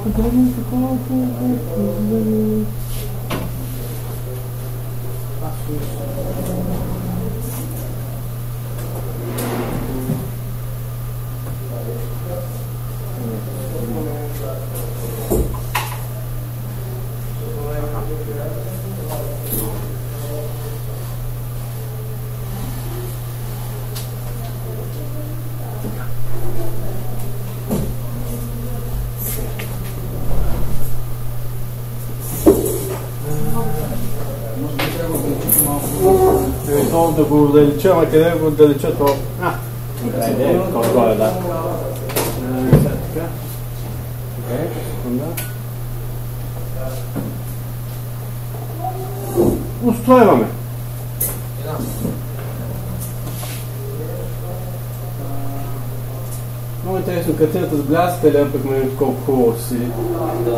подробно такова. Да го отдалеча, ама къде го отдалеча това? Добре, идея, горе, да. Сега така. Окей, секунда. Устройваме. Много интересно, картината с блясъка, ли, пък ме колко хубаво си. Да.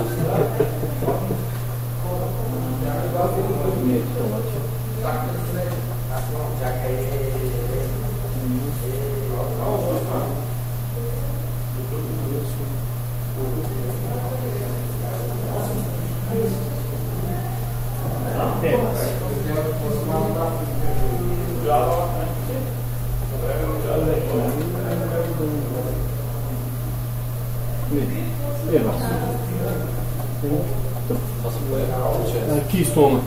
Не е това, че. Keystone.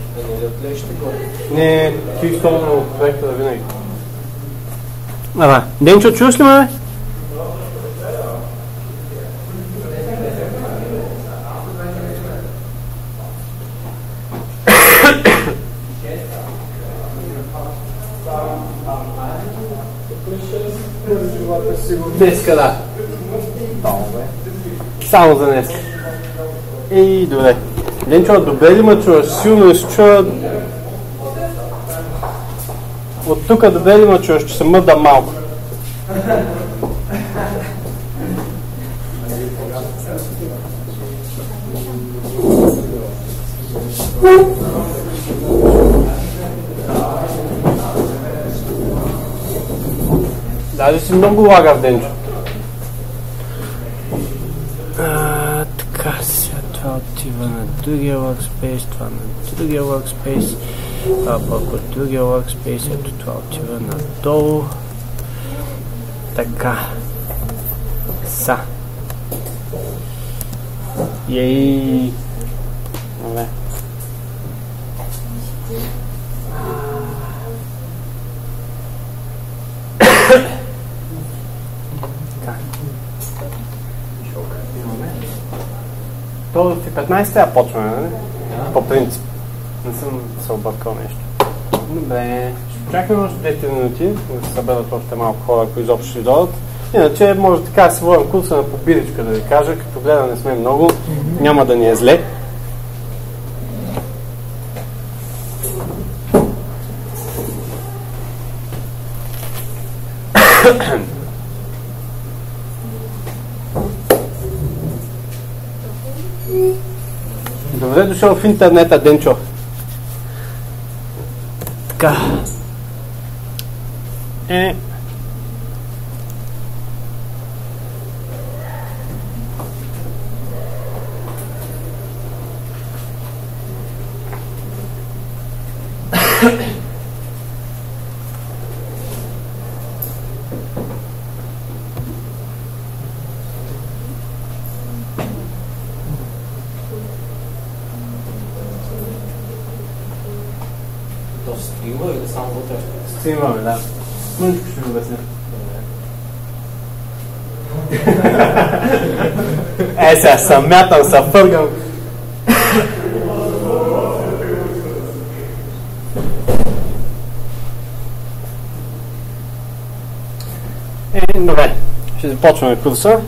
Не, Keystone от проекта да винаги. Денчо, чуваш ли ме? Днеска, да. Само за днеска. И добре. Денчо, добре ли ме чуваш? Силно ли се чува? От тук добре ли ме чуваш, че се мърда малко? Даже си много лагав, Денчо. Така, сега това отива на другия workspace, това на другия workspace, това пък от другия workspace, ето това отива надолу. Така. Са. Ей. Добре. То в 15-та почваме, нали? По принцип. Не съм се объркал нещо. Добре. Ще чакаме още 10 минути, да се съберат още малко хора, ако изобщо ще дойдат. Иначе може така да си водим курса на побиричка, да ви кажа, като гледа не сме много, няма да ни е зле. Добре дошъл в интернета, Денчо. Така. Стримва или само вътре? Стримваме, да. Мъничко ще ви обясня. Сега съм мятам, съм фъргам. Добре, ще започваме курса.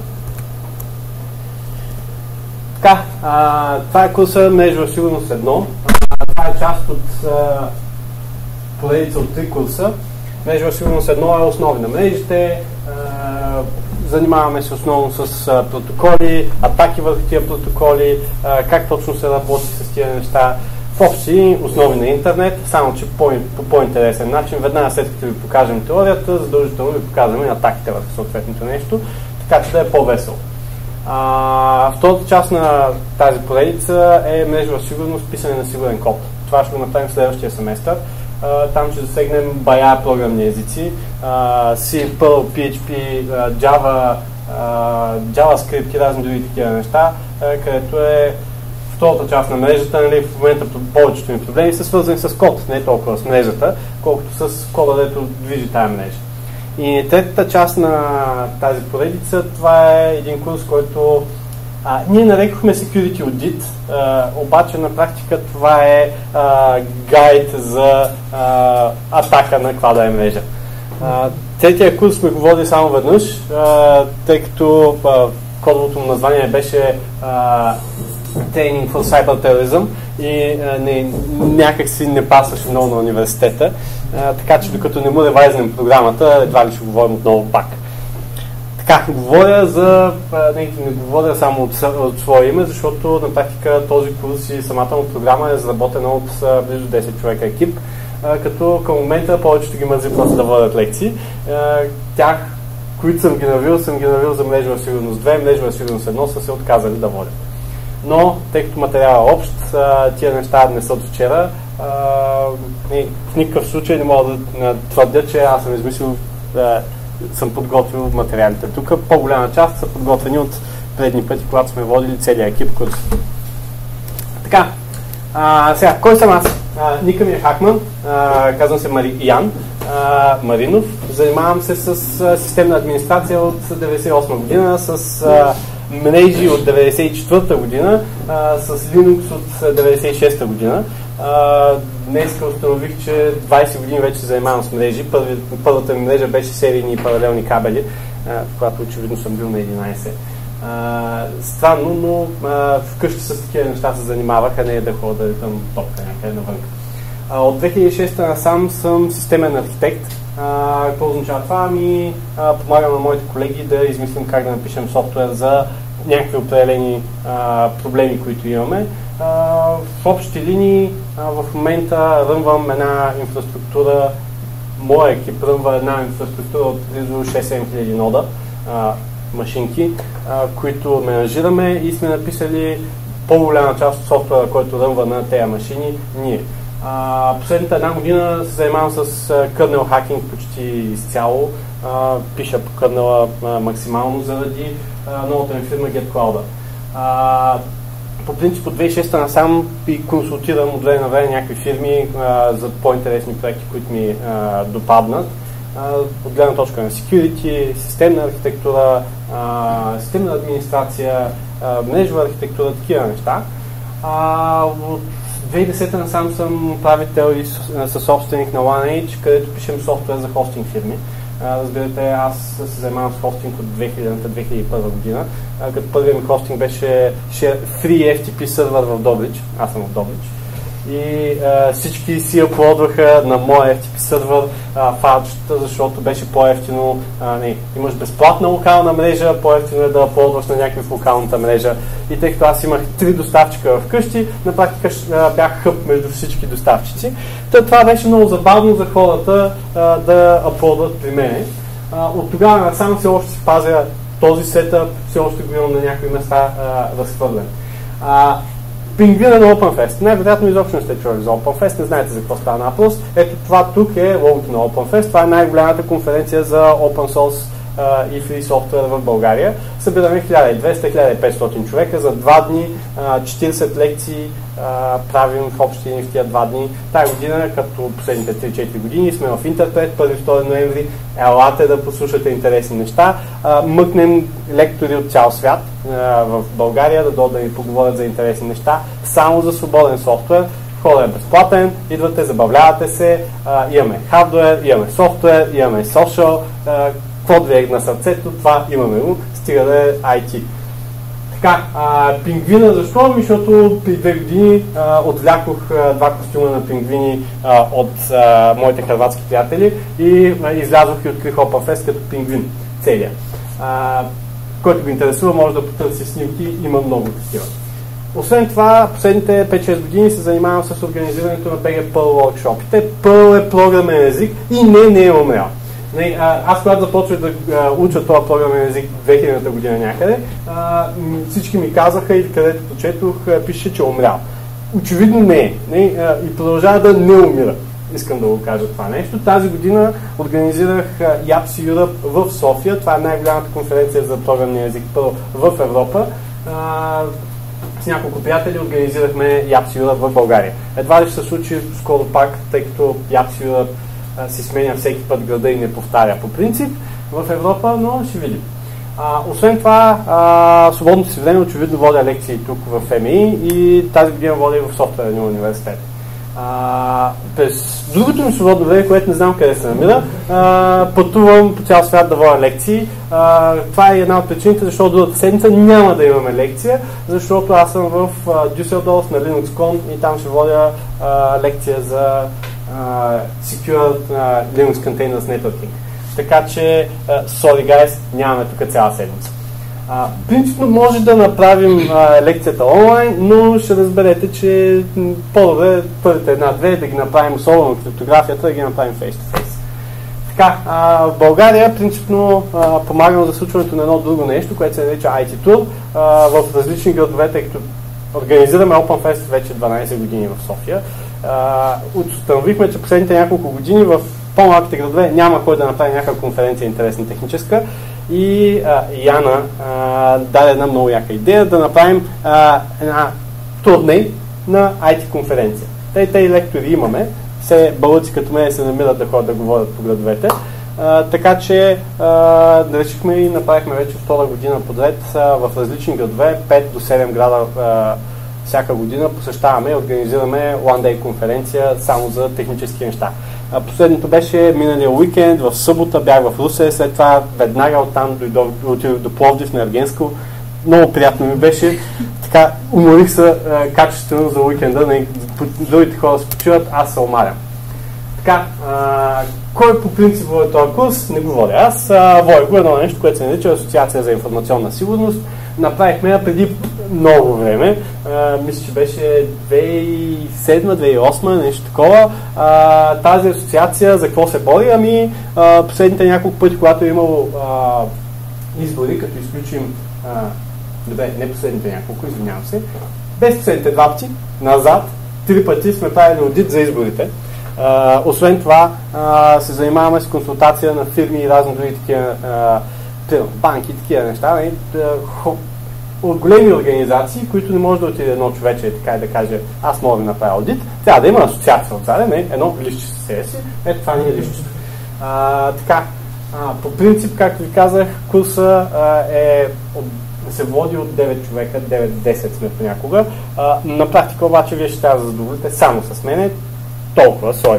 Така, това е курса Мрежова сигурност 1. Това е част от поредица от 3 курса. Мрежова сигурност 1 е основи на мрежите. Занимаваме се основно с протоколи, атаки върху тия протоколи, как точно се работи с тия неща. В общи основи на интернет, само че по по-интересен начин. Веднага след като ви покажем теорията, задължително ви показваме атаките върху съответното нещо, така че да е по-весело. Втората част на тази поредица е мрежова сигурност, писане на сигурен код. Това ще го направим следващия семестър. Там ще засегнем бая програмни езици, C, Perl, PHP, Java, JavaScript и разни други такива неща, където е втората част на мрежата. Нали, в момента повечето ми проблеми са свързани с код, не толкова с мрежата, колкото с кода, дето движи тази мрежа. И третата част на тази поредица, това е един курс, който ние нарекохме Security Audit, обаче на практика това е гайд за атака на клада мрежа. Третия курс сме го водили само веднъж, тъй като кодовото му название беше Training for Cyber Terrorism и някак си не пасваше много на университета, така че докато не му ревайзнем програмата, едва ли ще говорим отново пак. Така, не говоря само от свое име, защото на практика този курс и самата му програма е разработена от близо 10 човека екип, като към момента повечето ги мързи просто да водят лекции. Тях, които съм ги навил за мрежова сигурност 2, мрежова сигурност 1 са се отказали да водят. Но, тъй като материал е общ, тия неща не са от вчера, в никакъв случай не мога да твърдя, че аз съм измислил, съм подготвил материалите. Тук по-голяма част са подготвени от предни пъти, когато сме водили целият екип курс. Така, сега, кой съм аз? Ника ми е Хакман, казвам се Ян Маринов, занимавам се с системна администрация от 1998 година, с мрежи от 1994 година, с Linux от 1996 година. Днес установих, че 20 години вече се занимавам с мрежи. Първата ми мрежа беше серийни и паралелни кабели, когато очевидно съм бил на 11. Странно, но вкъщи с такива неща се занимавах, а не да ходя да летам топка някъде навън. От 2006 насам съм системен архитект. Какво означава това? Помагам на моите колеги да измислим как да напишем софтуер за някакви определени проблеми, които имаме. В общи линии в момента рънвам една инфраструктура, моя екип рънва една инфраструктура от близо 6-7 хиляди нода машинки, които менажираме и сме написали по-голяма част от софтуера, който рънва на тези машини ние. Последната една година се занимавам с kernel хакинг почти изцяло. Пиша по kernel максимално заради новата ми фирма GetCloud. По принцип от 2006 насам и консултирам от време на време някакви фирми за по-интересни проекти, които ми допаднат. От гледна точка на security, системна архитектура, системна администрация, мрежова архитектура, такива неща. От 2010 насам съм управител и съсобственик на OneEdge, където пишем софтуер за хостинг фирми. Разбирате, аз се занимавам с хостинг от 2000-2001 година, като първият ми хостинг беше Free FTP сервер в Добрич, аз съм в Добрич. И всички си аплодваха на моя FTP сервер файлчета, защото беше по-ефтино. Имаш безплатна локална мрежа, по-ефтино е да аплодваш на някакви в локалната мрежа. И тъй като аз имах 3 доставчика вкъщи, на практика бях хъб между всички доставчици. Това беше много забавно за хората да аплодват при мене. От тогава насам все още си пазя този сетъп, все още го имам на някои места разхвърлен. Пингвина на OpenFest. Най-вероятно изобщо не сте чули за OpenFest, не знаете за какво става въпрос. Ето това тук е логото на OpenFest. Това е най-голямата конференция за Open Source и Free Software в България. Събираме 1200-1500 човека за 2 дни, 40 лекции правим в общи линии в тия 2 дни. Тая година, като последните 3-4 години, сме в Интерпрет, 1-2 ноември. Елате да послушате интересни неща. Мъкнем лектори от цял свят в България да дойдат да ни поговорят за интересни неща, само за свободен софтуер. Входът е безплатен, идвате, забавлявате се, имаме хардуер, имаме софтуер, имаме social, какво ви е на сърцето, това имаме го, стига да е IT. Така, пингвина защо? Защото при 2 години отвлякох 2 костюма на пингвини от моите хърватски приятели и излязох и открих OpenFest като пингвин целия. Който го интересува, може да потърси снимки, има много такива. Освен това, последните 5-6 години се занимавам с организирането на BG Perl workshopите. Perl е програмен език и не е умрял. Аз когато започвах да уча този програмен език 2000-та година някъде, всички ми казаха и където четох, пише, че е умрял. Очевидно не е. И продължава да не умира. Искам да го кажа това нещо. Тази година организирах Yaps Europe в София. Това е най-голямата конференция за програмен език в Европа. С няколко приятели организирахме Yaps Europe в България. Едва ли ще се случи скоро пак, тъй като Yaps Europe си сменя всеки път града и не повтаря по принцип в Европа, но ще видим. Освен това, свободното си време очевидно водя лекции тук в МИ и тази година водя и в Софтуерния университет. През другото ми свободно време, което не знам къде се намира, пътувам по цял свят да водя лекции. Това е една от причините, защото другата седмица няма да имаме лекция, защото аз съм в Дюселдорф на LinuxCon и там ще водя лекция за Secure Linux Containers Networking. Така че, sorry guys, нямаме тук цяла седмица. Принципно може да направим лекцията онлайн, но ще разберете, че по-добре първите една-две да ги направим, особено криптографията, да ги направим face-to-face. Така, в България принципно помагам за случването на едно друго нещо, което се нарича IT Tour в различни градове, тъй като организираме OpenFest вече 12 години в София. Установихме, че последните няколко години в по-малките градове няма кой да направи някаква конференция интересна техническа и Яна даде една много яка идея да направим една турней на IT конференция. Те лектори имаме, все българци като мен се намират да ходят да говорят по градовете, така че решихме и направихме вече втора година подред в различни градове, 5 до 7 града всяка година посещаваме и организираме One Day конференция само за технически неща. Последното беше миналия уикенд, в събота бях в Русе, след това веднага оттам отидох до Пловдив на Ергенско. Много приятно ми беше. Така, уморих се качествено за уикенда, другите хора се почиват, аз се омарям. Така, кой по принцип води този курс? Не го водя аз. Водя го едно нещо, което се нарича Асоциация за информационна сигурност. Направихме я преди много време. Мисля, че беше 2007-2008, нещо такова. Тази асоциация за какво се бори? Последните няколко пъти, когато е имало избори, като изключим добре, не последните няколко, извинявам се, без последните два пъти, назад, 3 пъти сме правили аудит за изборите. Освен това, се занимаваме с консултация на фирми и разни други такива банки, такива неща, от големи организации, които не може да отиде едно човече и така и да каже, аз мога да направя аудит, трябва да има асоциация отзаде, не едно листче със себе си, ето това ни е листчето. По принцип, както ви казах, курса се води от 9 човека, 9-10 сме понякога. На практика обаче вие ще трябва да задоволите само с мене, толкова, сори.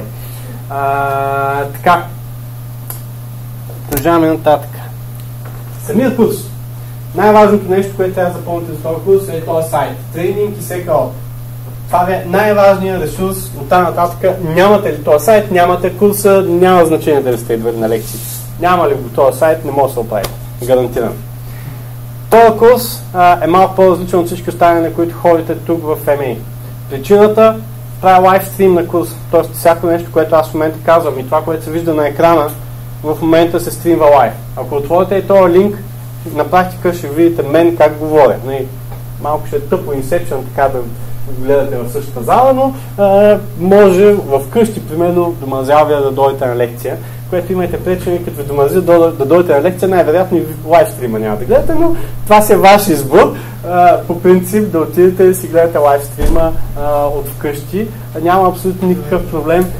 Така, продължаваме нататък. Самият курс. Най-важното нещо, което трябва да запомните за този курс е този сайт. Тренинг и SecOut. Това е най-важният ресурс от тази нататък. Нямате ли този сайт, нямате курса, няма значение дали сте идвали на лекции. Няма ли го този сайт, не може да се оправите. Гарантирам. Този курс е малко по-различен от всички останали, на които ходите тук в MA. Причината правя лайвстрим на курс, т.е. всяко нещо, което аз в момента казвам и това, което се вижда на екрана, в момента се стримва лайв. Ако отворите и този линк, на практика ще видите мен как говоря. Малко ще е тъпо инсепшън, така да гледате в същата зала, но може вкъщи, примерно, домазявия да дойдете на лекция, което имайте пречени, като ви домази да дойдете на лекция, най-вероятно и лайвстрима няма да гледате, но това си е ваш избор. По принцип да отидете и си гледате лайвстрима от вкъщи. Няма абсолютно никакъв проблем.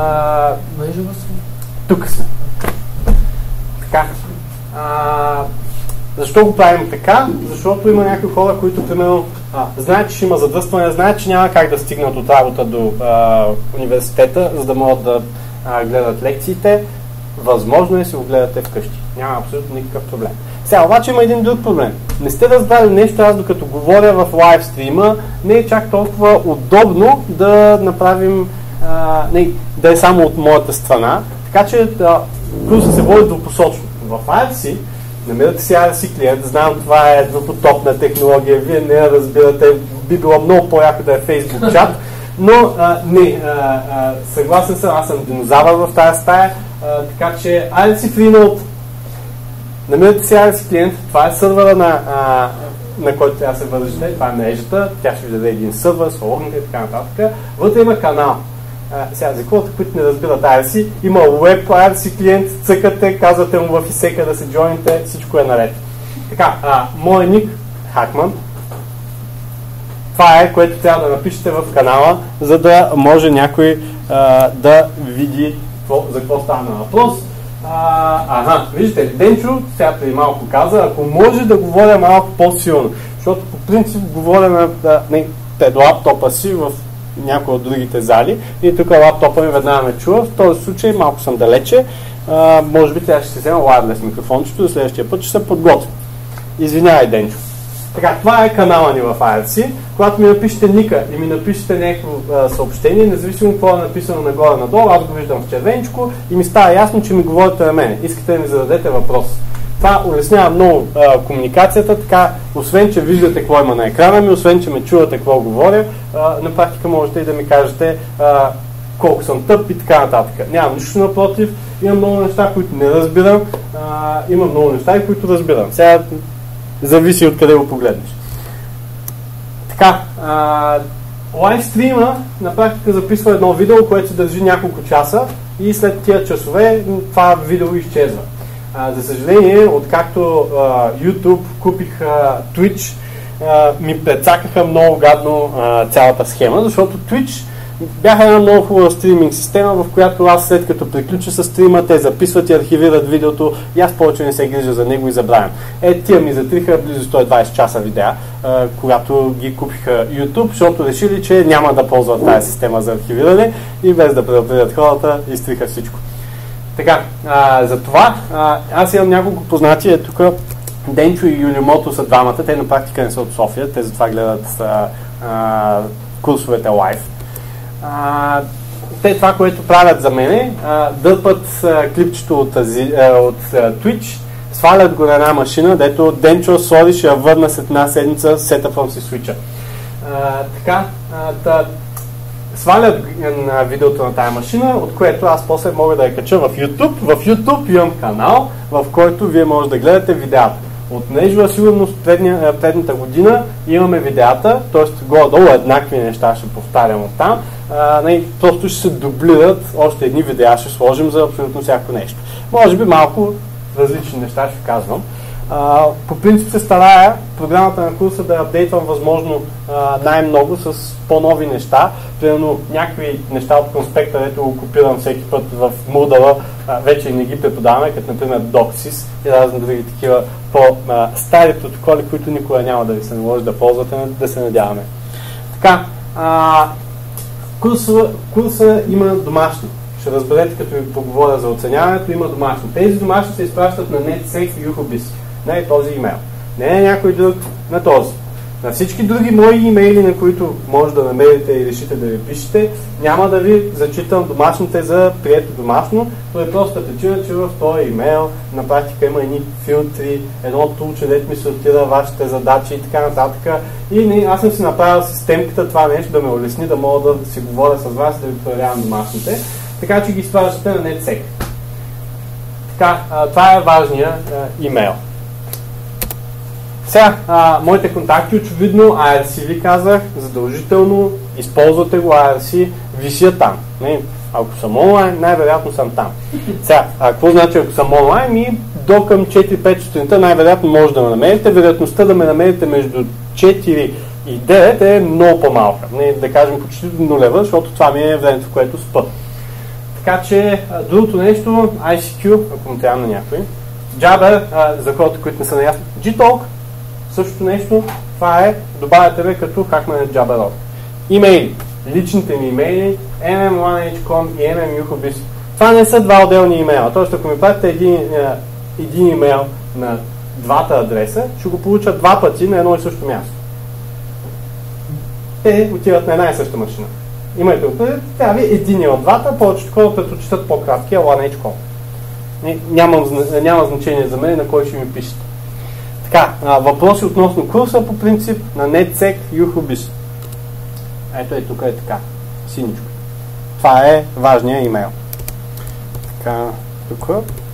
Тук сме. Така. Защо го правим така? Защото има някои хора, които примерно знаят, че ще има задръстване, знаят, че няма как да стигнат от работа до университета, за да могат да гледат лекциите. Възможно е да си го гледате вкъщи. Няма абсолютно никакъв проблем. Сега обаче има един друг проблем. Не сте разбрали нещо, аз докато говоря в лайвстрима, не е чак толкова удобно да направим, да е само от моята страна, така че курсът се води двупосочно. В IRC намирате си IRC клиент, знам това е двупотопна технология, вие не я разбирате, би било много по-яко да е Facebook чат, но съгласен съм, аз съм динозавър в тази стая, Така че IRC FreeNode. Намирате си IRC клиент, това е сървъра на който трябва да се вържите, това е мрежата, тя ще ви даде един сървър с логинка и така нататък. Вътре има канал. Сега, за хората, които не разбират IRC, има Web IRC клиент, цъкате, казвате му в изсека да се джойните, всичко е наред. Така, моят ник, Hackman, това е, което трябва да напишете в канала, за да може някой да види за какво става на въпрос. Виждате, Денчо сега преди малко каза, ако може да говоря малко по-силно, защото по принцип говоря пред лаптопа си в някои от другите зали и тук лаптопа ми веднага ме чува, в този случай малко съм далече, може би трябва ще се взема wireless микрофончето, за следващия път ще се подготвя. Извинявай, Денчо. Така, това е канала ни в IRC. Когато ми напишете ника и ми напишете някакво съобщение, независимо какво е написано нагоре-надолу, аз го виждам в червеничко и ми става ясно, че ми говорите на мене. Искате да ми зададете въпрос. Това улеснява много комуникацията, така, освен че виждате какво има на екрана ми, освен че ме чувате какво говоря, на практика можете и да ми кажете колко съм тъп и така нататък. Нямам нищо напротив, имам много неща, които не разбирам, имам много неща, които разбирам. Сега зависи от къде го погледнеш. Така, лайвстрима на практика записва едно видео, което се държи няколко часа и след тия часове това видео изчезва. За съжаление, откакто YouTube купих Twitch, ми прецакаха много гадно цялата схема, защото Twitch бяха една много хубава стриминг система, в която аз след като приключа с стрима, те записват и архивират видеото и аз повече не се грижа за него и забравям. Тия ми затриха близо 120 часа видеа, когато ги купиха YouTube, защото решили, че няма да ползват тази система за архивиране и без да предупредят хората, изтриха всичко. Така, за това аз имам няколко познати, тук Денчо и Юлимото са двамата, те на практика не са от София, те затова гледат курсовете лайв. Те това, което правят за мене, дърпат клипчето от Twitch, свалят го на една машина, дето Денчо, сори, ще я върна след една седмица, сетъпвам си свича. Свалят на видеото на тая машина, от което аз после мога да я кача в YouTube. В YouTube имам канал, в който вие може да гледате видеата. От нежива сигурност предната година имаме видеята, т.е. горе-долу еднакви неща ще повтарям от там. Просто ще се дублират още едни видеа, ще сложим за абсолютно всяко нещо. Може би малко различни неща ще казвам. По принцип се старая програмата на курса да апдейтвам възможно най-много с по-нови неща. Примерно някакви неща от конспекта, дето го копирам всеки път в Moodle, вече не ги преподаваме, като например Doxis и разни други такива по-стари протоколи, които никога няма да ви се наложи да ползвате, да се надяваме. Така, курса има домашни. Ще разберете, като ви поговоря за оценяването, има домашни. Тези домашни се изпращат на NetSafe и Юхобис. Не е този имейл. Не е някой друг, на този. На всички други мои имейли, на които може да намерите и решите да ви пишете, няма да ви зачитам домашните за прието домашно, но е просто причина, че в този имейл на практика има едни филтри, едно тулче, дето ми сортира вашите задачи и така нататък. И аз съм си направил системката това нещо да ме улесни, да мога да си говоря с вас и да ви проверявам домашните. Така че ги изпращате на NetSec. Така, това е важният имейл. Сега, моите контакти, очевидно, IRC ви казах, задължително използвате го, IRC вися там. Ако съм онлайн, най-вероятно съм там. Сега, какво значи ако съм онлайн? До към 4-5 сутринта най-вероятно може да ме намерите. Вероятността да ме намерите между 4 и 9 е много по-малка. Да кажем почти до нулева, защото това ми е времето, в което спа. Така че, другото нещо, ICQ, ако му трябва на някой. Jabber, за хората, които не са наясни. Gtalk, същото нещо, това е, добавяте ме като Hackman Jabber. Имейли, личните ми имейли, mm1hcom и mmjuhobis. Това не са два отделни имейла. Тоест, ако ми пратите един имейл на двата адреса, ще го получат два пъти на едно и също място. Те отиват на една и съща машина. Имайте отпред, трябва ви един от двата, повечето хора предпочитат по-краткия one.hcom. Няма значение за мен на кой ще ми пишете. Така, въпроси относно курса по принцип на NetSec Юхобис. Ето е тук е така, синичко. Това е важният имейл. Така, тук.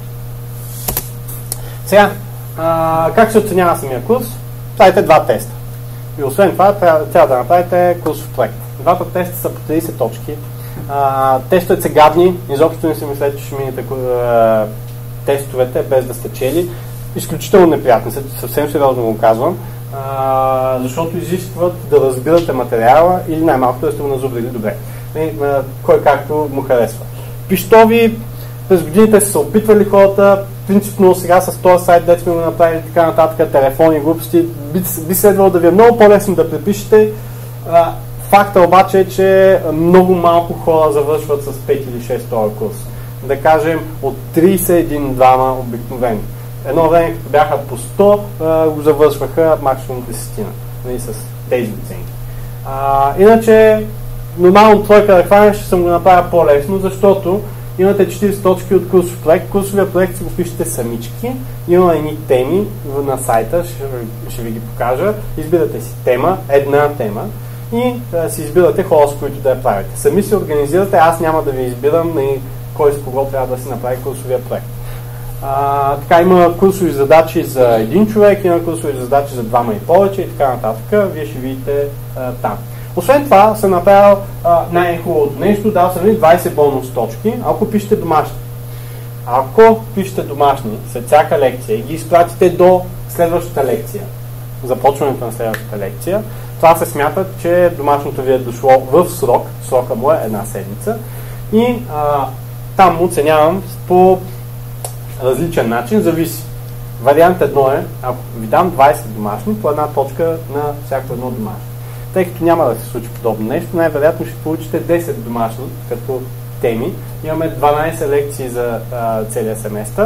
Сега, как се оценява самия курс? Правите два теста. И освен това, трябва да направите курсов проект. Двата теста са по 30 точки. Тестовете са гадни, изобщо не си мислете, че ще минете тестовете без да сте чели. Изключително неприятни, съвсем сериозно го казвам, защото изискват да разбирате материала или най-малко да сте го назубрили добре. Кой както му харесва. Пищови, през годините са се опитвали хората, принципно сега с този сайт, дето сме го направили така нататък, телефони, глупости, би следвало да ви е много по-лесно да препишете. Факта обаче е, че много малко хора завършват с 5 или 6 този курс. Да кажем от 31-2 обикновени. Едно време, като бяха по 100, го завършваха максимум 10 с тези оценки. Иначе, нормално тройка да хванеш ще съм го направя по-лесно, защото имате 40 точки от курсов проект. Курсовия проект си го пишете самички. Има едни теми на сайта, ще ви ги покажа. Избирате си тема, една тема и си избирате хора, с които да я правите. Сами се организирате, аз няма да ви избирам кой с кого трябва да си направи курсовия проект. Така, има курсови задачи за един човек, има курсови задачи за двама и повече и така нататък. Вие ще видите там. Освен това, съм направил най-хубавото нещо, дал съм ви 20 бонус точки, ако пишете домашни. Ако пишете домашни след всяка лекция и ги изпратите до следващата лекция, започването на следващата лекция, това се смята, че домашното ви е дошло в срок, срока му е една седмица и там оценявам по различен начин, зависи. Вариант едно е, ако ви дам 20 домашни, по една точка на всяко едно домашно. Тъй като няма да се случи подобно нещо, най-вероятно ще получите 10 домашни като теми. Имаме 12 лекции за целия семестър.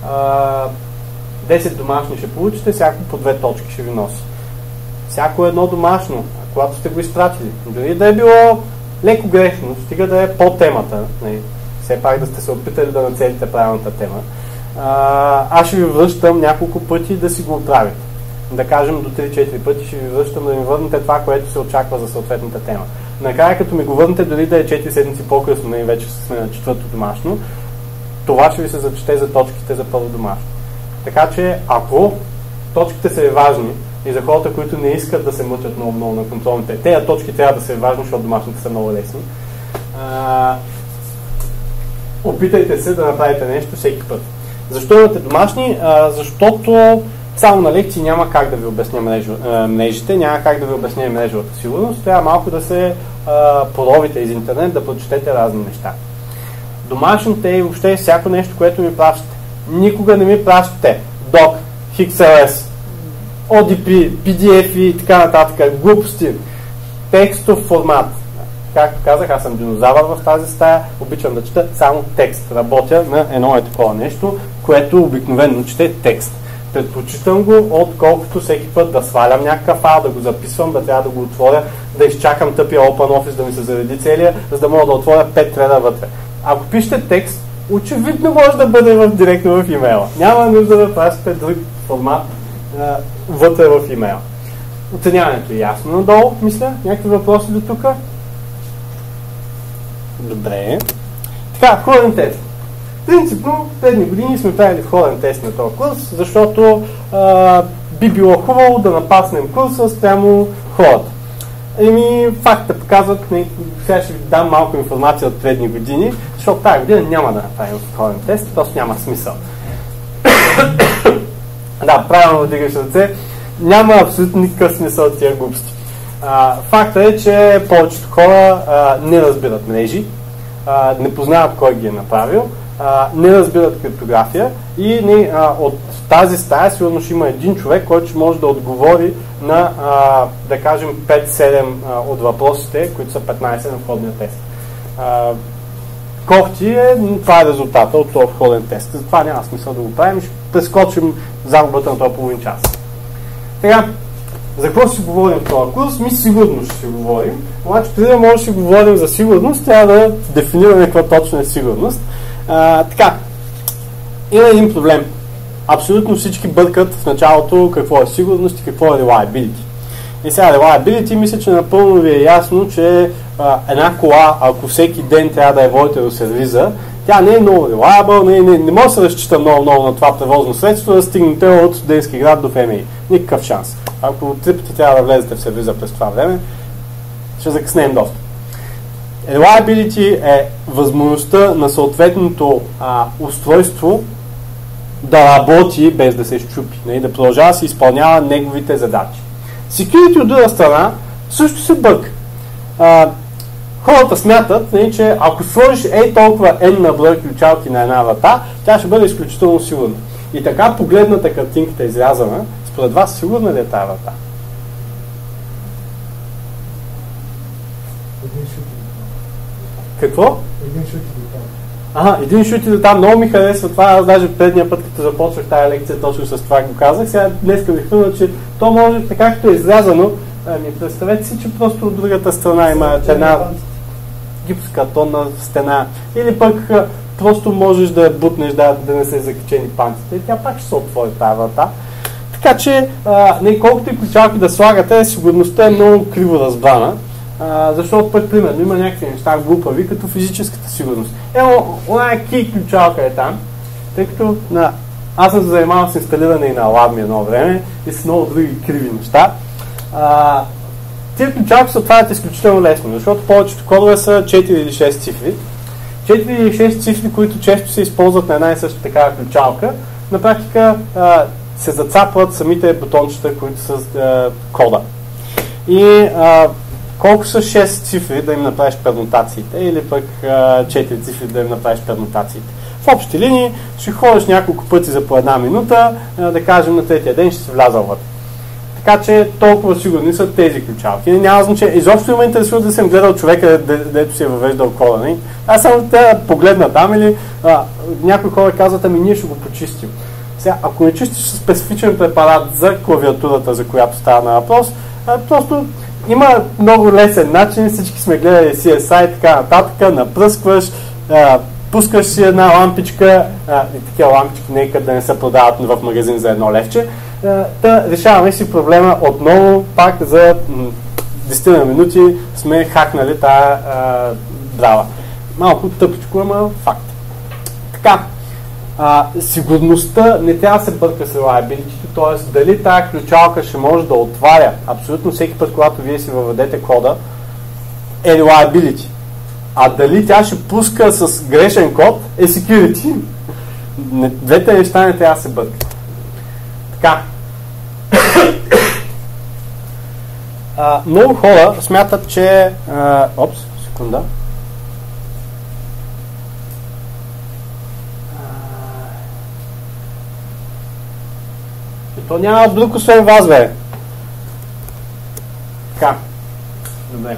10 домашни ще получите, всяко по 2 точки ще ви носи. Всяко едно домашно, когато сте го изпратили, дори да е било леко грешно, стига да е по темата, все пак да сте се опитали да нацелите правилната тема, аз ще ви връщам няколко пъти да си го оправите. Да кажем до 3-4 пъти ще ви връщам да ми върнете това, което се очаква за съответната тема. Накрая, като ми го върнете, дори да е 4 седмици по-късно, и вече сме на 4-то домашно, това ще ви се зачете за точките за първо домашно. Така че, ако точките са ви важни и за хората, които не искат да се мъчат много на контролните, тези точки трябва да са ви важни, защото домашните са много лесни, опитайте се да направите нещо всеки път. Защо имате домашни? Защото само на лекции няма как да ви обясня мрежите, няма как да ви обясня мрежовата сигурност. Трябва малко да се поровите из интернет, да прочетете разни неща. Домашните и въобще всяко нещо, което ми пращате. Никога не ми пращате doc, XLS, ODP, PDF и така нататък, глупости, текстов формат. Както казах, аз съм динозавър в тази стая, обичам да чета само текст. Работя на едно такова нещо, което обикновено чете текст. Предпочитам го, отколкото всеки път да свалям някакъв файл, да го записвам, да трябва да го отворя, да изчакам тъпия OpenOffice да ми се зареди целия, за да мога да отворя 5 реда вътре. Ако пишете текст, очевидно може да бъде директно в имейла. Няма нужда да пращате друг формат вътре в имейла. Оценяването е ясно надолу, мисля. Някакви въпроси до тук? Добре. Така, ходен тест. Принципно, предни години сме правили ходен тест на този курс, защото би било хубаво да напаснем курса спрямо хората. Факта показват, сега ще ви дам малко информация от предни години, защото тази година няма да направим ходен тест, просто няма смисъл. Да, правилно вдигаш ръце, няма абсолютно никакъв смисъл от тия глупости. Факта е, че повечето хора не разбират мрежи, не познават кой ги е направил, не разбират криптография и от тази стая сигурно ще има един човек, който ще може да отговори на, да кажем, 5-7 от въпросите, които са 15 на входния тест. Кофти това е резултата от този входен тест. Затова няма смисъл да го правим и ще прескочим загубата на този половин час. Така, за какво ще си говорим в този курс? Ми сигурно ще си говорим. Обаче преди да може да си говорим за сигурност, трябва да дефинираме какво точно е сигурност. Така, има един проблем. Абсолютно всички бъркат в началото какво е сигурност и какво е reliability. И сега reliability мисля, че напълно ви е ясно, че една кола, ако всеки ден трябва да я водите до сервиза, Тя не е много reliable, не може да се разчита много на това превозно средство да стигнете от Студентски град до ФМИ. Никакъв шанс. Ако 3 пъти трябва да влезете в сервиза през това време, ще закъснеем доста. Reliability е възможността на съответното устройство да работи без да се щупи, да продължава да се изпълнява неговите задачи. Security от друга страна също се бърка. Хората смятат, че ако сложиш толкова N на брой ключалки на една врата, тя ще бъде изключително сигурна. И така погледната картинката изрязана, според вас сигурна ли е тази врата? Какво? Един шут и до там. Много ми харесва това. Аз даже предния път, като започвах тази лекция, точно с това го казах. Сега днеска ми хвърна, че то може, така като е изрязано, представете си, че просто от другата страна има една гипскартонна стена. Или пък просто можеш да бутнеш, да не се закачени пантите и тя пак ще се отвори тази врата. Така че, колкото и ключалки да слагате, сигурността е много криво разбрана. Защото пък, примерно, има някакви неща глупави, като физическата сигурност. Она key ключалка е там, тъй като аз съм се занимавал с инсталиране и на аларми едно време и с много други криви неща. Тези ключалки се отварят изключително лесно, защото повечето кодове са 4 или 6 цифри. 4 или 6 цифри, които често се използват на една и съща такава ключалка, на практика се зацапват самите бутончета, които са кода. И колко са 6 цифри да им направиш пермутациите или пък 4 цифри да им направиш пермутациите. В общи линии ще ходиш няколко пъти за по една минута, да кажем на третия ден ще се влязал вътре. Така че толкова сигурни са тези ключалки. Няма значение. Изобщо ме интересува да съм гледал човека, дето си е въвеждал кода. Аз само те погледна там или някои хора казват, ние ще го почистим. Сега, ако не чистиш специфичен препарат за клавиатурата, за която става на въпрос, просто има много лесен начин, всички сме гледали CSI и така нататък, напръскваш, пускаш си една лампичка, и такива лампички нека да не се продават в магазин за едно левче, решаваме си проблема отново, пак за 10 минути сме хакнали тая драва. Малко тъпичко, ама факт. Така, сигурността не трябва да се бърка с reliability, т.е. дали тази ключалка ще може да отваря абсолютно всеки път, когато вие си въведете кода, е reliability. А дали тя ще пуска с грешен код, е security. Двете неща не трябва да се бъркат. Така. Много хора смятат, че... секунда. То няма друг освен вас, бе. Така. Добре.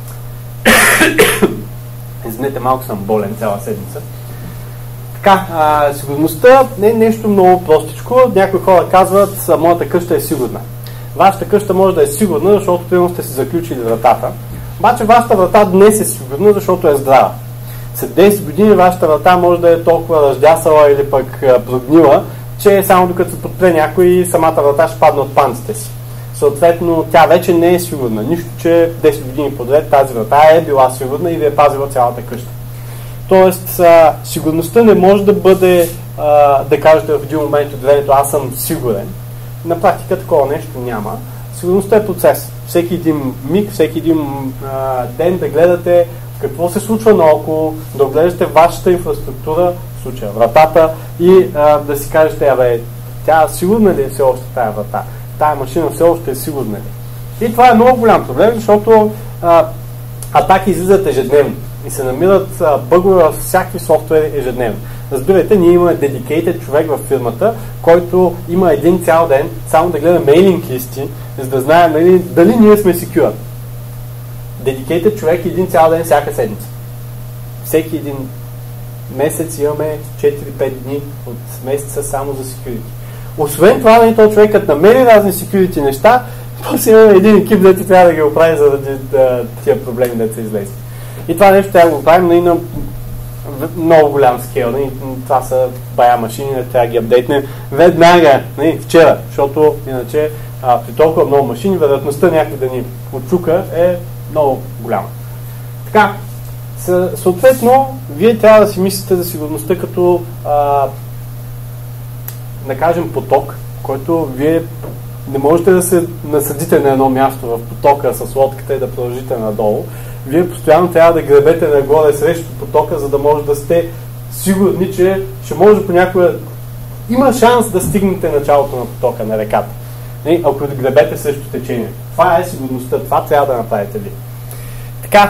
Извинете, малко съм болен цяла седмица. Така, сигурността не е нещо много простичко. Някои хора казват, моята къща е сигурна. Вашата къща може да е сигурна, защото примерно сте си заключили вратата. Обаче вашата врата днес е сигурна, защото е здрава. След 10 години вашата врата може да е толкова раздясала или пък прогнила, че само докато се подпре някой, самата врата ще падне от панците си. Съответно, тя вече не е сигурна. Нищо, че 10 години подред тази врата е била сигурна и ви е пазила цялата къща. Тоест, сигурността не може да бъде, да кажете в един момент от времето, аз съм сигурен. На практика такова нещо няма. Сигурността е процес. Всеки един миг, всеки един ден да гледате какво се случва наоколо, да оглеждате вашата инфраструктура, в случая вратата, и да си кажете, тя сигурна ли е все още тая врата? Тая машина все още е сигурна ли? И това е много голям проблем, защото атаки излизат ежедневно и се намират бъгове във всякакви софтуери ежедневно. Разбирайте, ние имаме dedicated човек в фирмата, който има един цял ден само да гледа мейлинг листи, за да знаем дали ние сме secure. Dedicated човек един цял ден всяка седмица. Всеки един месец имаме 4-5 дни от месеца само за security. Освен това, този човек като намери разни security неща, после имаме един екип, дето трябва да ги оправи, заради тия проблеми, дето са излезли. И това нещо трябва да го правим и на много голям скейл. Това са бая машини, трябва да ги апдейтнем веднага, вчера, защото иначе при толкова много машини, вероятността някой да ни отчука е много голяма. Така, Съответно, вие трябва да си мислите за сигурността като, да кажем, поток, който вие не можете да се насъдите на едно място в потока с лодката и да продължите надолу. Вие постоянно трябва да гребете нагоре срещу потока, за да може да сте сигурни, че ще може понякога има шанс да стигнете началото на потока на реката. Ако гребете срещу течение. Това е сигурността. Това трябва да направите ви. Така,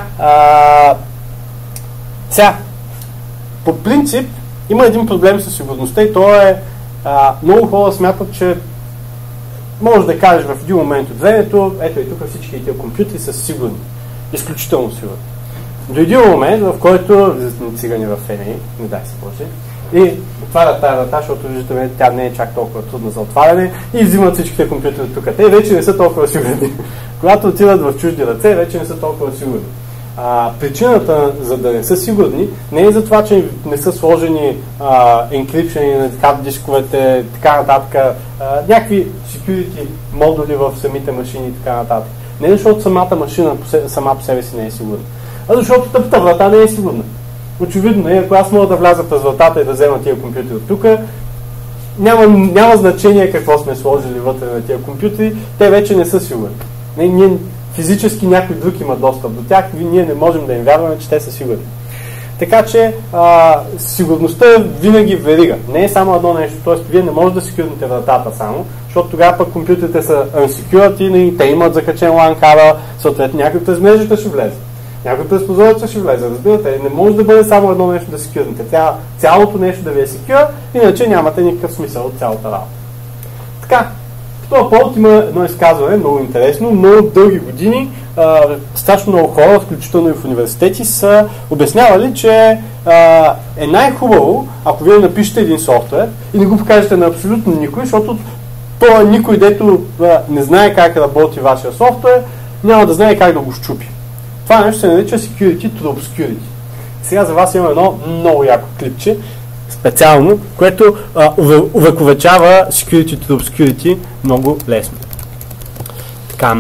сега, по принцип има един проблем със сигурността и то е много хора смятат, че може да кажеш в един момент от времето, ето и тук всички тези компютри са сигурни. Изключително сигурни. До един момент, в който цигани в ФНИ, не дай се Боже, и отварят тази врата, защото виждаме, тя не е чак толкова трудна за отваряне и взимат всичките компютри тук. Те вече не са толкова сигурни. Когато отиват в чужди ръце, вече не са толкова сигурни. Причината, за да не са сигурни, не е за това, че не са сложени енкрипшени на хард дисковете, така нататък, някакви security модули в самите машини и така нататък. Не защото самата машина сама по себе си не е сигурна, а защото тъпата врата не е сигурна. Очевидно е, ако аз мога да вляза през вратата и да взема тия компютри от тук, няма значение какво сме сложили вътре на тия компютри, те вече не са сигурни. Ние физически някой друг има достъп до тях, ние не можем да им вярваме, че те са сигурни. Така че сигурността е винаги верига. Не е само едно нещо, т.е. вие не можете да секюрните вратата само, защото тогава пък компютрите са unsecurity и те имат закачен LAN кабел, съответно някой през мрежата ще влезе. Някой през прозореца ще влезе. Разбирате, не може да бъде само едно нещо да секюрните. Трябва цялото нещо да ви е секюр, иначе нямате никакъв смисъл от цялата работа. Така, по този повод има едно изказване, много интересно, много дълги години, страшно много хора, включително и в университети, са обяснявали, че е най-хубаво, ако вие напишете един софтуер и не го покажете на абсолютно никой, защото това никой, дето не знае как работи вашия софтуер, няма да знае как да го щупи. Това нещо се нарича Security to Obscurity. Сега за вас има едно много яко клипче, специално, което увековечава Security to Obscurity много лесно. Така,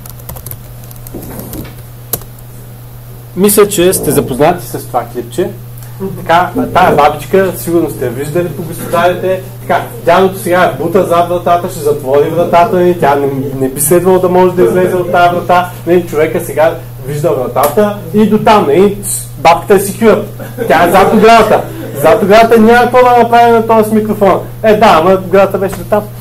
мисля, че сте запознати с това клипче. Така, тая бабичка, сигурно сте виждали по господарите. Така, дядото сега бута зад вратата, ще затвори вратата и тя не би следвало да може да излезе от тази врата. Човека сега вижда вратата и до там. Бабката е секюр. Тя е зад оградата. Зад оградата няма какво да направи на този с микрофона. Да, ама оградата беше до там.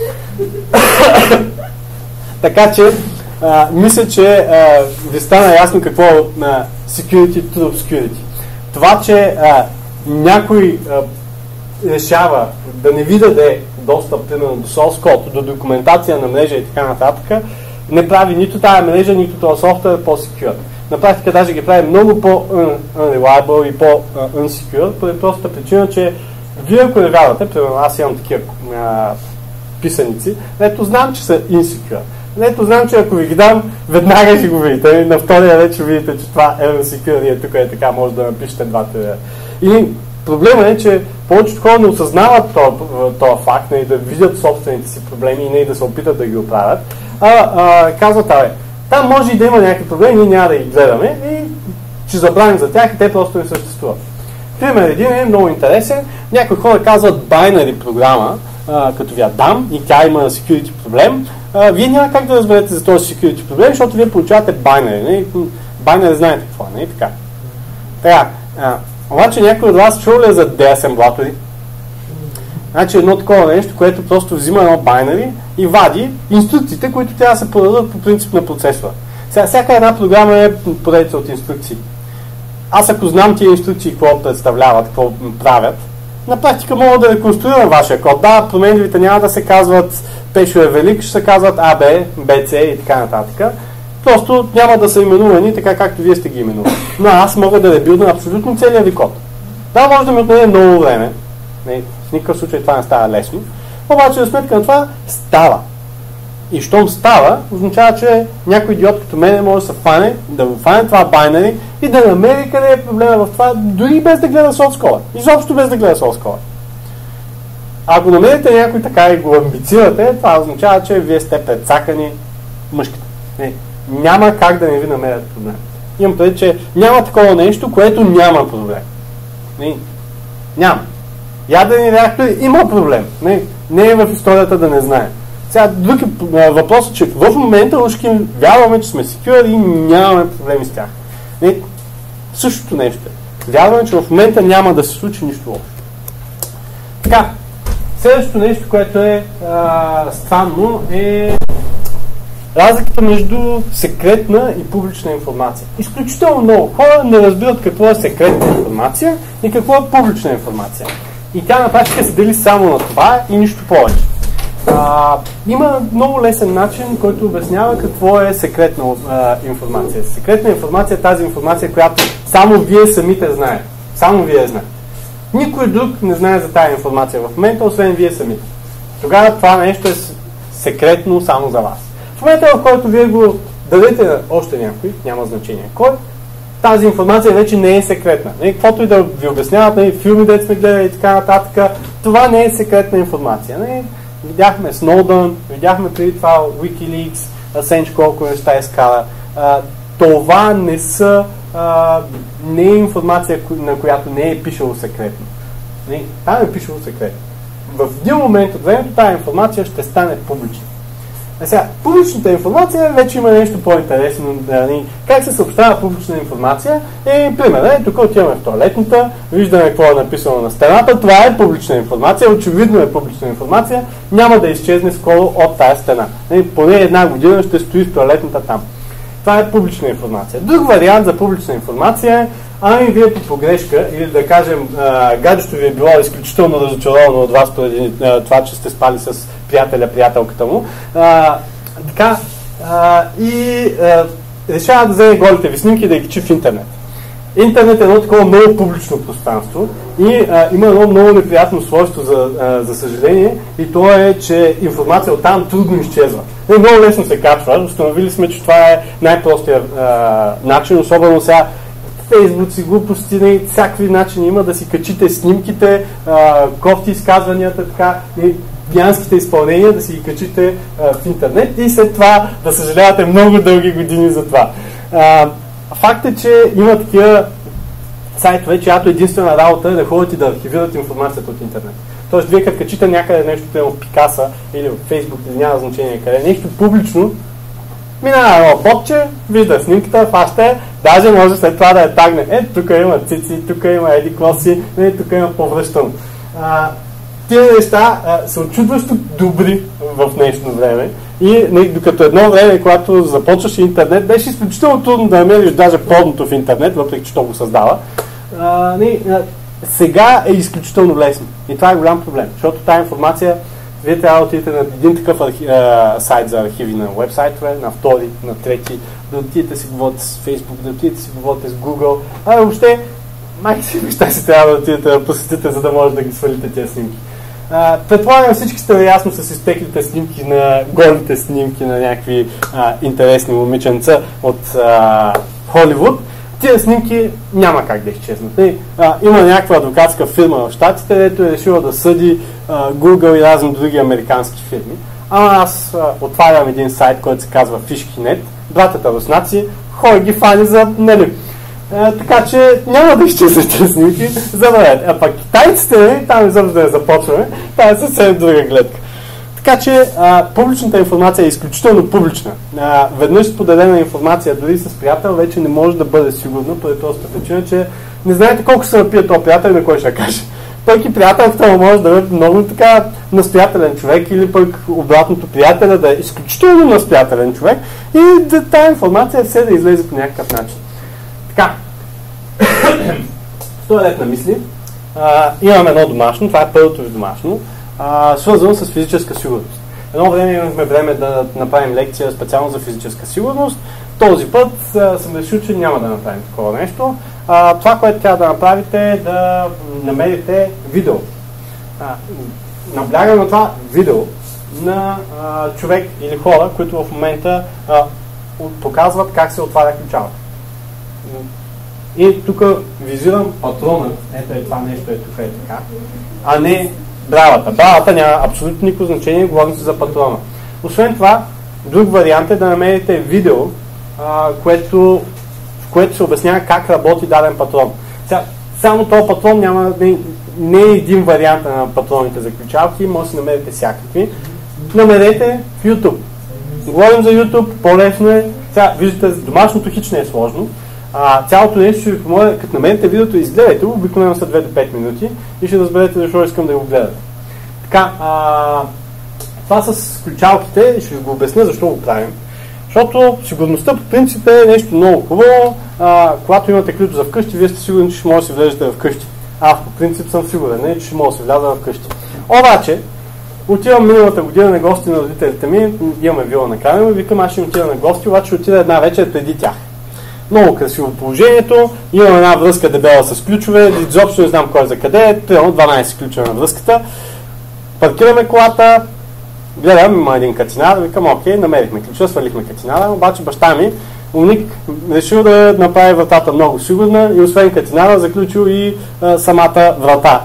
Така че, мисля, че ви стана ясно какво е Security to Obscurity. Това, че някой решава да не ви даде достъп примерно до source code, до документация на мрежа и така нататък, не прави нито тази мрежа, нито този софтуер по-secure. На практика даже ги прави много по-unreliable и по-unsecure, поради простата причина, че вие ако не вярвате, примерно аз имам такива писаници, ето знам, че са insecure. Ето знам, че ако ви ги дам, веднага ще го видите. На втория ред ще видите, че това е unsecure и тук е така, може да напишете двата. И проблема е, че повечето хора не осъзнават този факт, да видят собствените си проблеми и да се опитат да ги оправят. Казват, там може и да има някакви проблеми, ние няма да ги гледаме и ще забравим за тях и те просто не съществуват. Пример един е много интересен. Някои хора казват binary програма, като ви я дам и тя има security проблем. Вие няма как да разберете за този security проблем, защото вие получавате binary. Binary знаете какво е, не е така? Така, обаче някой от вас чул ли е за деасемблатори? Значи едно такова нещо, което просто взима едно binary и вади инструкциите, които трябва да се подадат по принцип на процесора. Сега, всяка една програма е поредица от инструкции. Аз ако знам тия инструкции какво представляват, какво правят, на практика мога да реконструирам вашия код. Да, променливите няма да се казват Пешо е велик, ще се казват АБ, БЦ и така нататък. Просто няма да са именувани така, както вие сте ги именували. Но аз мога да ребилдна абсолютно целия ви код. Да, може да ми отнеме много време. В никакъв случай това не става лесно. Обаче за сметка на това става. И щом става, означава, че някой идиот като мен може да се фане, да фане това binary и да намери къде е проблема в това, дори без да гледа source code. Изобщо без да гледа source code. Ако намерите някой така и го амбицирате, това означава, че вие сте предсакани мъжката. Няма как да не ви намерят проблем. Имам преди, че няма такова нещо, което няма проблем. Няма. Ядрени реактори има проблем. Не е в историята да не знае. Сега друг въпрос е, че в момента ушки вярваме, че сме secure и нямаме проблеми с тях. Същото нещо е. Вярваме, че в момента няма да се случи нищо лошо. Така, следващото нещо, което е странно, е разликата между секретна и публична информация. Изключително много хора не разбират какво е секретна информация и какво е публична информация. И тя на практика се дели само на това и нищо повече. Има много лесен начин, който обяснява какво е секретна информация. Секретна информация е тази информация, която само вие самите знаете. Само вие знаете. Никой друг не знае за тази информация в момента, освен вие самите. Тогава това нещо е секретно само за вас. В момента, в който вие го дадете на още някой, няма значение кой, тази информация вече не е секретна. Каквото и да ви обясняват, филми, дето сме гледали и така нататък, това не е секретна информация. Видяхме Сноудън, видяхме преди това Wikileaks, Assange колко неща изкара. Това не е информация, на която не е пишало секретно. Там е пишало секретно. В един момент от времето тази информация ще стане публична. Сега, публичната информация вече има нещо по-интересно. Как се съобщава публична информация? Примерно, тук отиваме в тоалетната, виждаме какво е написано на стената, това е публична информация, очевидно е публична информация, няма да изчезне скоро от тази стена. Поне една година ще стои в тоалетната там. Това е публична информация. Друг вариант за публична информация е, вие по погрешка, или да кажем, гаджето ви е било изключително разочаровано от вас преди това, че сте спали с приятелката му, решава да вземе голите ви снимки и да ги качи в интернет. Интернет е едно такова много публично пространство и има едно много неприятно свойство, за съжаление, и то е, че информация оттам трудно изчезва. Много лесно се качва, установили сме, че това е най-простия начин, особено сега фейсбуци, глупости, всякакви начини има да си качите снимките, кофти изказванията, така, и пиянските изпълнения, да си ги качите в интернет и след това да съжалявате много дълги години за това. Факт е, че има такива сайтове, чиято единствена работа е да ходят и да архивират информацията от интернет. Тоест, вие като качите някъде нещо в Пикаса или в Фейсбук, или няма значение къде, нещо публично, минава едно ботче, вижда снимката, фаща, даже може след това да я тагне. Тук има цици, тук има еди класи, тук има повръщано. Тия неща са очудващо добри в днешно време и докато едно време, когато започваше интернет, беше изключително трудно да намериш даже порното в интернет, въпреки че то го създава. Сега е изключително лесно и това е голям проблем, защото тази информация вие трябва да отидете на един такъв сайт за архиви на уебсайтове, на втори, на трети, да отидете си говорите с Facebook, да отидете си говорите с Google, въобще майки си неща си трябва да отидете да посетите, за да може да ги свалите тези снимки. Предполагам, всички сте ясно с изтеклите снимки на голите снимки на някакви интересни момиченца от Холивуд. Тия снимки няма как да изчезнат. Има някаква адвокатска фирма в щатите, където е решила да съди Google и разни други американски фирми. Аз отварям един сайт, който се казва Fishki.net, братята руснаци, хой ги фани за така че няма да изчезнат тези снимки, забравете. А пък китайците, там изобщо да я започваме, това е съвсем друга гледка. Така че публичната информация е изключително публична. Веднъж споделена информация, дори с приятел, вече не може да бъде сигурна, поради простата причина, че не знаете колко се напие този приятел и на кой ще каже. Пък и приятелката му може да бъде много така настоятелен човек или пък обратното приятеля да е изключително настоятелен човек и тази информация все да излезе по някакъв начин. Така, с този ред на мисли, имаме едно домашно, това е първото ви домашно, свързано с физическа сигурност. Едно време имахме време да направим лекция специално за физическа сигурност. Този път съм решил, че няма да направим такова нещо. Това, което трябва да направите е да намерите видео. Наблягам на това видео на човек или хора, които в момента показват как се отваря ключалата. И тук визирам патронът, ето е това нещо, е тук е така, а не бравата. Бравата няма абсолютно никакво значение, говорим се за патрона. Освен това, друг вариант е да намерите видео, в което се обяснява как работи даден патрон. Само този патрон не е един вариант на патроните за ключалки, може да си намерите всякакви. Намерете в YouTube. Говорим за YouTube, по-лесно е. Сега, виждате, домашното хич не е сложно. Цялото нещо ще ви помоля, като намерите видеото, изгледайте го, обикновено са 2 до 5 минути и ще разберете защо искам да го гледате. Така, това с ключалките ще ви го обясня защо го правим. Защото сигурността по принцип е нещо много хубаво. Когато имате ключ за вкъщи, вие сте сигурни, че ще може да си влезете в къщи. Аз по принцип съм сигурен, че ще мога да си вляза в къщи. Обаче, отивам миналата година на гости на родителите ми, имаме вила на Камено и викам, аз ще отида на гости, обаче ще отида една вечер преди тях. Много красиво положението, имам една връзка дебела с ключове, изобщо не знам кой за къде е, примерно 12 ключа на връзката. Паркираме колата, гледам, има един катинар, викам, окей, намерихме ключа, свалихме катинара, обаче баща ми, умник, решил да направи вратата много сигурна и освен катинара заключил и самата врата.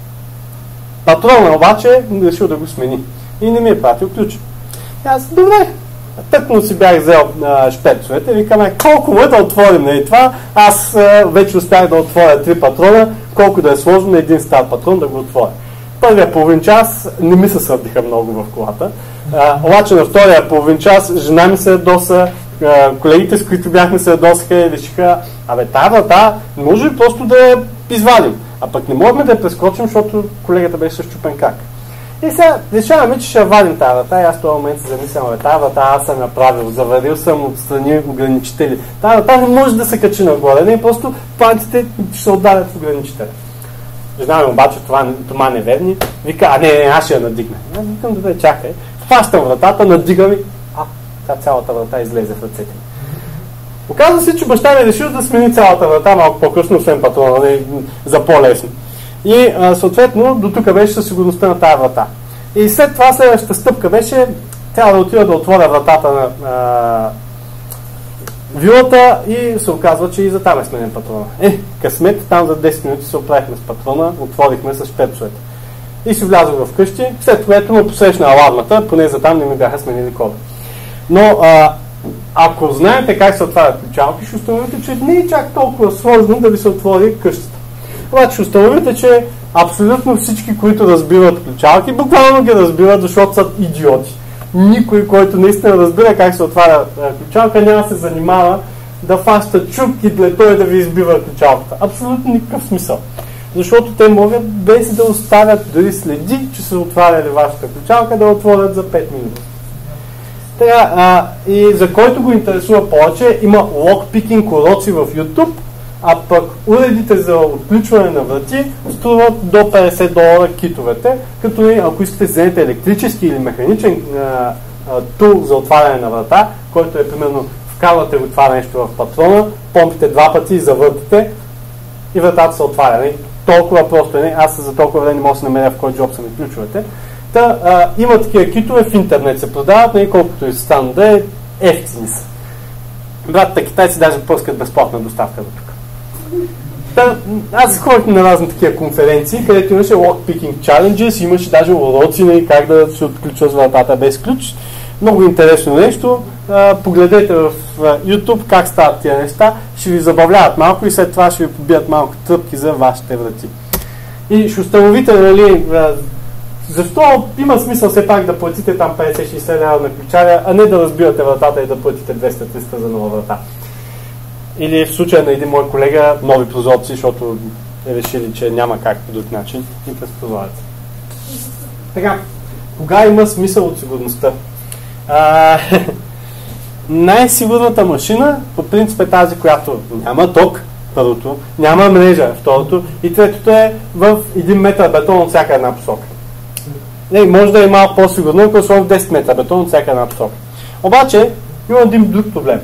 Патрона обаче решил да го смени и не ми е пратил ключ. Аз, добре, тъкно си бях взел шпецовете, викаме, колко му е да отворим на това, аз вече успях да отворя 3 патрона, колко да е сложно на един стар патрон да го отворя. Първия половин час не ми се сърдиха много в колата, обаче на втория половин час жена ми се ядоса, колегите, с които бяхме се ядосаха и решиха, тази врата не може просто да я извадим, а пък не можем да я прескочим, защото колегата беше счупен как. И сега решаваме, че ще вадим тази врата и аз в този момент се замислям, тази врата аз съм направил, заварил съм отстрани ограничители. Тази врата не може да се качи нагоре, не просто пантите ще се отдадат в ограничителя. Жена ми обаче това не верни, вика, не, аз ще я надигна. Викам, добре, чакай, хващам вратата, надигам и цялата врата излезе в ръцете ми. Оказва се, че баща ми е решил да смени цялата врата малко по-късно, освен патрона, за по-лесно. И съответно до тук беше със сигурността на тази врата. И след това следващата стъпка беше трябва да отида да отворя вратата на вилата и се оказва, че и за там е сменен патрона. Късмет, там за 10 минути се оправихме с патрона, отворихме с шпецовете. И си влязох в къщи, след което ме посрещна алармата, поне за там не ми бяха сменили кода. Но ако знаете как се отварят ключалки, ще установите, че не е чак толкова сложно да ви се отвори къщата. Обаче ще установите, че абсолютно всички, които разбиват ключалки, буквално ги разбиват, защото са идиоти. Никой, който наистина разбира как се отваря ключалка, няма да се занимава да фаща чук и след той да ви избива ключалката. Абсолютно никакъв смисъл. Защото те могат без да оставят дори следи, че са отваряли вашата ключалка, да отворят за 5 минути. Така, и за който го интересува повече, има локпикинг уроци в YouTube, а пък уредите за отключване на врати струват до $50 китовете, като ако искате да вземете електрически или механичен тул за отваряне на врата, който е примерно вкарвате го това нещо в патрона, помпите 2 пъти и завъртите и вратата се отваря. Толкова просто е, аз за толкова време не мога да се намеря в кой джоб са ми ключовете. Има такива китове в интернет се продават, колкото и стана да е, ефтини са. Братата китайци даже пускат безплатна доставка до тук. Аз ходих на разни такива конференции, където имаше lockpicking challenges, имаше даже уроци как да се отключва с вратата без ключ. Много интересно нещо. Погледнете в YouTube как стават тия неща, ще ви забавляват малко и след това ще ви побият малко тръпки за вашите врати. И ще установите, нали, защо има смисъл все пак да платите там 50-60 лева на ключаря, а не да разбивате вратата и да платите 200-300 за нова врата. Или в случая на един мой колега нови прозорци, защото е решили, че няма как по друг начин и през прозорец. Така, кога има смисъл от сигурността? Най-сигурната машина по принцип е тази, която няма ток, първото, няма мрежа, второто, и третото е в 1 метър бетон от всяка една посока. Може да е малко по-сигурно, ако сложим 10 метра бетон от всяка една посока. Обаче има един друг проблем.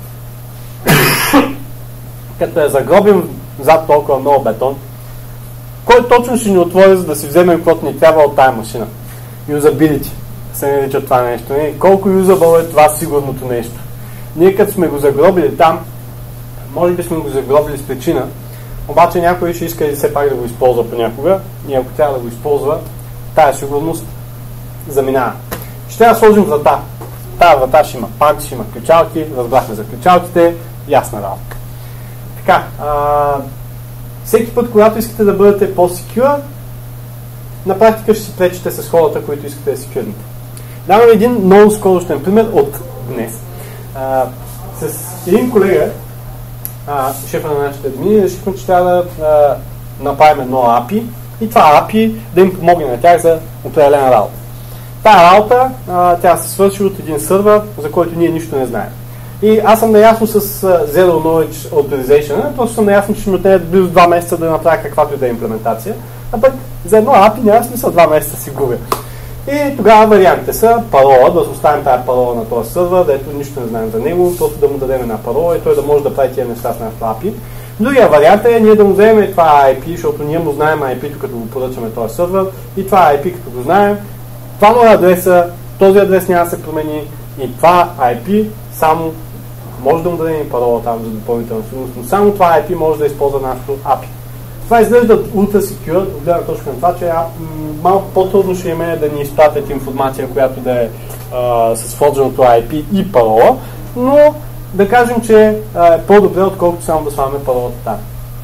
Като я загробим зад толкова много бетон, кой точно ще ни отвори, за да си вземем каквото ни трябва от тая машина? Юзабилити се нарича това нещо. Колко юзабъл е това сигурното нещо? Ние като сме го загробили там, може би сме го загробили с причина, обаче някой ще иска и все пак да го използва понякога, и ако трябва да го използва, тая сигурност заминава. Ще трябва да сложим врата. Тая врата ще има панти, ще има ключалки, разбрахме за ключалките, ясна работа. Така, всеки път, когато искате да бъдете по-secure, на практика ще си пречите с хората, които искате да секюрните. Давам един много скорошен пример от днес. С един колега, шефа на нашите админи, решихме, че трябва да направим едно API и това API да им помогне на тях за определена работа. Тая работа, тя се свърши от един сървър, за който ние нищо не знаем. И аз съм наясно с Zero Knowledge Authorization, просто съм наясно, че ще ми отнеме близо 2 месеца да направя каквато и да е имплементация, а пък за едно API няма смисъл 2 месеца си губя. И тогава вариантите са парола, да оставим тая парола на този сървър, дето нищо не знаем за него, просто да му дадем една парола и той да може да прави тия неща с нашото API. Другия вариант е ние да му вземем това IP, защото ние му знаем IP-то, като го поръчаме този сървър, и това IP, като го знаем, това му е адреса, този адрес няма да се промени и това IP само може да му дадем и парола там за допълнителна сигурност, но само това IP може да използва нашото API. Това изглежда ultra secure, от гледна точка на това, че малко по-трудно ще имаме да ни изпратят информация, която да е с входженото IP и парола, но да кажем, че е по-добре, отколкото само да слагаме паролата там.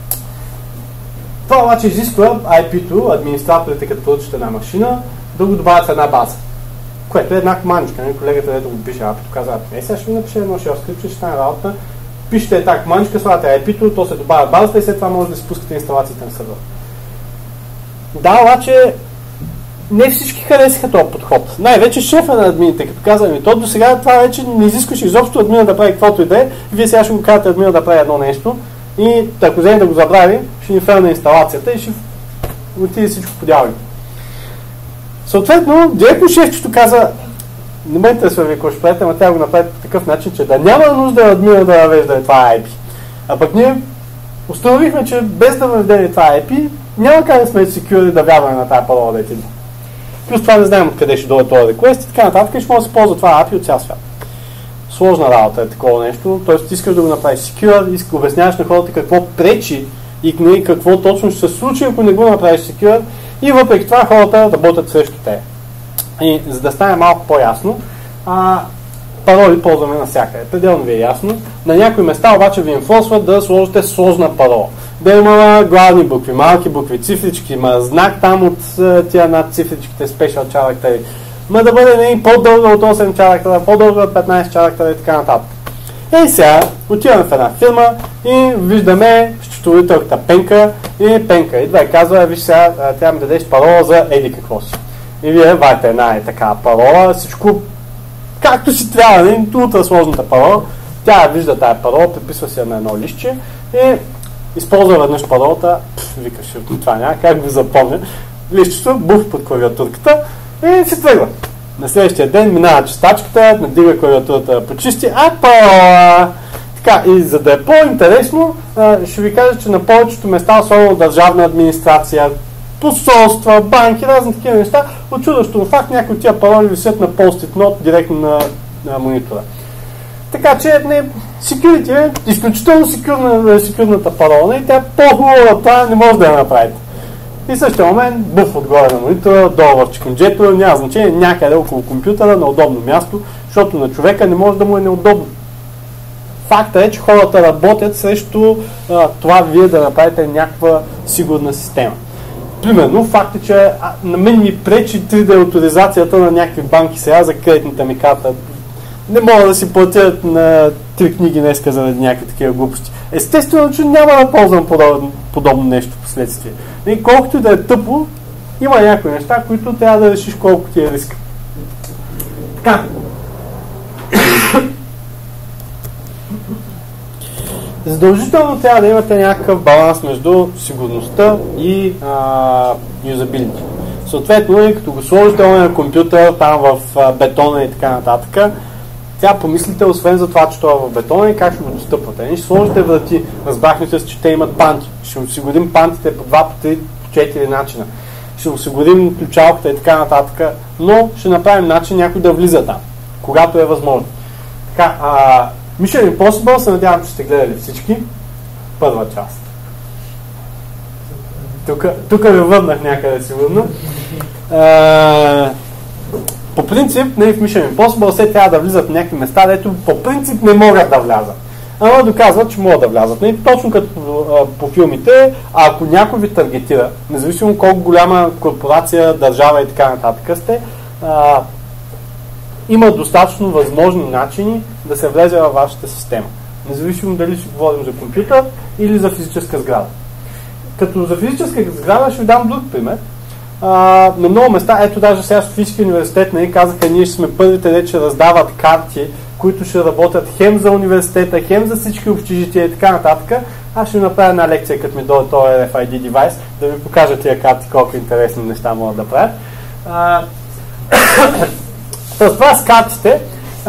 Това обаче изисква IP-то, администраторите, като поръчат една машина, да го добавят в една база, което е една командичка. Колегата, дето го пише API-то, казва, сега ще ви напише едно shell script, ще стане работа, пишете една командичка, слагате IP-то, то се добавя в базата и след това може да спускате инсталациите на сървър. Да, обаче не всички харесаха този подход. Най-вече шефа на админите, като каза то до сега това вече не изискваше изобщо админа да прави каквото и да е, вие сега ще го кажете админа да прави едно нещо и ако вземе да го забрави, ще ни ферне инсталацията и ще отиде всичко по дяволите. Съответно, директно шефчето каза, не ме интересува вие какво ще правите, ама трябва да го направите по такъв начин, че да няма нужда админа да въвежда това IP. А пък ние установихме, че без да въведе това IP, няма как да сме secure да вярваме на тази парола да е тиди. Плюс това не знаем откъде ще дойде този request и така нататък и ще може да се ползва това API от цял свят. Сложна работа е такова нещо, т.е. искаш да го направиш secure, обясняваш на хората какво пречи и какво точно ще се случи, ако не го направиш secure и въпреки това хората работят срещу те. И за да стане малко по-ясно, пароли ползваме навсякъде. Пределно ви е ясно. На някои места обаче ви инфорсват да сложите сложна парола. Да има главни букви, малки букви, цифрички, има знак там от тия над цифричките, special character, да бъде по-дълга от 8 character, по-дълга от 15 character и така нататък. И сега отиваме в една фирма и виждаме счетоводителката Пенка и Пенка идва и казва, виж сега, трябва да дадеш парола за еди какво си. И вие вадите една такава парола, всичко както си трябва, ултра сложната парола, тя вижда тая парола, приписва си на едно листче и използва веднъж паролата, викаш, това няма как ви запомня, листчето, бух под клавиатурката и се тръгва. На следващия ден минава чистачката, надига клавиатурата да почисти, парола! Така, и за да е по-интересно, ще ви кажа, че на повечето места, особено държавна администрация, посолства, банки, разни такива неща, очудващо факт, някои от тия пароли висят на post-it note директно на монитора. Така че security е изключително секюрната парола и тя по-хубавата не може да я направите. И в същия момент буф отгоре на монитора, долу в чекинджето, няма значение, някъде около компютъра, на удобно място, защото на човека не може да му е неудобно. Факта е, че хората работят срещу това вие да направите някаква сигурна система. Примерно, факт е, че на мен ми пречи 3D авторизацията на някакви банки сега за кредитната ми карта. Не мога да си платя на 3 книги днеска заради някакви такива глупости. Естествено, че няма да ползвам подобно нещо в последствие. И колкото и да е тъпо, има някои неща, които трябва да решиш колко ти е риск. Така. Задължително трябва да имате някакъв баланс между сигурността и юзабилити. Съответно, и като го сложите на компютър, там в бетона и така нататък, тя помислите, освен за това, че това е в бетона и как ще го достъпвате. Не ще сложите врати, разбрахме се, че те имат панти. Ще осигурим пантите по 2, по 3, по 4 начина. Ще осигурим ключалката и така нататък, но ще направим начин някой да влиза там, когато е възможно. Така, Mission Impossible, се надявам, че сте гледали всички. Първа част. Тук ви върнах някъде сигурно. По принцип, в Mission Impossible все трябва да влизат в някакви места, дето по принцип не могат да влязат. ама доказват, че могат да влязат. Не? Точно като по филмите, ако някой ви таргетира, независимо колко голяма корпорация, държава и така нататък сте, има достатъчно възможни начини да се влезе във вашата система. Независимо дали ще говорим за компютър или за физическа сграда. Като за физическа сграда ще ви дам друг пример. На много места, ето даже сега Софийския университет, нали, казаха, ние ще сме първите, де че раздават карти, които ще работят хем за университета, хем за всички общежития и така нататък. Аз ще направя една лекция, като ми дойде този RFID девайс, да ви покажа тия карти, колко интересни неща могат да правят. Това с картите,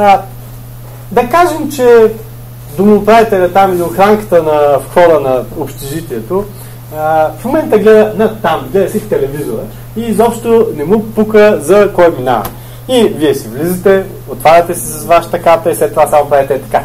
да кажем, че домоуправителя там или охранката на входа на общежитието в момента гледа си телевизора и изобщо не му пука за кой минава. И вие си влизате, отваряте си с вашата карта и след това само правите така.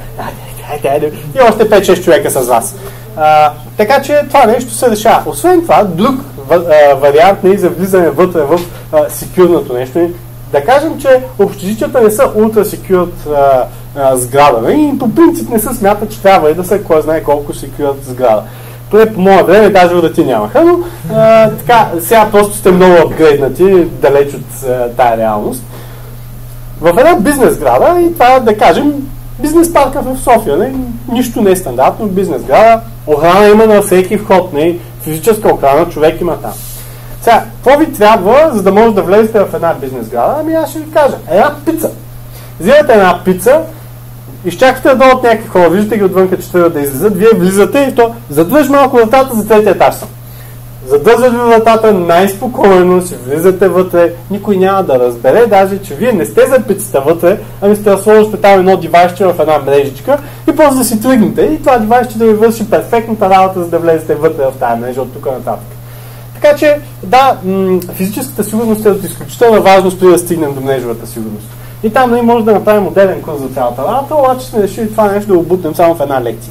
И още 5-6 човека с вас. Така че това нещо се решава. Освен това, друг вариант за влизане вътре в секюрното нещо. Да кажем, че общежитията не са ултра-секюрт сграда. И по принцип не се смята, че трябва и да са кой знае колко секюрт сграда. Поне по мое време даже врати нямаха, но така, сега просто сте много апгрейднати, далеч от тая реалност. В една бизнес сграда, и това да кажем бизнес парка в София, не? Нищо не е стандартно, бизнес сграда, охрана има на всеки вход, не? Физическа охрана, човек има там. Сега, какво ви трябва, за да може да влезете в една бизнес сграда? Ами аз ще ви кажа, една пица. Взимате една пица, изчакате да дойдат някакви хора, виждате ги отвънка, че трябва да излизат, вие влизате и то задръж малко вратата, за третия етаж съм. Задържат ви вратата най-спокойно, си влизате вътре, никой няма да разбере даже, че вие не сте за пицата вътре, ами сте да сложите там едно девайсче в една мрежичка и после да си тръгнете и това девайсче да ви върши перфектната работа, за да влезете вътре в тази мрежа от тук нататък. Така че, да, физическата сигурност е от изключителна важност преди да стигнем до мрежовата сигурност. И там може да направим отделен курс за цялата работа, обаче сме решили това нещо да обутнем само в една лекция.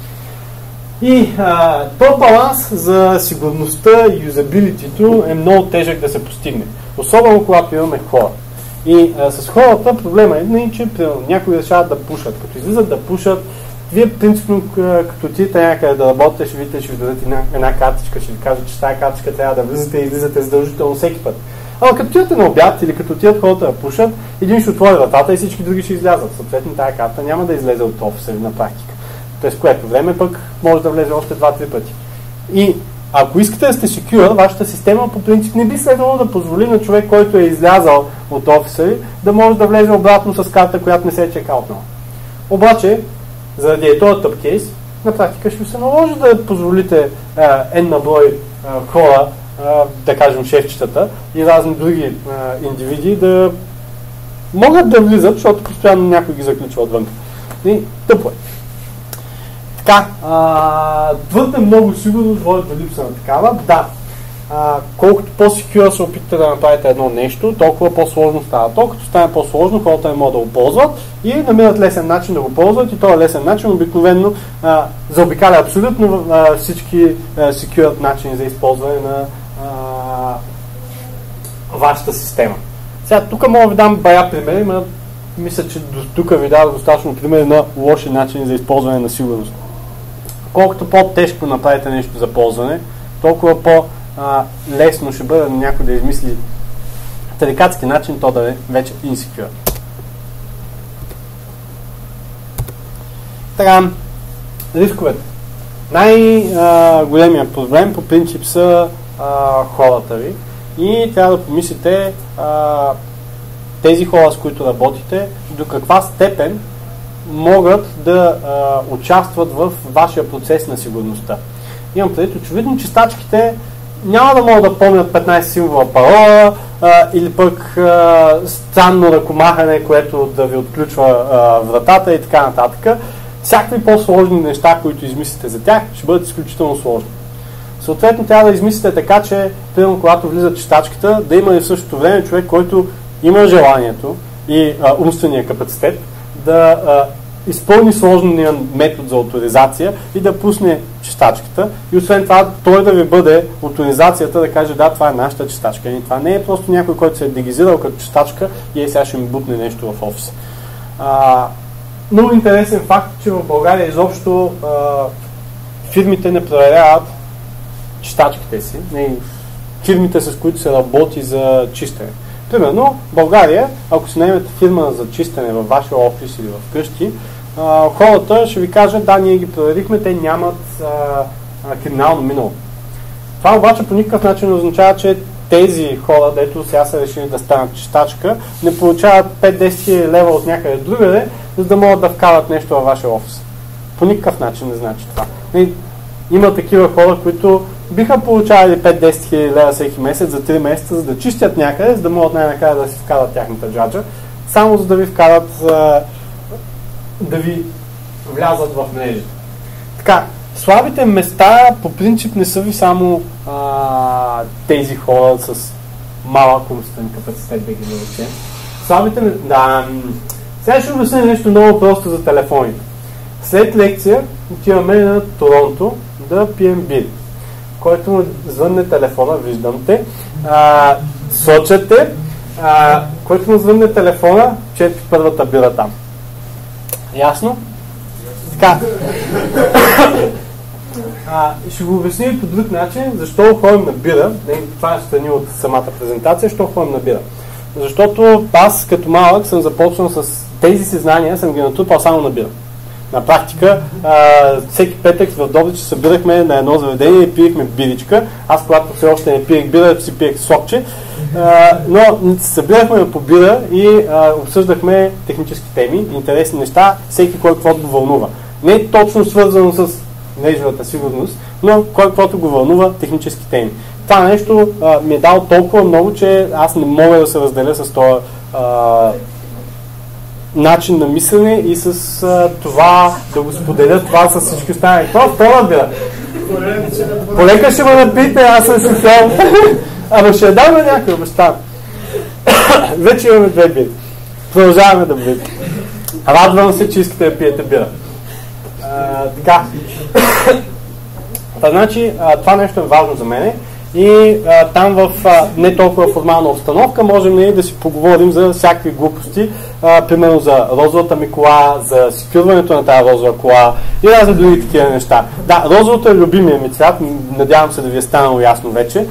И този баланс за сигурността и юзабилитито е много тежък да се постигне. Особено когато имаме хора. И с хората проблема е, че някои решават да пушат. Като излизат да пушат, вие принципно като отидете някъде да работите, ще видите, ще ви дадат една картичка, ще ви кажат, че тази картичка трябва да влизате и излизате задължително всеки път. Ама като отидете на обяд или като отидат хората да пушат, един ще отвори вратата и всички други ще излязат. Съответно тази карта няма да излезе от офиса на практика. През което време пък може да влезе още 2-3 пъти. И ако искате да сте secure, вашата система по принцип не би следвало да позволи на човек, който е излязал от офиса ви, да може да влезе обратно с карта, която не се е чекаутнала. Обаче, заради този тъп кейс, на практика ще се наложи да позволите на брой хора, да кажем шефчетата и разни други индивиди да могат да влизат, защото постоянно някой ги заключва отвън. И тъпо е. Така, твърде много сигурност води до липса на такава. Да, колкото по-секюра се опитате да направите едно нещо, толкова по-сложно става. Толкова стане по-сложно, хората не могат да го ползват и намират лесен начин да го ползват и този лесен начин обикновено заобикаля абсолютно всички секюрат начини за използване на вашата система. Сега, тук мога да ви дам бая примери, но мисля, че тук ви дава достатъчно примери на лоши начини за използване на сигурност. Колкото по-тежко направите нещо за ползване, толкова по-лесно ще бъде някой да измисли тарикатски начин, то да е вече insecure. Така, рисковете. Най-големият проблем по принцип са хората ви и трябва да помислите тези хора, с които работите, до каква степен могат да участват в вашия процес на сигурността. Имам предвид, очевидно, че стачките няма да могат да помнят 15 символа парола или пък странно ръкомахане, което да ви отключва вратата и така нататък. Всякакви по-сложни неща, които измислите за тях, ще бъдат изключително сложни. Съответно, трябва да измислите така, че примерно, когато влиза чистачката, да има и в същото време човек, който има желанието и умствения капацитет да изпълни сложния метод за авторизация и да пусне чистачката и освен това той да ви бъде авторизацията да каже да, това е нашата чистачка. И това не е просто някой, който се е дегизирал като чистачка и сега ще ми бутне нещо в офиса. много интересен факт, че в България изобщо фирмите не проверяват чистачките си, фирмите, с които се работи за чистене. Примерно, в България, ако си наемете фирма за чистене във вашия офис или в къщи, хората ще ви кажат, да, ние ги проверихме, те нямат криминално минало. Това обаче по никакъв начин не означава, че тези хора, дето сега са решили да станат чистачка, не получават 5-10 лева от някъде другаде, за да могат да вкарат нещо във вашия офис. По никакъв начин не значи това. Има такива хора, които биха получавали 5-10 хиляди лева всеки месец за 3 месеца, за да чистят някъде, за да могат най-накрая да си вкарат тяхната джаджа, само за да ви вкарат, да ви влязат в мрежите. Така, слабите места по принцип не са ви само тези хора с малък умствен капацитет, да ги наречем. Слабите места... Сега ще обясня нещо много просто за телефоните. След лекция отиваме на Торонто да пием бири. Който му звънне телефона, виждам те, сочате, който му звънне телефона, черпи първата бира там. Ясно? Така. Ще го обясня и по друг начин, защо ходим на бира. Това е страни от самата презентация, защо ходим на бира. Защото аз като малък съм започнал с тези си знания, съм ги натрупал само на бира. На практика, всеки петък в Добрич се събирахме на едно заведение и пиехме биричка. Аз, когато все още не пиех бира, си пиех сокче. Но се събирахме по бира и обсъждахме технически теми, интересни неща, всеки кой каквото го вълнува. Не е точно свързано с мрежовата сигурност, но кой каквото го вълнува технически теми. Това нещо ми е дало толкова много, че аз не мога да се разделя с това начин на мислене и с това да го споделя това с всички останали. Това бира. Полека ще ме напите, аз съм си цел. Ама ще я дам на някой, обещавам. Вече имаме 2 бири. Продължаваме да бием. Радвам се, че искате да пиете бира. Така. Значи, това нещо е важно за мене. И там в не толкова формална обстановка можем да си поговорим за всякакви глупости, примерно за розовата ми кола, за секюрването на тази розова кола и разни други такива неща. Да, розовото е любимия ми цвят, надявам се да ви е станало ясно вече.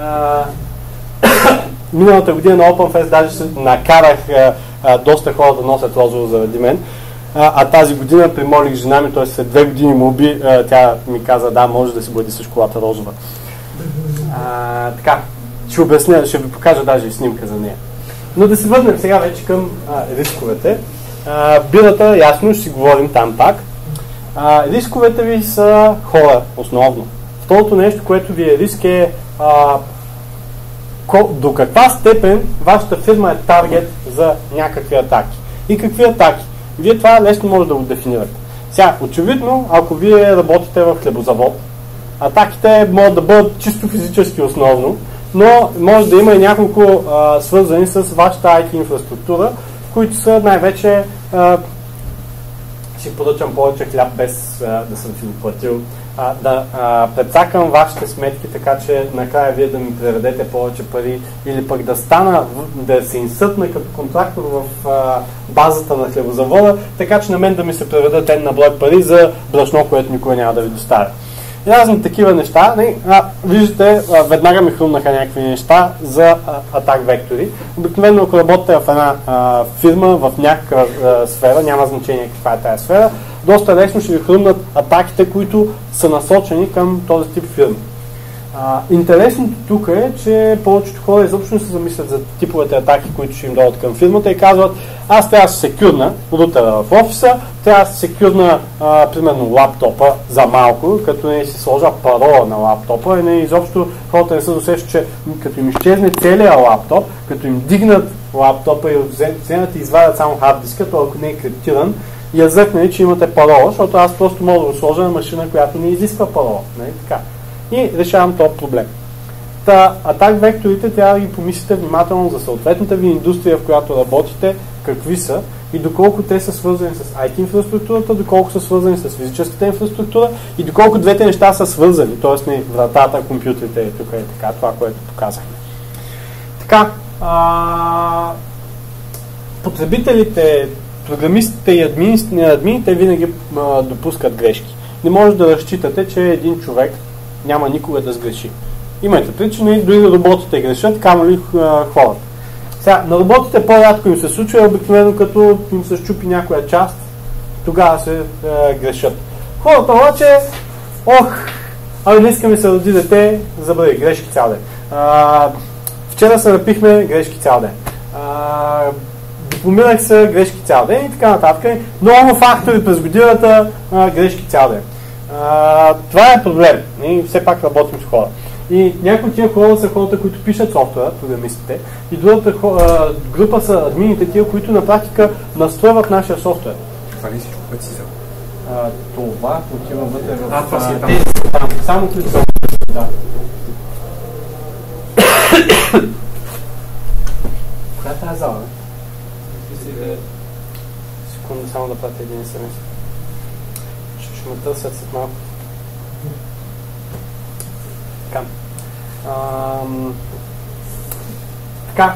Миналата година на OpenFest даже се накарах доста хора да носят розово заради мен. А тази година примолих жена ми, т.е. след 2 години му уби, тя ми каза, да, може да си бъде с колата розова. Така, ще обясня, ще ви покажа даже и снимка за нея. Но да се върнем сега вече към рисковете. Бирата, ясно, ще си говорим там пак. Рисковете ви са хора, основно. Второто нещо, което ви е риск е до каква степен вашата фирма е таргет за някакви атаки. И какви атаки? Вие това лесно може да го дефинирате. Сега, очевидно, ако вие работите в хлебозавод, атаките могат да бъдат чисто физически основно, но може да има и няколко свързани с вашата IT инфраструктура, които са най-вече си поръчам повече хляб без да съм си го платил, да прецакам вашите сметки, така че накрая вие да ми преведете повече пари или пък да се инсътна като контрактор в базата на хлебозавода, така че на мен да ми се преведат на брой пари за брашно, което никога няма да ви доставя. И разни такива неща. Виждате, веднага ми хрумнаха някакви неща за атак вектори. Обикновено, ако работите в една фирма, в някаква сфера, няма значение каква е тази сфера, доста лесно ще ви хрумнат атаките, които са насочени към този тип фирми. Интересното тук е, че повечето хора изобщо не се замислят за типовете атаки, които ще им дойдат към фирмата и казват, аз трябва да се секюрна рутера в офиса, трябва да се секюрна примерно лаптопа за малко, като не си сложа парола на лаптопа и изобщо хората не се досещат, че като им изчезне целият лаптоп, като им дигнат лаптопа и вземат и извадят само хард диска, то ако не е криптиран, я зъкнали, че имате парола, защото аз просто мога да го сложа на машина, която не изисква парола. Така. И решавам този проблем. Атак векторите трябва да ги помислите внимателно за съответната ви индустрия, в която работите, какви са и доколко те са свързани с IT инфраструктурата, доколко са свързани с физическата инфраструктура и доколко двете неща са свързани, т.е. вратата, компютрите, тук е така, това, което показахме. Така, потребителите програмистите и админите винаги допускат грешки. Не може да разчитате, че един човек няма никога да сгреши. Имайте причина, дори роботите грешат, камо ли хората. Сега, на роботите по-рядко им се случва, обикновено като им се щупи някоя част, тогава се грешат. Хората обаче, днеска ми се роди дете, забрави, грешки цял ден. Вчера се напихме, грешки цял ден. Дипломирах се, грешки цял ден и така нататък. Много фактори през годината, грешки цял ден. Това е проблем. И все пак работим с хора. И някои от тия хора са хората, които пишат софтуера, програмистите, и другата група са админите, тия, които на практика настройват нашия софтуер. Това ли всичко, което си взел? Това отива вътре в... това си е там. Само които са... Да. Коя е тази зала? Секунда, само да пратя един SMS. Ще ме търсят след малко. Така. Така.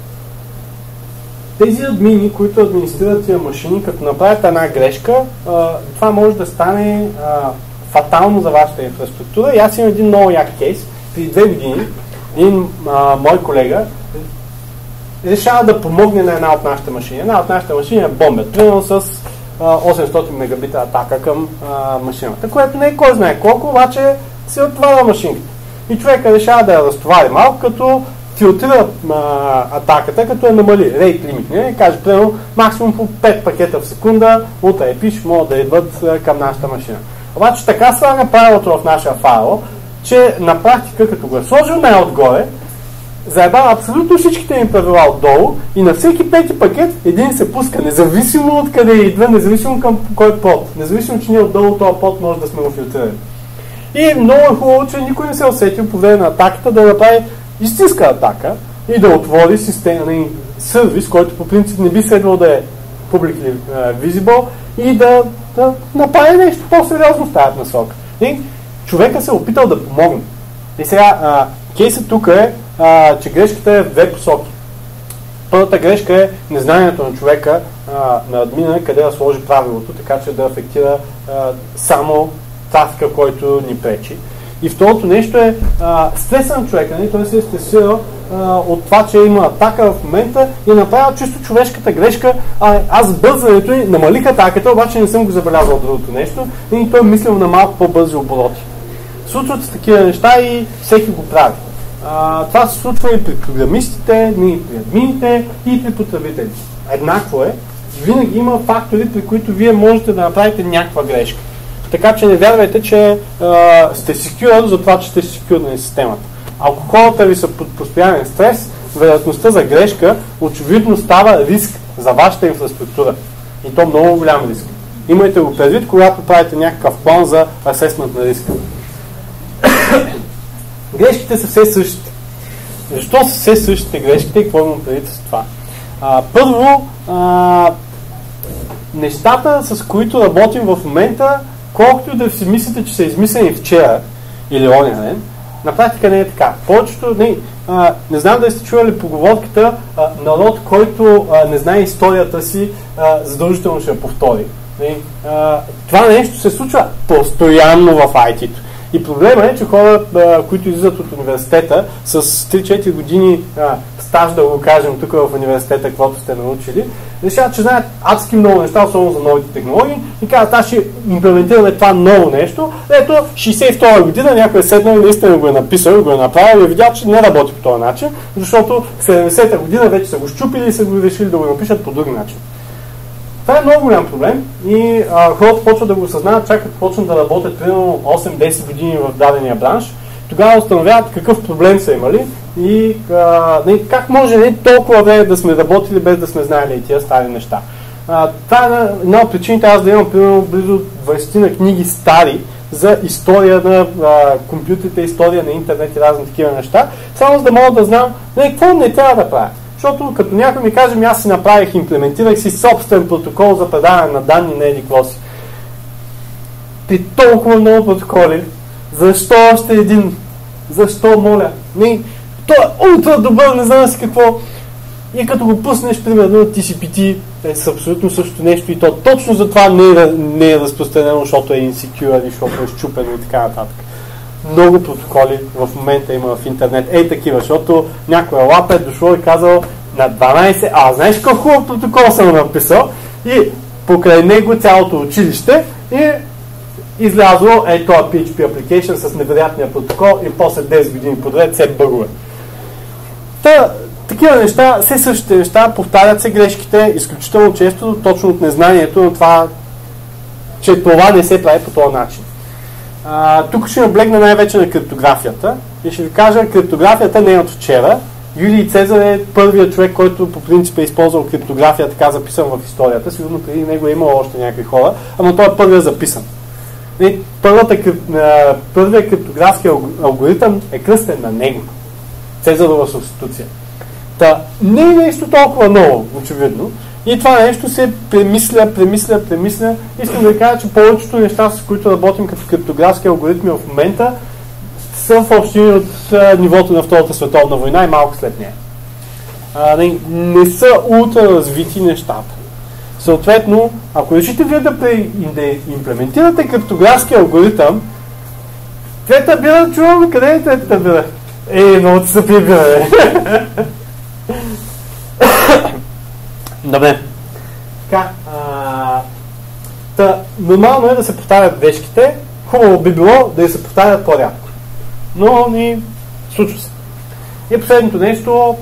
Тези админи, които администрират тия машини, като направят една грешка, това може да стане фатално за вашата инфраструктура. И аз имам един много як кейс. Преди 2 години един мой колега решава да помогне на една от нашите машини. Една от нашите машини е бомбет, примерно с 800 мегабита атака към машината, което не е кой знае колко, обаче се отваря машинката. И човека решава да я разтовари малко, като филтрира атаката, като я намали рейт лимит. Не? Каже, примерно, максимум по 5 пакета в секунда от IP могат да идват към нашата машина. Обаче така слага правилото в нашия файл, че на практика, като го е сложил най-отгоре, заебава абсолютно всичките ни правила отдолу и на всеки 5 пакет един се пуска, независимо от къде идва, независимо към кой под, независимо, че ние отдолу този под може да сме го филтрирали. И много е хубаво, че никой не се усетил по време на атаката да направи истинска атака и да отвори система, сервис, който по принцип не би следвал да е publicly visible и да направи нещо по-сериозно в тази насока. И човека се е опитал да помогне. И сега кейсът тук е, че грешката е в две посоки. Първата грешка е незнанието на човека, на админа, къде да сложи правилото, така че да афектира само трафика, който ни пречи. И второто нещо е стреса на човека. Той се е стресирал от това, че има атака в момента и е направил чисто човешката грешка. Аз бързането и намалих атаката, обаче не съм го забелязал другото нещо и той е мислил на малко по-бързи обороти. Случват се такива неща и всеки го прави. Това се случва и при програмистите, и при админите, и при потребителите. Еднакво е. Винаги има фактори, при които вие можете да направите някаква грешка. Така че не вярвайте, че сте secure за това, че сте secure на системата. Ако хората ви са под постоянен стрес, вероятността за грешка очевидно става риск за вашата инфраструктура. И то много голям риск. Имайте го предвид, когато правите някакъв план за асесмент на риска. Грешките са все същите. Защо са все същите грешките и какво имам предвид с това? Първо, нещата, с които работим в момента, колкото и да си мислите, че са измислени вчера или оня ден, на практика не е така. Повечето, не знам дали сте чували поговорката, народ, който не знае историята си, задължително ще я повтори. Това нещо се случва постоянно в IT-то. И проблема е, че хора, които излизат от университета с 3-4 години стаж, да го кажем тук в университета, каквото сте научили, решават, че знаят адски много неща, особено за новите технологии и казват, аз ще имплементираме това ново нещо. Ето, 62 година някой е седнал и наистина го е написал, го е направил и е видял, че не работи по този начин, защото 70-та година вече са го щупили и са го решили да го напишат по друг начин. Това е много голям проблем и хората почват да го осъзнават, чак като почнат да работят примерно 8-10 години в дадения бранш, тогава установяват какъв проблем са имали и как може толкова време да сме работили без да сме знаели и тия стари неща. Това е една от причините аз да имам примерно близо 20 на книги стари за история на компютрите, история на интернет и разни такива неща, само за да мога да знам какво не трябва да правя. Защото като някой ми каже, аз си направих, имплементирах си собствен протокол за предаване на данни на еди-какво си. При толкова много протоколи, защо още един? Защо, моля? Той е ултра добър, не знам си какво. И като го пуснеш, примерно, TCP/IP е с абсолютно същото нещо и то точно за това не е разпространено, защото е insecure или защото е счупено и така нататък. Много протоколи в момента има в интернет, такива, защото някоя лапа е дошло и казал на 12, знаеш колко хубав протокол съм написал и покрай него цялото училище и излязло този PHP application с невероятния протокол и после 10 години подред се бъгува. Такива неща, все същите неща, повтарят се грешките изключително често, точно от незнанието на това, че това не се прави по този начин. Тук ще наблегна най-вече на криптографията и ще ви кажа, криптографията не е от вчера. Юлий Цезар е първият човек, който по принцип е използвал криптография, така записан в историята. Сигурно преди него е имало още някакви хора, ама той е първият записан. Първият криптографски алгоритъм е кръстен на него. Цезарова субституция. Не е нещо толкова ново, очевидно. И това нещо се премисля. Искам да ви кажа, че повечето неща, с които работим като криптографски алгоритми в момента, са в общини от нивото на Втората световна война и малко след нея. Не са ултра развити нещата. Съответно, ако решите вие да имплементирате криптографски алгоритъм, трета бира, чувам, къде е третата бира? Много ти се прибира, Добре. Така. Нормално е да се повтарят грешките. Хубаво би било да се повтарят по-рядко. Но ни случва се. И последното нещо,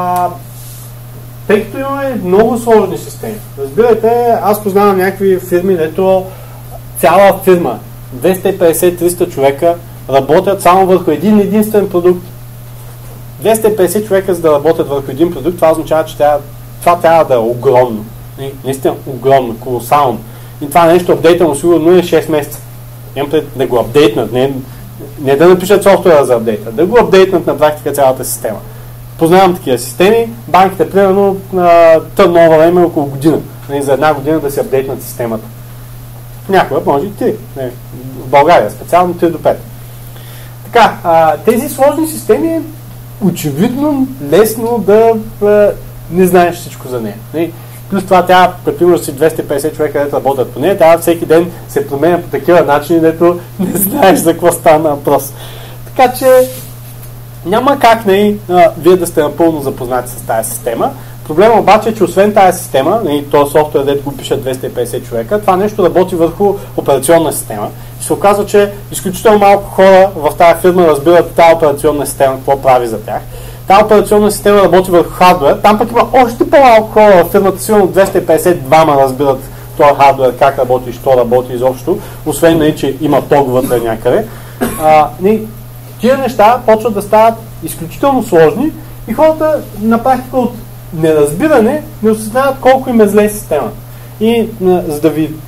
тъй като имаме много сложни системи. Разбирайте, аз познавам някакви фирми, дето цяла фирма, 250-300 човека, работят само върху един единствен продукт. 250 човека, за да работят върху един продукт, това означава, че това трябва да е огромно. Наистина огромно, колосално. И това нещо апдейтано сигурно е 6 месеца. Имам пред да го апдейтнат, не да напишат софтуера за апдейта, да го апдейтнат на практика цялата система. Познавам такива системи, банките примерно търнова време около година. За една година да си апдейтнат системата. Някога може и 3. В България специално 3 до 5. Така, тези сложни системи е очевидно лесно да не знаеш всичко за нея. Плюс това тя, примерно си 250 човека, където работят по нея, тя всеки ден се променя по такива начини, дето не знаеш за какво стана въпрос. Така че няма как вие да сте напълно запознати с тази система. Проблема обаче е, че освен тази система, този софтуер, дето го пишат 250 човека, това нещо работи върху операционна система. И се оказва, че изключително малко хора в тази фирма разбират тази операционна система, какво прави за тях. Тази операционна система работи върху хардуер. Там пък има още по-малко хора в фирмата, сигурно 252 разбират този хардуер, как работи и що работи изобщо, освен че има ток вътре някъде. Тия неща почват да стават изключително сложни и хората на практика от неразбиране не осъзнават колко им е зле система. И за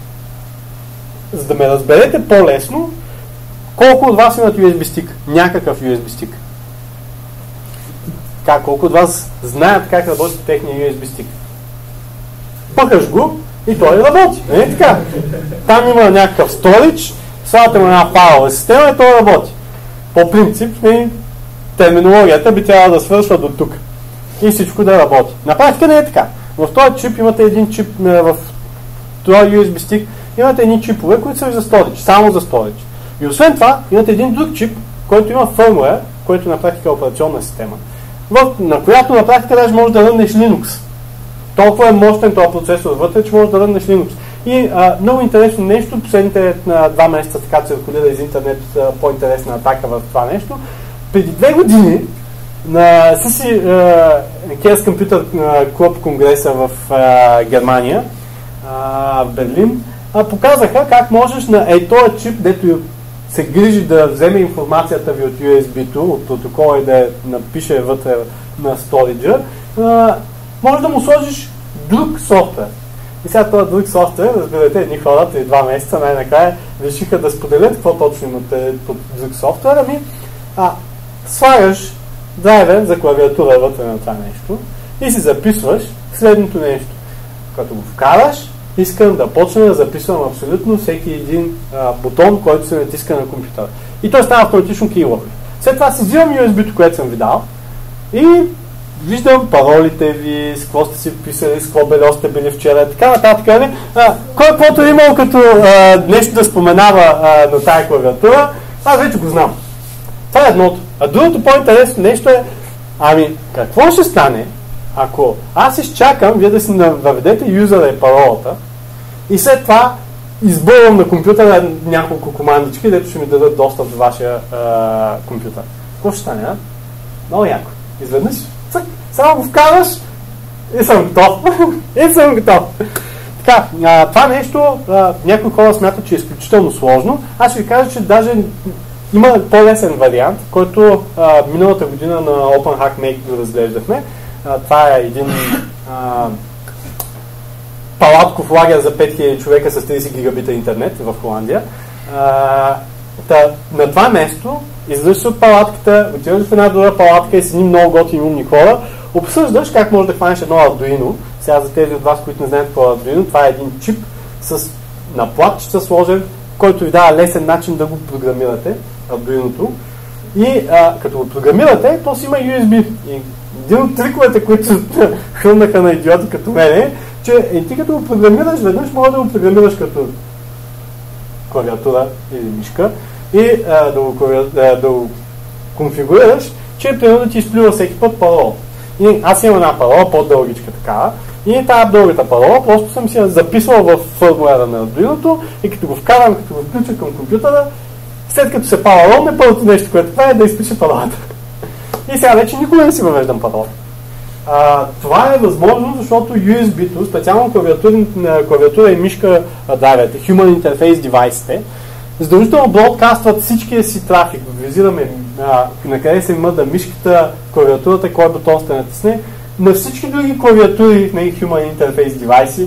да ме разберете по-лесно, колко от вас имат USB стик? Някакъв USB стик. Колко от вас знаят как работи техния USB стик? Пъхаш го и той работи. Не така? Там има някакъв storage, слагате му една файлова система и той работи. По принцип, терминологията би трябвало да свършва до тук. И всичко да работи. На практика не е така. В този чип имате един чип, в този USB стик имате едни чипове, които са за storage, само за storage. И освен това, имате един друг чип, който има firmware, който на практика е операционна система, на която на практика даже може да ръннеш Linux. Толкова е мощен този процесор вътре, че може да ръннеш Linux. И много интересно нещо, последните 2 месеца така циркулира из интернет по-интересна атака в това нещо. Преди 2 години на CC Chaos Computer Club конгреса в Германия, в Берлин, показаха как можеш на този чип, дето се грижи да вземе информацията ви от USB-то, от протокола и да я напише вътре на сториджа, може да му сложиш друг софтуер. И сега този друг софтуер, разбирате, едни хора преди 2 месеца най-накрая решиха да споделят какво точно имате под друг софтуер. Слагаш драйвер за клавиатура вътре на това нещо и си записваш следното нещо. Като го вкараш, искам да почна да записвам абсолютно всеки един бутон, който се натиска на компютъра. И той става автоматично keylogger. След това си взимам USB-то, което съм ви дал и виждам паролите ви, с какво сте си вписали, с какво бельо сте били вчера, така нататък. Кой каквото е имал като нещо да споменава на тая клавиатура, аз вече го знам. Това е едното. А другото по-интересно нещо е, какво ще стане, ако аз изчакам вие да си въведете юзера и паролата и след това избървам на компютъра няколко командички, дето ще ми дадат достъп до вашия компютър. Какво ще стане, Много яко. Изведнъж, цък, само го вкараш и съм готов. Така, това нещо някои хора смятат, че е изключително сложно. Аз ще ви кажа, че даже има по-лесен вариант, който миналата година на Open Hack Make го разглеждахме. Това е един палатков лагер за 5000 човека с 30 гигабита интернет в Холандия. На това место излизаш от палатката, отиваш в една друга палатка и с едни много готини умни хора, обсъждаш как можеш да хванеш едно Arduino. Сега за тези от вас, които не знаят какво е Arduino, това е един чип на платчица сложен, който ви дава лесен начин да го програмирате, Arduino-то. И като го програмирате, то си има USB. И един от триковете, които хръмнаха на идиоти като мене, че ти като го програмираш, веднъж може да го програмираш като клавиатура или мишка и да го конфигурираш, че примерно да ти изплюва всеки път парола. И аз имам една парола, по-дългичка такава, и тази дългата парола просто съм си я записвал в фърмуера на Arduino-то и като го вкарам, като го включа към компютъра, след като се паролне, първото нещо, което това е да изпише паролата. И сега вече никога не си въвеждам парола. Това е възможно, защото USB-то, специално клавиатура и мишка драйверите, Human Interface девайсите, задължително бродкастват всичкия си трафик. Визираме на къде се мъда мишката, клавиатурата, кой бутон сте натисне, на всички други клавиатури на Human Interface девайси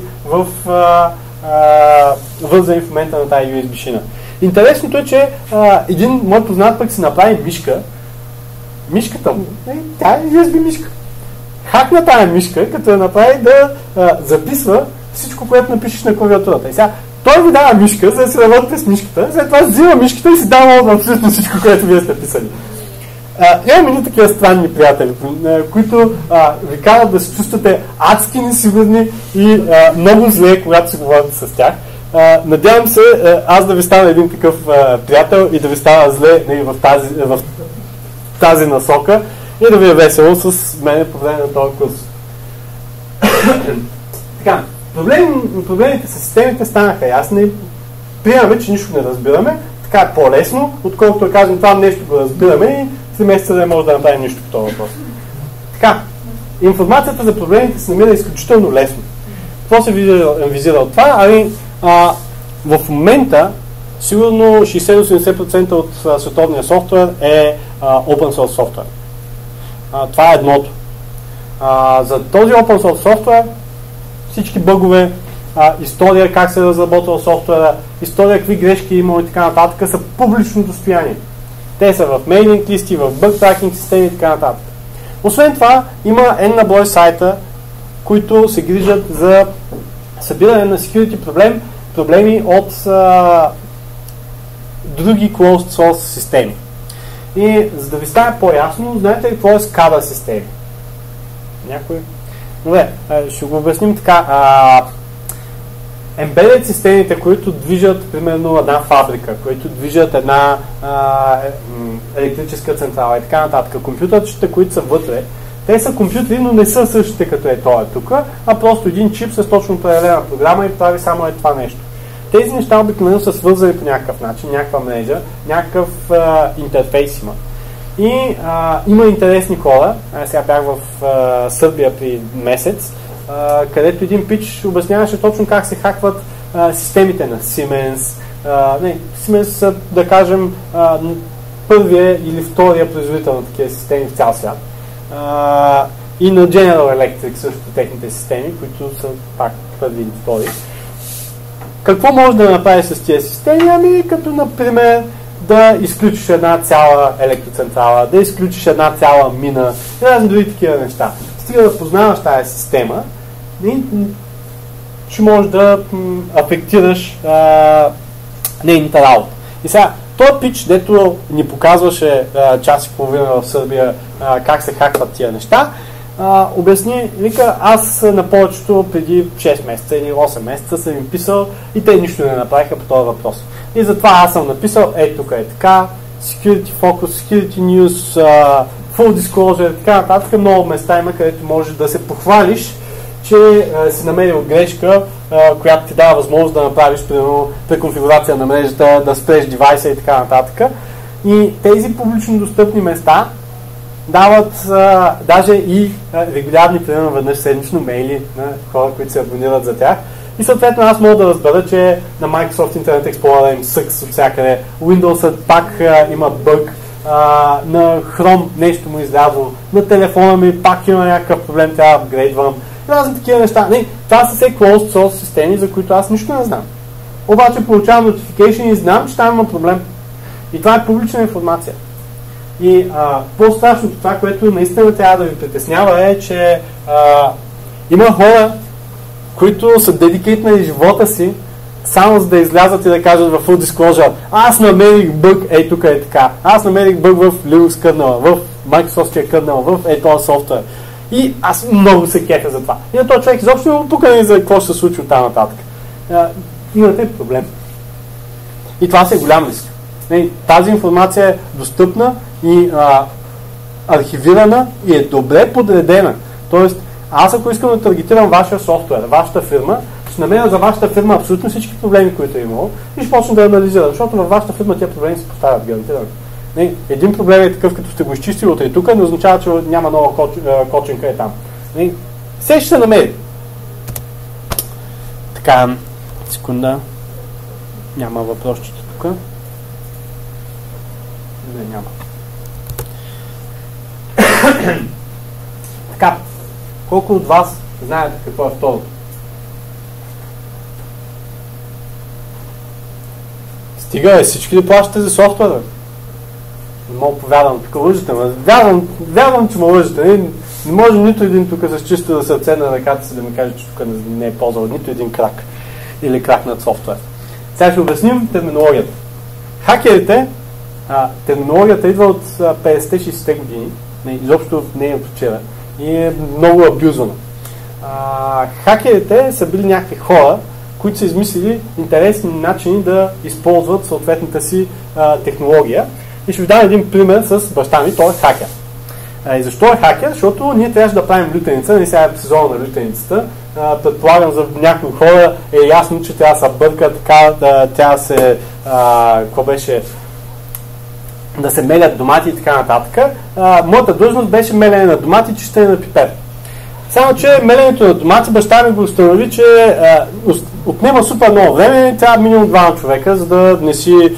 вързани в момента на тази USB шина. Интересното е, че един мой познат пък си направи мишка. Мишката му, тя е USB мишка. Хакна тая мишка, като я направи да записва всичко, което напишеш на клавиатурата. И сега той ви дава мишка, за да се работите с мишката, след това взима мишката и си дава абсолютно всичко, което вие сте писали. Имам едни такива странни приятели, които ви карат да се чувствате адски несигурни и много зле, когато си говорите с тях. Надявам се аз да ви стана един такъв приятел и да ви стана зле в тази насока и да ви е весело с мен по време на този курс. Така, проблемите с системите станаха ясни. Приемаме, че нищо не разбираме. Така е по-лесно, отколкото да кажем това нещо го разбираме и 3 месеца да не може да направим нищо по този въпрос. Така, информацията за проблемите се намира изключително лесно. Какво се визира от това? В момента сигурно 60-70% от световния софтуер е open source софтуер. Това е едното. За този open source софтуер всички бъгове, история как се е разработил софтуера, история какви грешки е имало и така нататък са публично достояние. Те са в мейлинг листи, в бъг тракинг системи и така нататък. Освен това, има на брой сайта, които се грижат за събиране на security проблеми от други closed source системи. И за да ви стане по-ясно, знаете ли какво е SCADA системи? Някой? Добре, ще го обясним така. Embedded системите, които движат примерно една фабрика, които движат една електрическа централа и така нататък. Компютърчета, които са вътре, те са компютри, но не са същите като е това тук, а просто един чип с точно определена програма и прави само това нещо. Тези неща обикновено са свързани по някакъв начин, някаква мрежа, някакъв интерфейс има. И има интересни хора. Сега бях в Сърбия при месец, където един пич обясняваше точно как се хакват системите на Siemens. Siemens са, да кажем, първия или втория производител на такива системи в цял свят. И на General Electric също техните системи, които са пак първи или втори. Какво може да направиш с тези системи? Като, например, да изключиш една цяла електроцентрала, да изключиш една цяла мина и разни други такива неща. Стига да познаваш тази система, ще можеш да афектираш нейната работа. И сега, този пич, дето ни показваше час и половина в Сърбия как се хакват тия неща, обясни, вика, аз на повечето преди 6 месеца или 8 месеца съм им писал и те нищо не направиха по този въпрос. И затова аз съм написал, тук е така, Security Focus, Security News, Full Disclosure, така нататък, много места има, където можеш да се похвалиш, че си намерил грешка, която ти дава възможност да направиш примерно преконфигурация на мрежата, да спреш девайса и така нататък. И тези публично достъпни места дават даже и регулярни, примерно веднъж седмично мейли на хора, които се абонират за тях. И съответно аз мога да разбера, че на Microsoft Internet Explorer им съкс от всякъде, Windows пак има бъг, на Chrome нещо му излязло, на телефона ми пак има някакъв проблем, трябва да апгрейдвам. Разни такива неща. Не, това са все closed source системи, за които аз нищо не знам. Обаче получавам notification и знам, че там има проблем. И това е публична информация. И по-страшното, това, което наистина трябва да ви притеснява е, че има хора, които са дедикейтнали живота си, само за да излязат и да кажат в Full Disclosure, аз намерих бъг, тук е така, аз намерих бъг в Linux кърнела, в Microsoft кърнела, в този софтуер. И аз много се кефя за това. И на този човек изобщо тук не за какво ще се случи от там нататък. Имате проблем. И това си е голям риск. Тази информация е достъпна и архивирана и е добре подредена. Тоест, аз ако искам да таргетирам вашия софтуер, вашата фирма, ще намеря за вашата фирма абсолютно всички проблеми, които е имало и ще почна да анализирам, защото във вашата фирма тези проблеми се поставят гарантирано. Един проблем е такъв, като сте го изчистили от и тук, не означава, че няма нова кочинка е там. Все ще се намери. Така, секунда. Няма въпросчета тук. Не, няма. Така, колко от вас знаете какво е второто? Стига, всички ли плащате за софтуера? Не мога повярвам, тук лъжете, вярвам, че ме лъжете. Не може нито един тук с чисто сърце на ръката си да ми каже, че тук не е ползвал нито един крак или крак над софтуер. Сега ще обясним терминологията. Хакерите, терминологията идва от 50-60 години, изобщо не е от вчера и е много абюзвана. Хакерите са били някакви хора, които са измислили интересни начини да използват съответната си технология. И ще ви дам един пример с баща ми, той е хакер. И защо е хакер? Защото ние трябваше да правим лютеница, не сега е сезона на лютеницата. Предполагам, за някои хора е ясно, че трябва да се бърка така, тя се, какво беше, да се мелят домати и така нататък. Моята длъжност беше мелене на домати и чистене на пипер. Само, че меленето на домати, баща ми го установи, че отнема супер много време, трябва минимум 2 човека, за да не си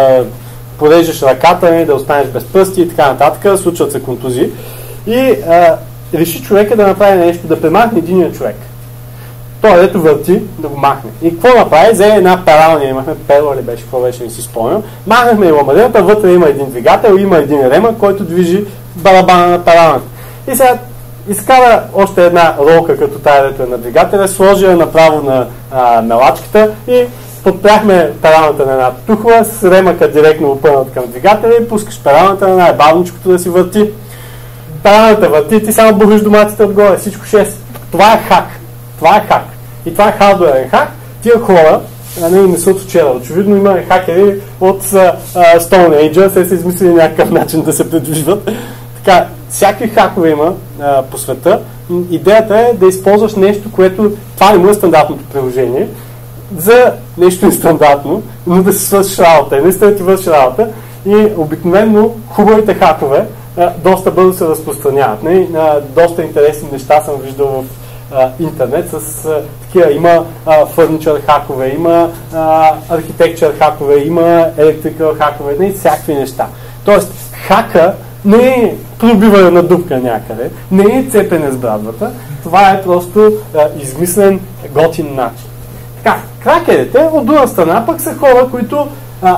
порежеш ръката, да останеш без пръсти и така нататък, случват се контузии. И реши човека да направи нещо, да премахне единия човек. Той, дето върти, да го махне. И какво направи? Взе една пералня, имахме перла ли беше, какво беше, не си спомням. Махнахме и ламадената, вътре има един двигател, има един ремък, който движи барабана на пералната. И сега изкара още една ролка, като тая, дето е на двигателя, сложи я направо на мелачката и подпряхме пералната на една тухла, с ремъка директно опънат към двигателя и пускаш пералната на най-бавничкото да си върти. Пералната върти, ти само бухаш доматите отгоре, всичко 6. Това е хак. Това е хак. И това е хардуерен хак. Тия хора не са от вчера. Очевидно има хакери от Stone Age, се са измислили някакъв начин да се придвижват. Така, всякакви хакове има по света. Идеята е да използваш нещо, което това не му е стандартното приложение, за нещо нестандартно, но да си свършиш работа. И наистина ти вършиш работа. И обикновено хубавите хакове доста бързо се разпространяват. Доста интересни неща съм виждал в интернет с такива. Има фърничър хакове, има архитектур хакове, има електрикъл хакове, всякакви неща. Тоест, хака не е пробиване на дупка някъде, не е цепене с брадвата, това е просто измислен готин начин. Така, кракерите от друга страна пък са хора, които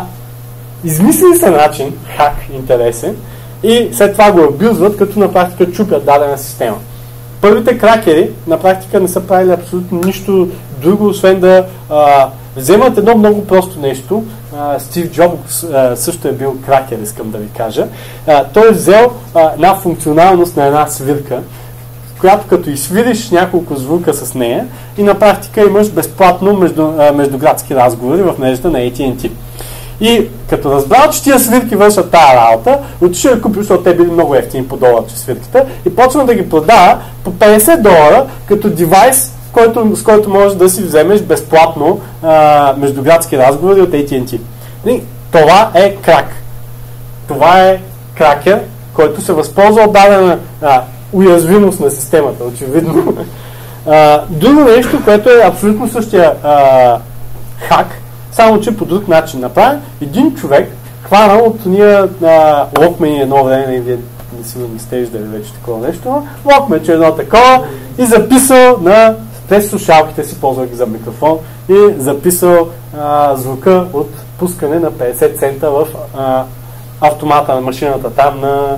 измислили са начин, хак интересен, и след това го абюзват, като на практика чупят дадена система. Първите кракери на практика не са правили абсолютно нищо друго, освен да вземат едно много просто нещо. Стив Джобс също е бил кракер, искам да ви кажа. Той е взел една функционалност на една свирка, която като изсвириш няколко звука с нея и на практика имаш безплатно междуградски разговори в мрежата на AT&T. И като разбрал, че тия свирки вършат тая работа, отишъл да купи, защото те били много ефтини по доларче свирките и почна да ги продава по $50 като девайс, с който можеш да си вземеш безплатно междуградски разговори от AT&T. И това е крак. Това е кракер, който се възползва от дадена уязвимост на системата, очевидно. Друго нещо, което е абсолютно същия хак, само че по друг начин направен. Един човек хванал от ние локмени едно време, вие сигурно не сте виждали вече такова нещо, локмече едно такова и записал през слушалките си, ползвайки за микрофон, и записал звука от пускане на 50 цента в автомата на машината там на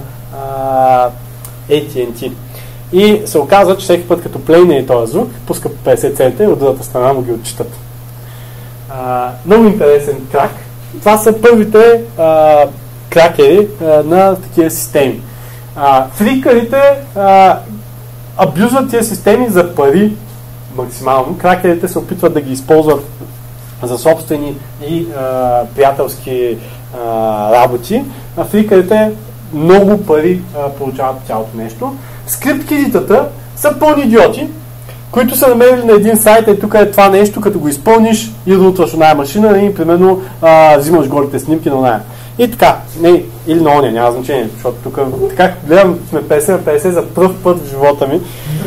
AT&T. И се оказва, че всеки път като плейне и този звук, пуска 50 цента и от другата страна му ги отчитат. Много интересен крак. Това са първите кракери на такива системи. Фрикърите абюзват тия системи за пари максимално. Кракерите се опитват да ги използват за собствени и приятелски работи. Фрикърите много пари получават цялото нещо. Скрипт-кидитата са пълни идиоти, които са намерили на един сайт, и тук е това нещо, като го изпълниш и рутваш оная машина и примерно взимаш голите снимки на оная. И така, или на оня, няма значение, защото тук така гледам, сме 50 на 50 за пръв път в живота ми.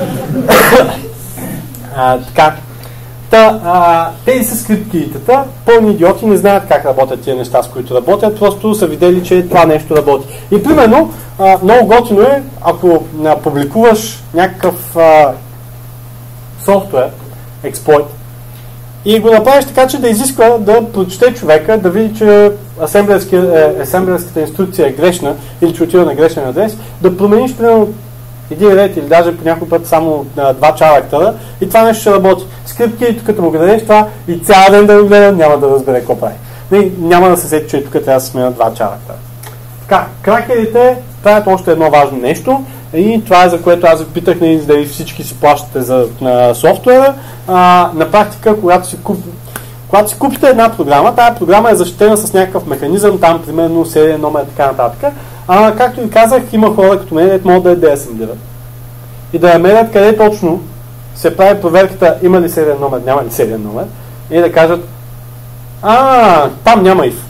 Така. Тези са скрипт-кидитата, пълни идиоти, не знаят как работят тия неща, с които работят, просто са видели, че това нещо работи. И примерно, много готино е, ако публикуваш някакъв софтуер, експлойт, и го направиш така, че да изисква да прочете човека, да види, че асемблерската инструкция е грешна или че отива на грешен адрес, да промениш примерно един ред или даже по някой път само 2 чарактера и това нещо ще работи. Скрипт-кидито, като му го дадеш това и цял ден да го гледа, няма да разбере какво прави. Няма да се сети, че тук трябва да се сменят 2 чарактера. Така, кракерите правят още едно важно нещо и това е, за което аз ви питах, дали всички си плащате за софтуера. На практика, когато си купите една програма, тази програма е защитена с някакъв механизъм, там примерно серия номер и така нататък. Както ви казах, има хора като мен, могат да я деасемблират. И да я мерят къде точно се прави проверката, има ли сериен номер, няма ли сериен номер, и да кажат, там няма if.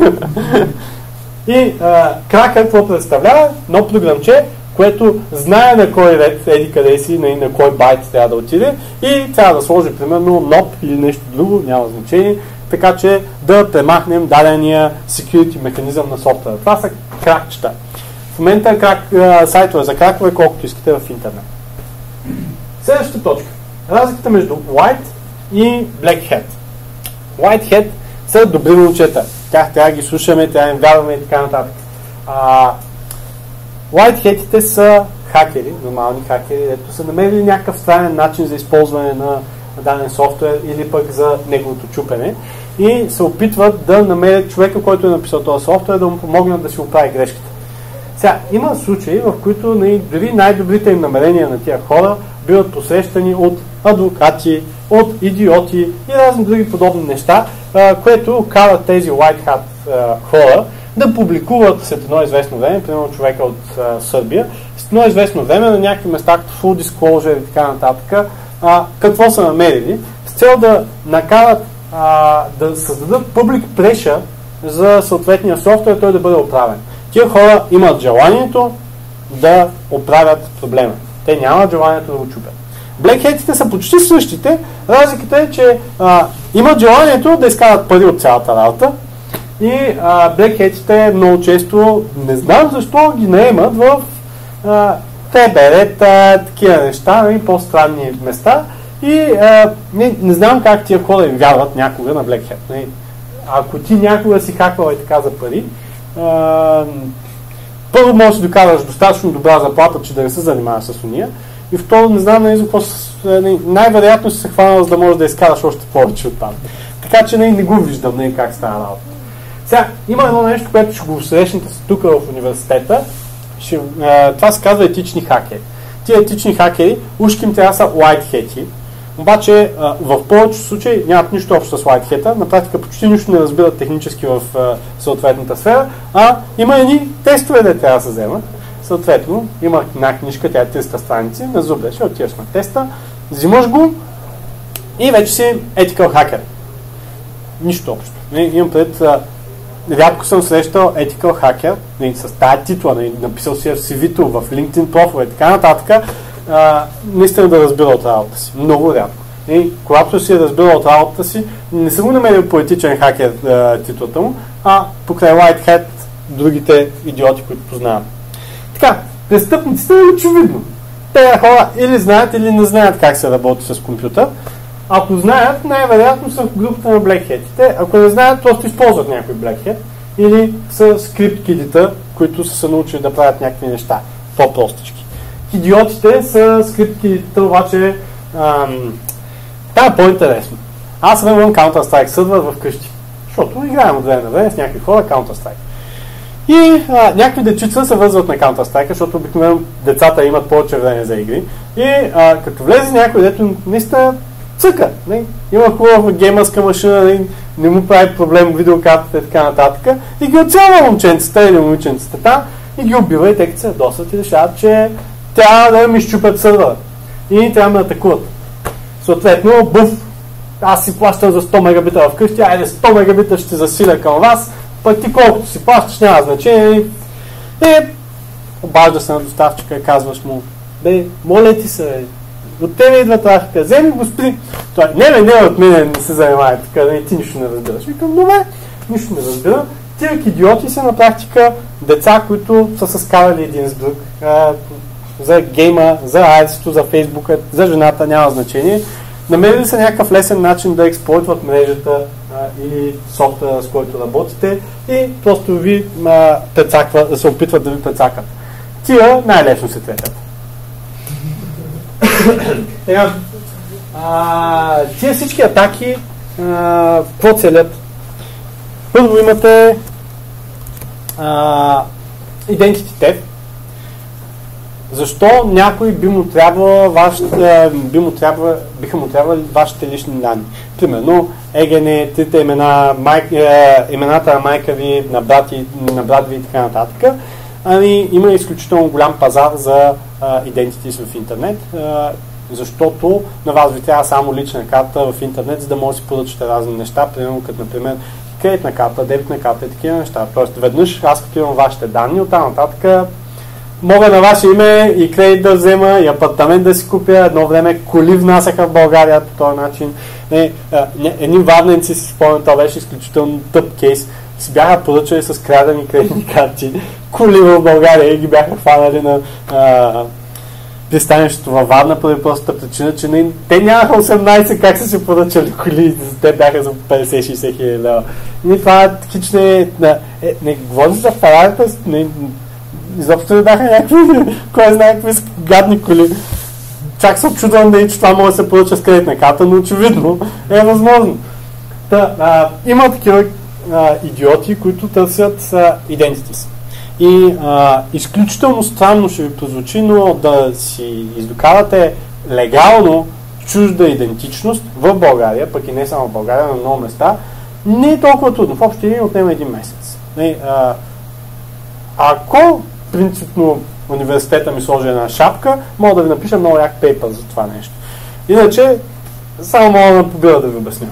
И кракър какво представлява? Едно програмче, което знае на кой ред, еди къде си, на кой байт трябва да отиде и трябва да сложи примерно NOP или нещо друго, няма значение, така че да премахнем дадения security механизъм на софтуера. Това са кракчета. В момента сайтове за кракове, колкото искате в интернет. Следващата точка. Разликата между White и Black Hat. White Hat са добри момчета. Тях трябва да ги слушаме, трябва да им вярваме и така нататък. White Hat-ите са хакери, нормални хакери, ето са намерили някакъв странен начин за използване на даден софтуер или пък за неговото чупене и се опитват да намерят човека, който е написал този софтуер, да му помогнат да си оправи грешката. Сега, има случаи, в които дори най-добрите им намерения на тия хора биват посрещани от адвокати, от идиоти и разни други подобни неща, което карат тези White Hat хора да публикуват след едно известно време, примерно човека от Сърбия, след едно известно време на някакви места, като Full Disclosure и така нататък, какво са намерили, с цел да накарат да създадат public pressure за съответния софтуер, той да бъде оправен. Тия хора имат желанието да оправят проблема. Те нямат желанието да го чупят. Black Hat-ите са почти същите. Разликата е, че имат желанието да изкарат пари от цялата работа и Black Hat-ите много често, не знам защо, ги наемат в ТБР-та, такива неща, и по-странни места и не знам как тия хора им вярват някога на Black Hat. Ако ти някога си хаквал и така за пари, първо можеш да докараш достатъчно добра заплата, че да не се занимаваш с уния, и второ, не знам най-вероятно си се хванал, за да можеш да изкараш още повече от там. Така че не го виждам как става работа. Сега, има едно нещо, което ще го срещнете тук в университета. Това се казва етични хакери. тия етични хакери, ушки им трябва да са white hat-и, обаче в повечето случаи нямат нищо общо с white hat-а, на практика почти нищо не разбират технически в съответната сфера, а има едни тестове, да трябва да се вземат. Съответно, има една книжка, тя е 300 страници, назубляш, отиваш на теста, взимаш го и вече си ethical hacker. Нищо общо. Имам пред, рядко съм срещал ethical hacker с тази титла, написал си в CV-то, в LinkedIn профила и така нататък, наистина да разбира от работа си. Много рядко. Когато си разбира от работата си, не съм го намерил по етичен хакер титлата му, а покрай white hat другите идиоти, които познавам. Така, престъпниците е очевидно. Те хора или знаят, или не знаят как се работи с компютър. Ако знаят, най-вероятно са в групата на Black Hat-ите. Ако не знаят, просто използват някой Black Hat. Или са скрипт-кидита, които са се научили да правят някакви неща. По-простички. Идиотите са скрипт-кидита, обаче това е по-интересно. Аз имам Counter-Strike сървър в къщи. Защото играем от време на време с някакви хора Counter-Strike. И някакви дечица се вързват на Counter-Strike, защото обикновено децата имат повече време за игри. И като влезе някой, дето наистина цъка. Има хубава геймърска машина, не му прави проблем видеокартата и така нататък. И ги оцелва момченцата или момиченцата и ги убива и те като се ядосват и решават, че трябва да ми щупят сървъра. И трябва да ме атакуват. Съответно, буф, аз си плащам за 100 мегабита вкъщи, айде 100 мегабита ще засиля към вас, пък ти колкото си плащаш, няма значение. И обажда се на доставчика и казваш му, бе, моля ти се, от тебе идва трафика, вземи го спри. Той, не от мен не се занимава така, ти нищо не разбираш. Викам, добре, нищо не разбира. Тия идиоти са на практика деца, които са се скарали един с друг. За гейма, за айдсито, за фейсбука, за жената, няма значение. Намерили са някакъв лесен начин да експлойтват мрежата или софтуера, с който работите и просто ви да се опитват да ви прецакат. Тия най-лесно се третят. Тия всички атаки какво целят? Първо имате Identity Theft. Защо някой биха му трябвали вашите лични данни? Примерно, ЕГН, трите имена, имената на майка ви, на брат ви и така нататък. Има изключително голям пазар за identities в интернет, защото на вас ви трябва само лична карта в интернет, за да може да си поръчате разни неща, примерно като например кредитна карта, дебитна карта и такива неща. Тоест веднъж аз като имам вашите данни, оттам нататък мога на ваше име и кредит да взема, и апартамент да си купя. Едно време коли внасяха в България по този начин. Едни варненци, си спомням, това беше изключително тъп кейс. Си бяха поръчали с крадени кредитни карти коли в България и ги бяха хванали на пристанището във Варна поради простата причина, че те нямаха 18 как са си поръчали коли, те бяха за 50-60 хиляди лева. И това такич не говори за Ферарите, изобщо не бяха някакви, кой знае какви гадни коли. Чак се очудвам че това може да се поръча с кредитна карта, но очевидно е възможно. Има такива идиоти, които търсят identities. И изключително странно ще ви прозвучи, но да си издокарате легално чужда идентичност в България, пък и не само в България, на много места, не е толкова трудно. В общи линии отнема един месец. Ако принципно университета ми сложи една шапка, мога да ви напиша много як пейпер за това нещо. Иначе, само мога да побира да ви обяснявам.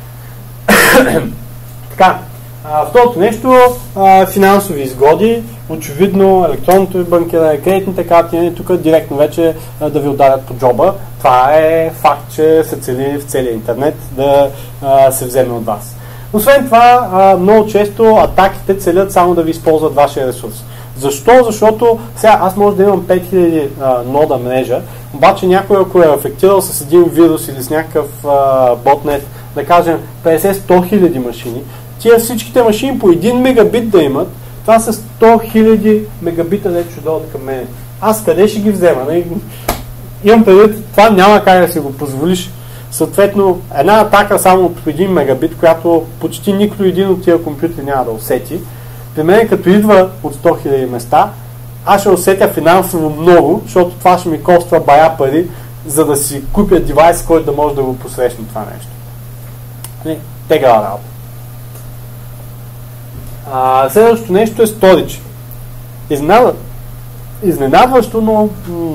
Така, второто нещо, финансови изгоди. Очевидно, електронното ви банкиране, кредитните карти, тук директно вече да ви ударят по джоба. Това е факт, че се цели в целия интернет да се вземе от вас. Освен това, много често атаките целят само да ви използват вашия ресурс. Защо? Защото сега аз може да имам 5000 нода мрежа, обаче някой ако е афектирал с един вирус или с някакъв ботнет, да кажем 50-100 хиляди машини, тия всичките машини по 1 мегабит да имат, това са 100 000 мегабита, дето ще дойдат към мен. Аз къде ще ги взема? Имам предвид, това няма как да си го позволиш. Съответно, една атака само от 1 мегабит, която почти никой един от тия компютри няма да усети, при мен като идва от 100 000 места, аз ще усетя финансово много, защото това ще ми коства бая пари, за да си купя девайс, който да може да го посрещне това нещо. Тегава работа. Следващото нещо е storage. Изненадващо, но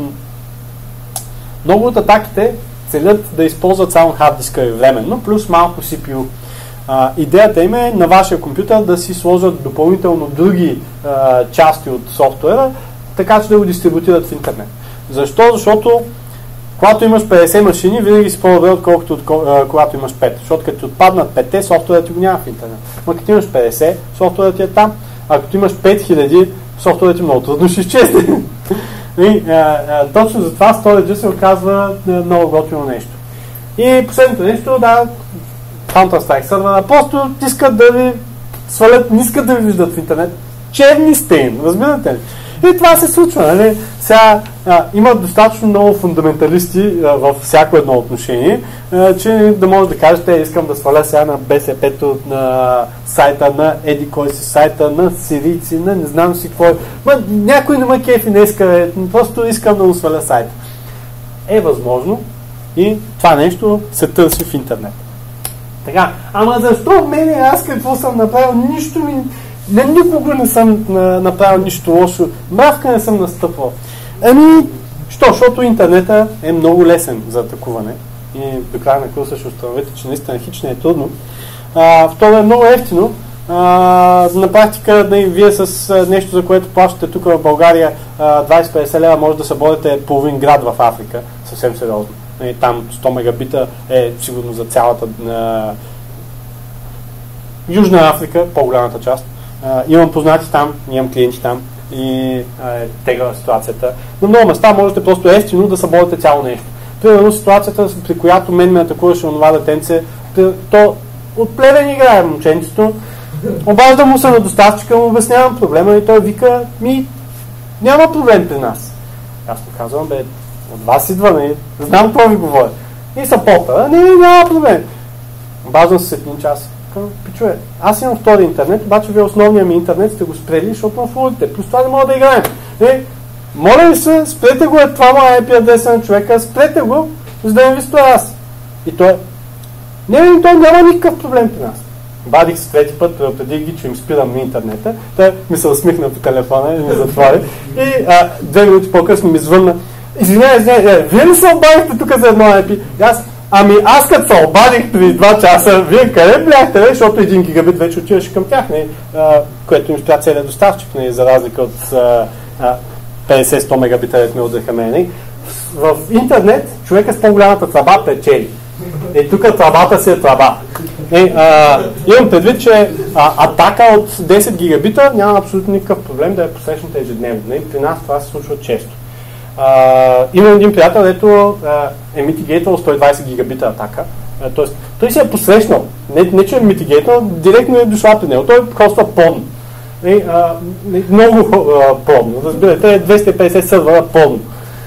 много от атаките целят да използват само хард диска временно, плюс малко CPU. Идеята им е на вашия компютър да си сложат допълнително други части от софтуера, така че да го дистрибутират в интернет. Защо? Защото когато имаш 50 машини, винаги си по-добре, отколкото когато имаш 5. Защото като отпаднат 5, софтуерът ти го няма в интернет. Но като имаш 50, софтуерът ти е там. А като имаш 5000, софтуерът ти много трудно ще изчезне. И точно за това storage се оказва много готино нещо. И последното нещо, Counter-Strike сервера, просто искат да ви свалят, не искат да ви виждат в интернет. Черни сте им, разбирате ли? И това се случва, нали? Сега има достатъчно много фундаменталисти във всяко едно отношение, че да може да кажете, искам да сваля сега на БСП-то, на сайта на еди кой си сайта, на сирийци, на не знам си какво. Някой не ме кефи не иска, просто искам да му сваля сайта. Е възможно и това нещо се търси в интернет. Така, ама защо мене, аз какво съм направил? Нищо ми... Никога не съм направил нищо лошо. Мравка не съм настъпвал. Защото интернета е много лесен за атакуване. И до края на курса ще установите, че наистина хич не е трудно. Второ е много ефтино. На практика вие с нещо, за което плащате тук в България 20-50 лева, може да съборите половин град в Африка. Съвсем сериозно. Там 100 мегабита е сигурно за цялата Южна Африка, по-голямата част. Имам познати там, имам клиенти там и тегава ситуацията. На много места можете просто ефтино да съборите цяло нещо. Примерно ситуацията, при която мен ме атакуваше онова детенце, то от Плевен играе момченцето, обаждам му се на доставчика, му обяснявам проблема и той вика, няма проблем при нас. Аз му казвам, от вас идва, знам какво ви говоря. И сапота, няма проблем. Обаждам се след един час. Пичове, аз имам втори интернет, обаче вие основния ми интернет сте го спрели, защото ме флудите. Плюс това не мога да играем. Моля ви се, спрете го, това му IP адреса на човека, спрете го, за да ви спра аз. И той той няма никакъв проблем при нас. Бадих се трети път, предупредих ги, че им спирам на интернета. Той ми се усмихна по телефона и ми затвори. И 2 минути по-късно ми звънна. Извинявай, вие ли се обадихте тук за едно IP? Аз като се обадих преди 2 часа, вие къде бляхте, защото 1 гигабит вече отиваше към тях, което им спря целият доставчик, за разлика от 50-100 мегабита, дето ме удариха мене. В интернет човека с по-голямата тръба печели. Тук тръбата си е тръба. Имам предвид, че атака от 10 гигабита няма абсолютно никакъв проблем да я посрещнете ежедневно. При нас това се случва често. Имам един приятел, дето е митигейтвал 120 гигабита атака. Тоест, той си е посрещнал. Не че е митигейтвал, директно е дошла при него. Той коства порно. Много порно. Разбирате, 250 сървъра порно.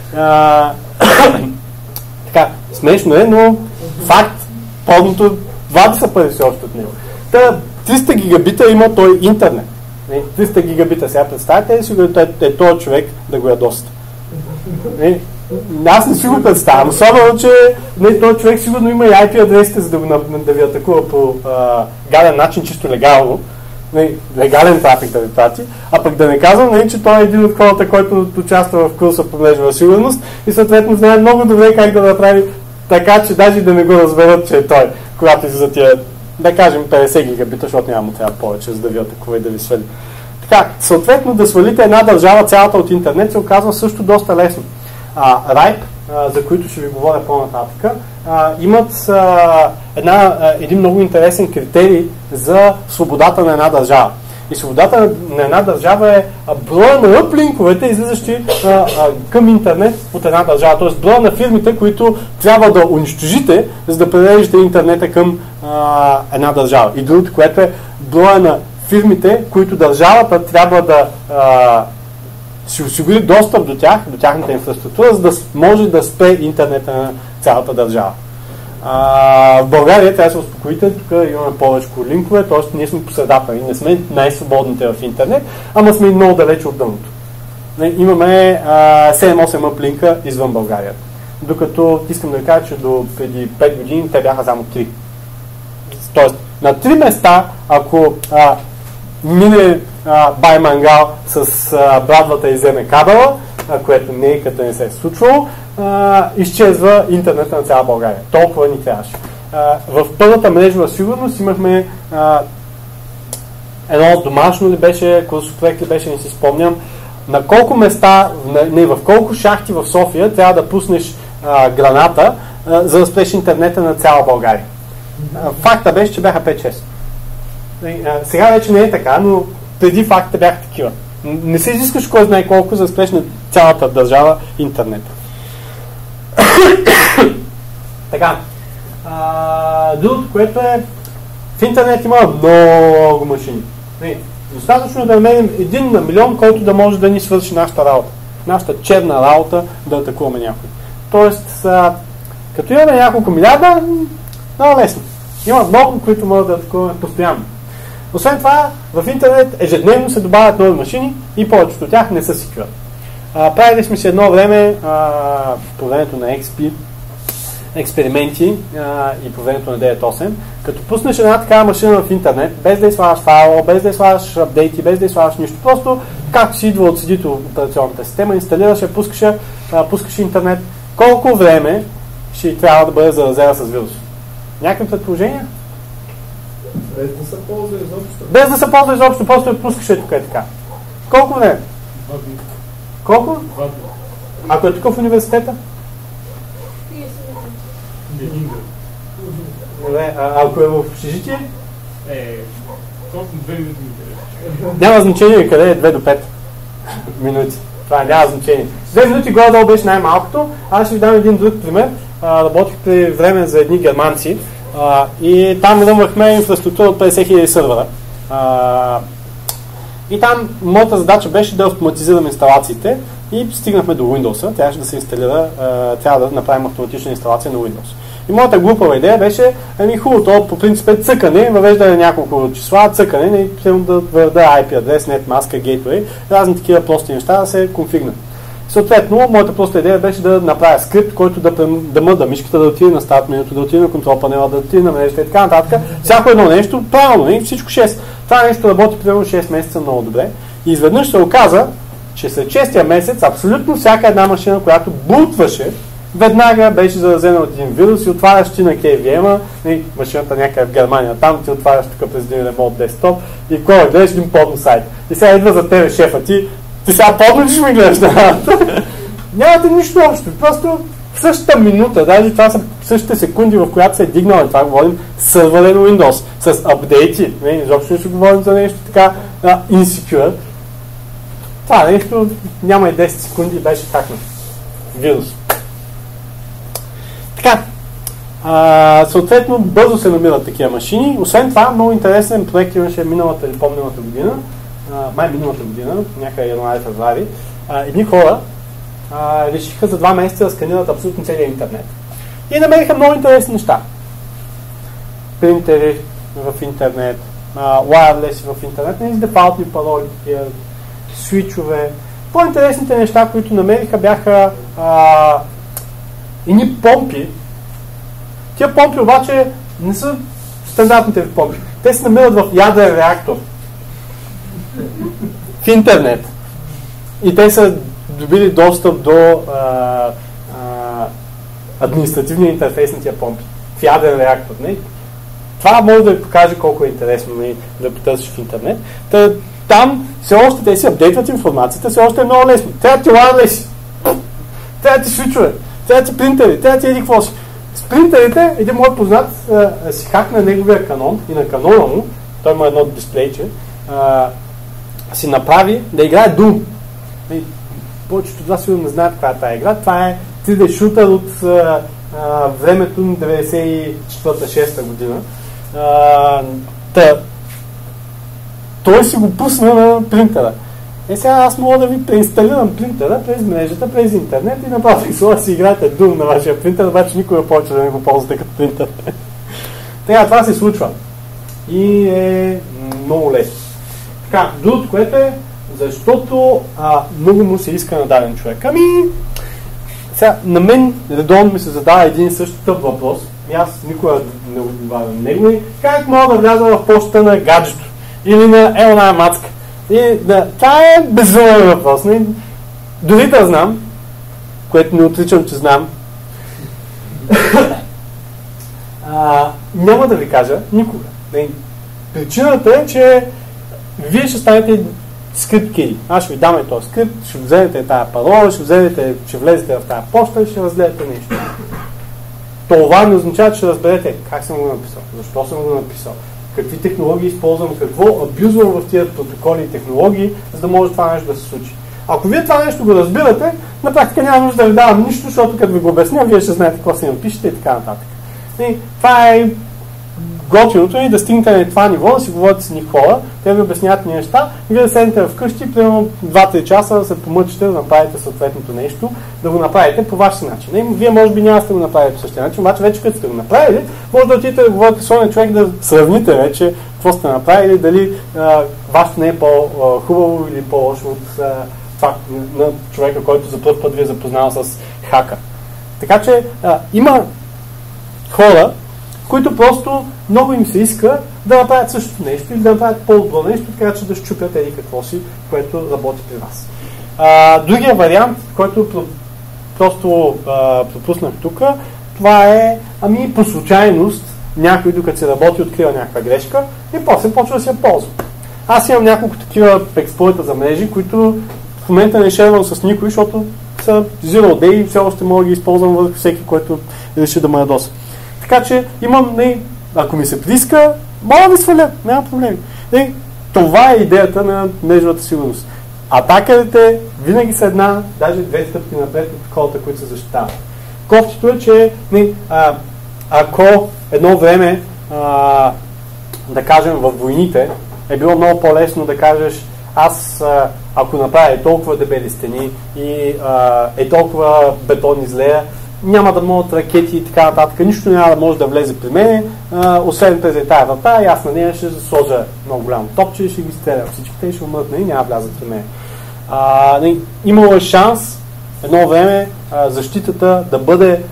Така, смешно е, но факт, порното вади са пари си още от него. 300 гигабита има той интернет. 300 гигабита. Сега представете ли си го е този човек да го ядоста. Аз не си го представям, особено, че този човек сигурно има и IP адресите, за да ви атакува по гаден начин, чисто легално. Легален трафик да ви прати, а пък да не казвам, че той е един от хората, който участва в курса по мрежова сигурност и съответно знае много добре как да направи така, че даже да не го разберат, че е той, когато излиза тия, да кажем 50 гигабита, защото няма му трябва повече, за да ви атакува и да ви свали. Така, съответно да свалите една държава цялата от интернет се оказва също доста лесно. RIPE, за които ще ви говоря по-нататък, имат един много интересен критерий за свободата на една държава. И свободата на една държава е броя на уплинковете, излизащи към интернет от една държава. Т.е. броя на фирмите, които трябва да унищожите, за да прережете интернета към една държава. И другото, което е броя на фирмите, които държавата трябва да си осигури достъп до тях, до тяхната инфраструктура, за да може да спре интернета на цялата държава. В България трябва да се успокоите, тук имаме повече линкове, т.е. ние сме по средата, не сме най-свободните в интернет, ама сме и много далече от дъното. имаме 7-8 uplink извън България. Докато искам да ви кажа, че до преди 5 години те бяха само 3. Тоест, на 3 места, ако мине Баймангал с брадвата и вземе кабела, което никъде не се е случвало, изчезва интернета на цяла България. Толкова ни трябваше. В първата мрежова сигурност имахме едно домашно ли беше, курсопроект ли беше, не си спомням, на колко места, в колко шахти в София трябва да пуснеш граната, за да спреш интернета на цяла България. Факта беше, че бяха 5-6. Сега вече не е така, но преди факта бяха такива. Не се изискаш кой знае колко, за да спреш на цялата държава интернета. Така. Другото, което е, в интернет има много машини. Достатъчно да намерим 1 на милион, който да може да ни свърши нашата работа. Нашата черна работа да атакуваме някой. Тоест, като имаме няколко милиарда, много лесно. Има много, които могат да атакуваме постоянно. Освен това, в интернет ежедневно се добавят нови машини и повечето от тях не са secure. Правили сме си едно време, по времето на XP, експерименти и по времето на 9.8, като пуснеш една такава машина в интернет, без да изслагаш файл, без да изслагаш апдейти, без да изслагаш нищо, просто както си идва от седито в операционната система, инсталираш я, пускаш интернет, колко време ще трябва да бъде заразена с вирус? Някакви предположения? Без да се ползва изобщо. Без да се ползва изобщо, просто я пускаш и тук е така. Колко време? 2 дни. Колко? 2 дни. Ако е тук в университета? Добре, ако е в общежитие? Колко 2 минути ми интересува. Няма значение къде е 2 до 5 минути. Това няма значение. 2 минути горе-долу беше най-малкото. Аз ще ви дам един друг пример. Работих при време за едни германци и там ръмвахме инфраструктура от 50 000 сървъра. И там моята задача беше да автоматизирам инсталациите и стигнахме до Windows-а. Трябваше да се инсталира, трябва да направим автоматична инсталация на Windows. И моята глупава идея беше, хубаво, по принцип е цъкане, въвеждане няколко числа, цъкане, и да въведа IP адрес, netmask, gateway, разни такива прости неща да се конфигнат. Съответно, моята проста идея беше да направя скрипт, който да мърда мишката, да отиде на старт менюто, да отиде на контрол панела, да отиде на мрежата и така нататък. Всяко едно нещо, правилно, всичко 6. Това нещо работи примерно 6 месеца много добре. И изведнъж се оказа, че след 6-я месец абсолютно всяка една машина, която бутваше, веднага беше заразена от един вирус и отваряш ти на KVM-а, машината някъде в Германия, там ти отваряш тук през един ремонт десктоп и кой гледаш един порно сайт. И сега идва за тебе шефа ти сега порно ли ще ми гледаш на работа? Нямате нищо общо, просто в същата минута, даже това са същите секунди, в която се е дигнал, това говорим сървърен Windows, с апдейти, изобщо не ще говорим за нещо така insecure. Това нещо няма и 10 секунди беше хакнат. Вирус. Така, съответно бързо се намират такива машини. Освен това, много интересен проект имаше миналата или по-миналата година, миналата година, някъде януари-февруари, едни хора решиха за 2 месеца да сканират абсолютно целия интернет. И намериха много интересни неща. Принтери в интернет, wireless в интернет, дефалтни пароли, свичове. По-интересните неща, които намериха, бяха едни помпи. Тия помпи обаче не са стандартните помпи. Те се намират в ядрен реактор. В интернет. И те са добили достъп до административния интерфейс на тия помпи. В ядрен реактор. Не? Това може да ви покаже колко е интересно да потърсиш в интернет. Там все още те си апдейтват информацията, все още е много лесно. Трябва ти wireless, трябва ти свичове, трябва ти принтери, трябва ти еди какво си. С принтерите един мой познат си хакна неговия канон и на канона му, той има едно дисплейче, си направи да играе Doom. Повечето от вас сигурно не знаят каква е тази игра. Това е 3D шутър от времето на 94-6 година. Той си го пусна на принтера. Сега аз мога да ви преинсталирам принтера през мрежата, през интернет и направо да си играете Doom на вашия принтер, обаче никога повече да не го ползвате като принтер. Така, това се случва. И е много лесно. Така, другото, което е, Защото много му се иска на даден човек. Сега, на мен редовно ми се задава един и същ тъп въпрос, и аз никога не отговарям него, и как мога да вляза в почта на гаджето или на една мацка. Това е безумен въпрос. Дори да знам, което не отричам, че знам, няма да ви кажа никога. Причината е, че вие ще станете скрипт киди. Аз ще ви дам този скрипт, ще вземете тая парола, ще влезете в тая почта и ще разгледате нещо. Това не означава, че ще разберете как съм го написал, защо съм го написал, какви технологии използвам, какво абюзвам в тия протоколи и технологии, за да може това нещо да се случи. Ако вие това нещо го разбирате, на практика няма нужда да ви давам нищо, защото като ви го обясня, вие ще знаете какво си напишете и така нататък. И това е готиното е да стигнете на това ниво, да си говорите с ни хора, те ви обясняват ни неща и вие да седнете вкъщи, примерно 2-3 часа да се помъчите да направите съответното нещо, да го направите по ваш начин. Вие може би няма да го направите по същия начин, обаче вече като сте го направили, може да отидете да говорите с онен човек, да сравните вече какво сте направили, дали вашето не е по-хубаво или по-лошо от това на човека, който за първ път ви е запознал с хака. Така че има хора, които просто много им се иска да направят същото нещо или да направят по-добро нещо, така че да счупят еди какво си, което работи при вас. Другия вариант, който просто пропуснах тук, това е по случайност някой докато се работи открива някаква грешка и после почва да се я ползва. Аз имам няколко такива експлойта за мрежи, които в момента не шервам с никой, защото са zero day и все още мога да ги използвам върху всеки, който реши да ме ядоса. Така че имам, ако ми се прииска, мога да ви сваля, няма проблеми. Това е идеята на мрежовата сигурност. Атакерите винаги са една, даже 2 стъпки напред от хората, които се защитават. Кофтито е, че ако едно време, да кажем, във войните, е било много по-лесно да кажеш, аз ако направя толкова дебели стени и толкова бетон излея, няма да могат ракети и така нататък, нищо няма да може да влезе при мен, освен през тази врата, и аз на нея ще сложа много голямо топче и ще ги стрелям всичките и ще умрат и няма да влязат при мен. Имало е шанс едно време защитата да бъде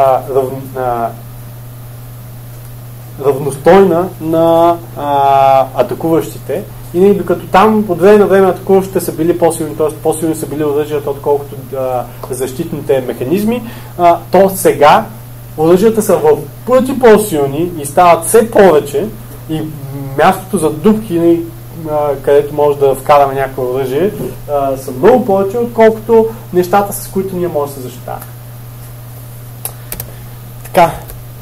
равностойна на атакуващите. И докато там от време на време атакуващите са били по-силни, т.е. по-силни са били оръжията, отколкото защитните механизми, то сега оръжията са в пъти по-силни и стават все повече и мястото за дупки, където може да вкараме някакво оръжие, са много повече, отколкото нещата, с които ние може да се защитаваме. Така.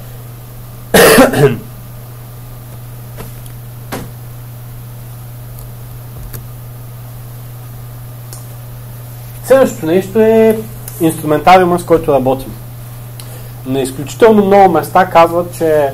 Следващото нещо е инструментариума, с който работим. На изключително много места казват, че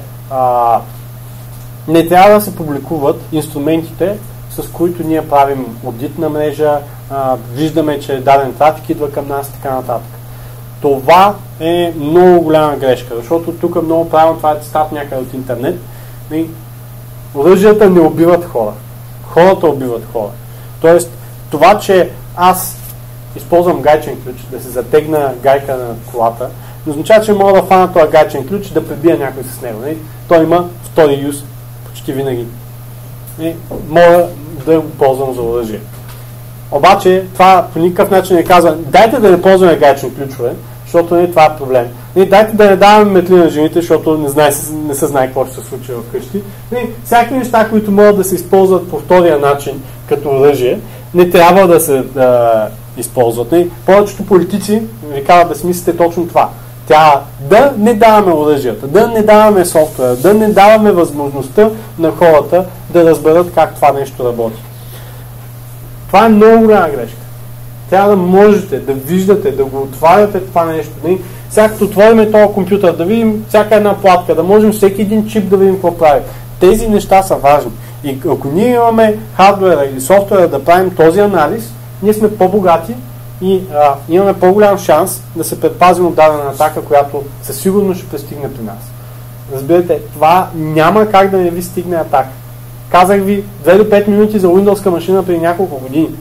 не трябва да се публикуват инструментите, с които ние правим одит на мрежа, виждаме, че даден трафик идва към нас и така нататък. Това е много голяма грешка, защото тук много правилно, това е цитат някъде от интернет. Оръжията не убиват хора. Хората убиват хора. Тоест, това, че аз използвам гайчен ключ, да се затегна гайка на колата, не означава, че мога да фана този гайчен ключ и да пребия някой с него. Той има втори юз почти винаги. Мога да го ползвам за оръжие. Обаче това по никакъв начин не казва, дайте да не ползваме гайчни ключове, защото това е проблем. Дайте да не даваме метли на жените, защото не се знае какво ще се случи вкъщи. Всяки неща, които могат да се използват по втория начин като оръжие, не трябва да се използват. Повечето политици ви казват да смислите точно това. Да не даваме оръжията, да не даваме софтуера, да не даваме възможността на хората да разберат как това нещо работи. Това е много голяма грешка. Трябва да можете да виждате, да го отваряте това нещо. Сега като отворим този компютър, да видим всяка една платка, да можем всеки един чип да видим какво прави. Тези неща са важни. И ако ние имаме хардуера или софтуера да правим този анализ, ние сме по-богати и имаме по-голям шанс да се предпазим от дадена атака, която със сигурност ще пристигне при нас. Разбирате, това няма как да не ви стигне атака. Казах ви 2 до 5 минути за Windows-ка машина преди няколко години.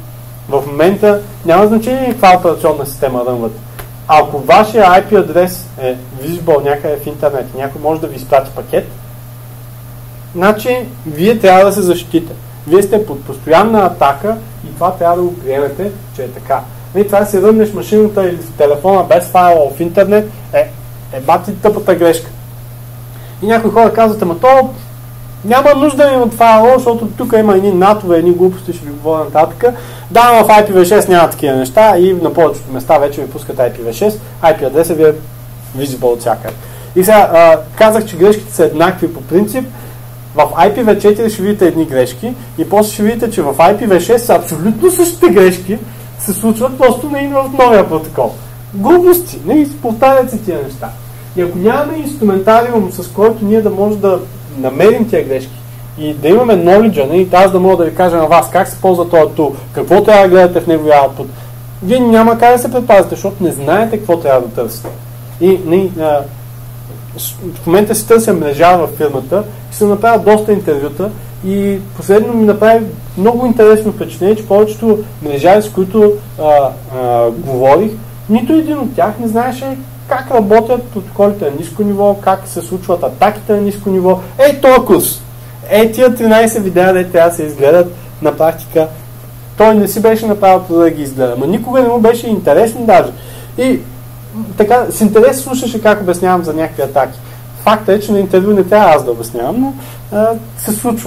В момента няма значение каква операционна система рънвате. Ако вашия IP адрес е visible някъде в интернет и някой може да ви изпрати пакет, значи вие трябва да се защитите. Вие сте под постоянна атака и това трябва да го приемете, че е така. И това да си ръмнеш машината или телефона без файла в интернет е бати тъпата грешка. И някои хора казват, ама то няма нужда да има файла, защото тук има едни натове, едни глупости, ще ви говоря нататък. Да, в IPv6 няма такива неща и на повечето места вече ви пускат IPv6, IP адреса ви е visible от всякъде. И сега казах, че грешките са еднакви по принцип. В IPv4 ще видите едни грешки и после ще видите, че в IPv6 са абсолютно същите грешки, се случват просто в новия протокол. Глупости, не повтарят се тия неща. И ако нямаме инструментариум, с който ние да може да намерим тия грешки и да имаме knowledge, и аз да мога да ви кажа на вас как се ползва този тул, какво трябва да гледате в неговия output, вие няма как да се предпазите, защото не знаете какво трябва да търсите. И в момента си търся мрежа във фирмата и съм направил доста интервюта и последно ми направи много интересно впечатление, че повечето мрежари, с които говорих, нито един от тях не знаеше как работят протоколите на ниско ниво, как се случват атаките на ниско ниво. Този курс! Тия 13 видеа, де трябва да се изгледат на практика. Той не си беше направил да ги изгледа, но никога не му беше интересно даже. И така, с интерес слушаше как обяснявам за някакви атаки. Факта е, че на интервю не трябва аз да обяснявам, но се случва.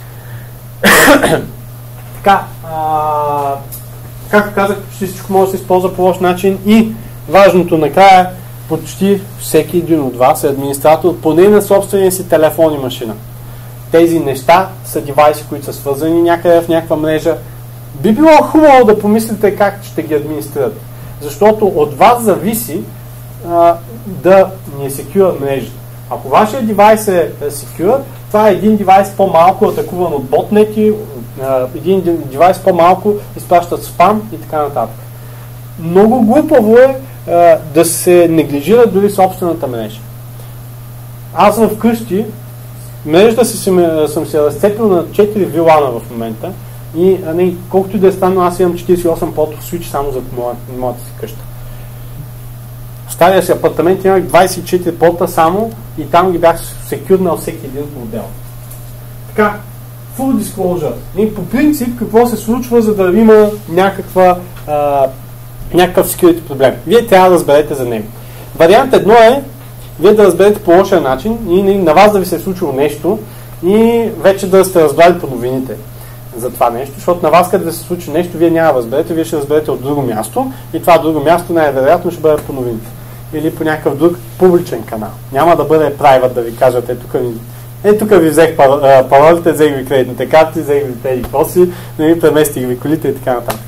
Така, както казах, почти всичко може да се използва по лош начин и важното накрая, почти всеки един от вас е администратор поне на собствения си телефон и машина. Тези неща са девайси, които са свързани някъде в някаква мрежа. Би било хубаво да помислите как ще ги администрирате. Защото от вас зависи да ни е secure мрежата. Ако вашия девайс е secure, това е един девайс по-малко атакуван от ботнети, един девайс по-малко изпращат спам и така нататък. Много глупаво е да се неглижира дори собствената мрежа. Аз съм вкъщи, мрежата съм се разцепил на 4 вилана в момента и колкото и да е станало, аз имам 48 портов свич само за моята си къща. В стария си апартамент имах 24 порта само и там ги бях секюрнал всеки един модел. Така, full disclosure. И по принцип какво се случва, за да има някакъв security проблем. Вие трябва да разберете за него. Вариант едно е вие да разберете по лошия начин и на вас да ви се е случило нещо и вече да сте разбрали по новините за това нещо, защото на вас къде да се случи нещо, вие няма да разберете, вие ще разберете от друго място и това друго място най-вероятно ще бъде по новините. Или по някакъв друг публичен канал. Няма да бъде private да ви кажат, тук ви взех паролите, взех ви кредитните карти, взех ви тези коси, преместих ви колите и така нататък.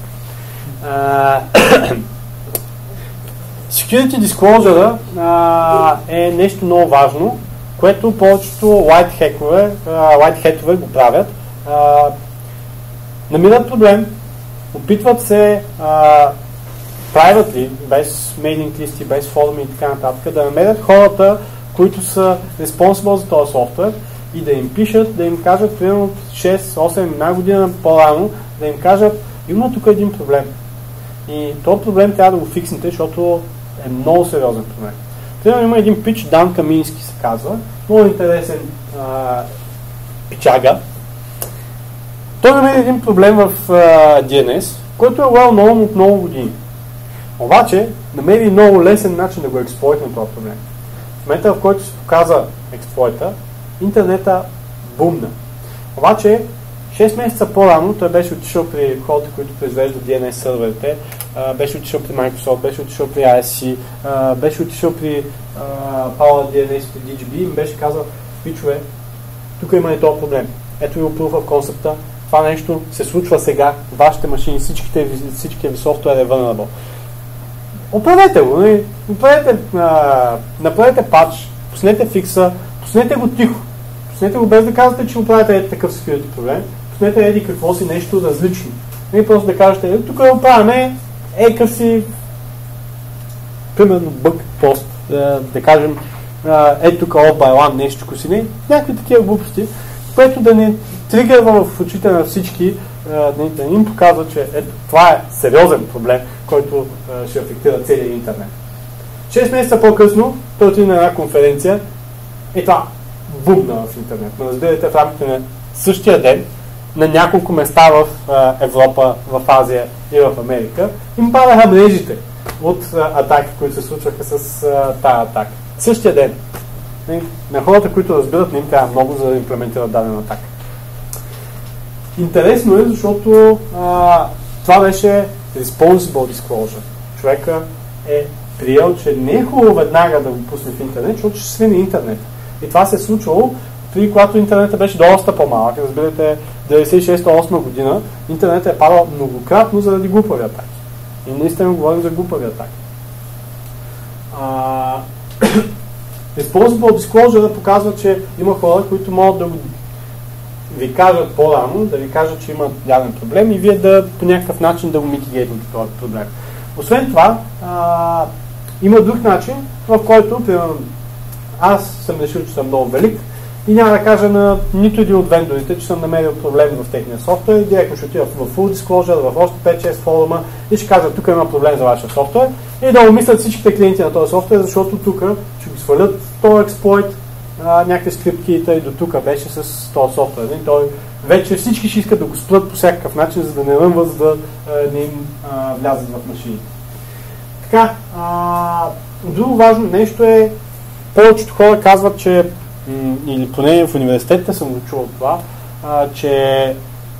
Security Disclosure е нещо много важно, което повечето white hat-ове го правят. Намират проблем, опитват се privately, без мейлинг листи, без форуми и така нататък, да намерят хората, които са responsible за този софтуер и да им пишат, да им кажат примерно 6-8 една година по-рано, да им кажат, има тук един проблем. И този проблем трябва да го фикснете, защото е много сериозен проблем. Примерно има един пич, Дан Камински се казва, много интересен пичага. Той намери един проблем в DNS, който е well-known от много години. Обаче намери много лесен начин да го експлойтне този проблем. В момента, в който се показа експлойта, интернета бумна. Обаче 6 месеца по-рано той беше отишъл при хората, които произвеждат DNS сървърите, беше отишъл при Microsoft, беше отишъл при ISC, беше отишъл при Power DNS, при DGB и им беше казал, пичове, тук има и този проблем. Ето ви proof of concept-а, това нещо се случва сега, вашите машини, всичките ви софтуер е vulnerable. Оправете го, направете патч, пуснете фикса, пуснете го тихо. Пуснете го без да казвате, че оправяте такъв security проблем. Пуснете еди какво си нещо различно. Не просто да кажете, тук оправяме къв си примерно бък пост, да кажем тук all by one нещо си, някакви такива глупости, което да не тригърва в очите на всички им показва, че това е сериозен проблем, който ще афектира целия интернет. 6 месеца по-късно той отиде на една конференция и това бумна в интернет. Но разбирате, в рамките на същия ден на няколко места в Европа, в Азия и в Америка им падаха мрежите от атаки, които се случваха с тази атака. Същия ден. На хората, които разбират, не им трябва много, за да имплементират дадена атака. Интересно е, защото това беше responsible disclosure. Човека е приел, че не е хубаво веднага да го пусне в интернет, защото ще свине интернет. И това се е случвало при когато интернетът беше доста по-малък. Разбирате, 96-8 година интернетът е падал многократно заради глупави атаки. И наистина говорим за глупави атаки. Responsible disclosure показва, че има хора, които могат да ви кажат по-рано, да ви кажат, че има даден проблем и вие да по някакъв начин да го митигейтнете този проблем. Освен това, има друг начин, в който, примерно, аз съм решил, че съм много велик и няма да кажа на нито един от вендорите, че съм намерил проблем в техния софтуер и директно ще отида в Full Disclosure, в още 5-6 форума и ще кажа, тук има проблем за вашия софтуер и да умислят всичките клиенти на този софтуер, защото тук ще го свалят този експлойт, някакви скрипки и до тук беше с този софтуер. Той вече всички ще искат да го спрат по всякакъв начин, за да не ръмват, за да не им влязат в машините. Така, друго важно нещо е, повечето хора казват, че или поне в университетите съм го чувал това, че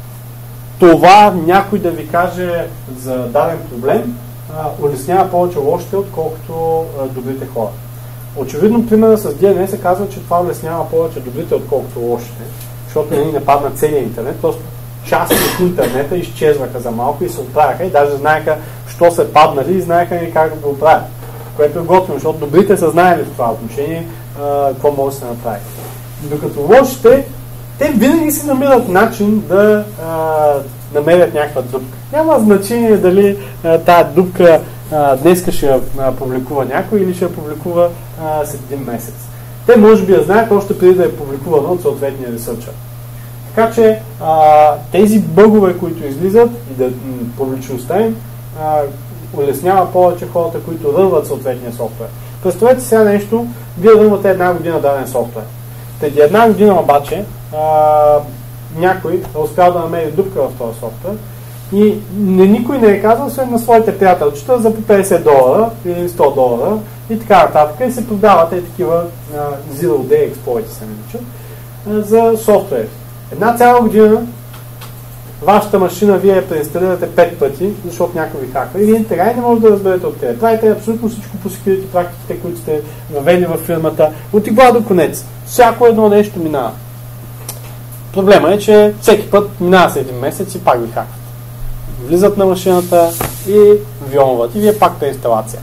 това някой да ви каже за даден проблем улеснява повече лошите, отколкото добрите хора. Очевидно, примерът с DNS се казва, че това улеснява повече добрите, отколкото лошите, защото не падна целият интернет, просто част от интернета изчезваха за малко и се оправяха и даже знаеха, що са паднали и знаеха и как да го оправят. Което е готвено, защото добрите са знаели в това отношение какво може да се направи. Докато лошите, те винаги си намират начин да намерят някаква дупка. Няма значение дали тая дупка днеска ще я публикува някой или ще я публикува след един месец. Те може би я знаят още преди да е публикувано от съответния ресърчър. Така че тези бъгове, които излизат и да публичността им, улеснява повече хората, които рънват съответния софтуер. Представете сега нещо, вие рънвате една година даден софтуер. Преди една година обаче някой е успял да намери дупка в този софтуер и никой не е казал, освен на своите приятелчета за по $50 или $100 и така нататък и се продават такива Zero Day Exploits се наричат за софтуер. Една цяла година вашата машина вие я преинсталирате 5 пъти, защото някой ви хаква и вие така и не можете да разберете откъде. Правите абсолютно всичко по security практиките, които сте въвели във фирмата, от игла до конец. Всяко едно нещо минава. Проблема е, че всеки път минава след един месец и пак ви хакват. Влизат на машината и ви омват и вие пак преинсталация.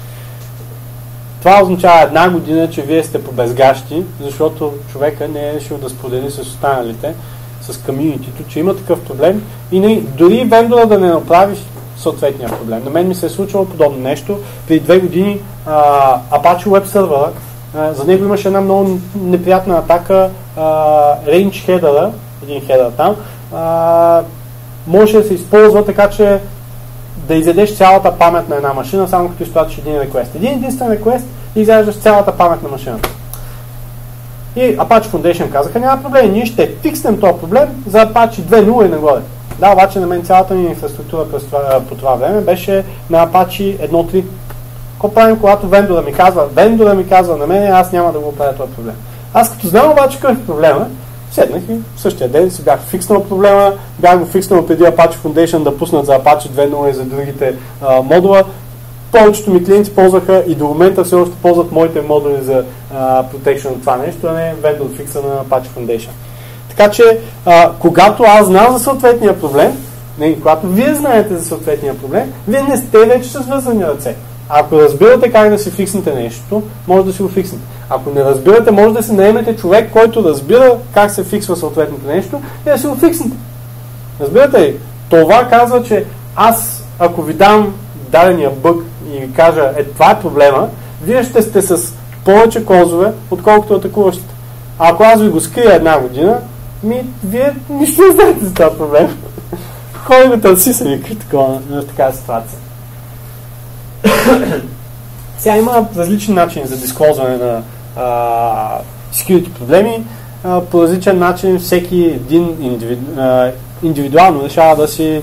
Това означава една година, че вие сте побезгащи, защото човека не е решил да сподели с останалите, с комюнитито, че има такъв проблем и дори вендора да не направи съответния проблем. На мен ми се е случило подобно нещо. Преди 2 години Apache Web Server, за него имаше една много неприятна атака, range header, един header там, може да се използва така, че да изядеш цялата памет на една машина, само като изпратиш един request. Единствен request и изяждаш цялата памет на машината. И Apache Foundation казаха, няма проблем, ние ще фикснем този проблем за Apache 2.0 и нагоре. Да, обаче на мен цялата ми инфраструктура по това време беше на Apache 1.3. Какво правим, когато вендора ми казва на мен, аз няма да го правя този проблем. Аз като знам обаче какъв е проблема, седнах и в същия ден си бях фикснал проблема, бях го фикснал преди Apache Foundation да пуснат за Apache 2.0 и за другите модула. Повечето ми клиенти ползваха и до момента все още ползват моите модули за protection от това нещо, а не вендор фикса на Apache Foundation. Така че, когато аз знам за съответния проблем, когато вие знаете за съответния проблем, вие не сте вече с вързани ръце. Ако разбирате как да си фикснете нещо, може да си го фикснете. Ако не разбирате, може да си наемете човек, който разбира как се фиксва съответното нещо и да си го фикснете. Разбирате ли? Това казва, че аз, ако ви дам дадения бъг и ви кажа, това е проблема, вие ще сте с повече козове, отколкото атакуващите. А ако аз ви го скрия една година, вие нищо не знаете за този проблем. ходи да търси се никакви на такава ситуация. Сега има различни начини за дисклозване на security проблеми. По различен начин всеки един индивидуално решава да си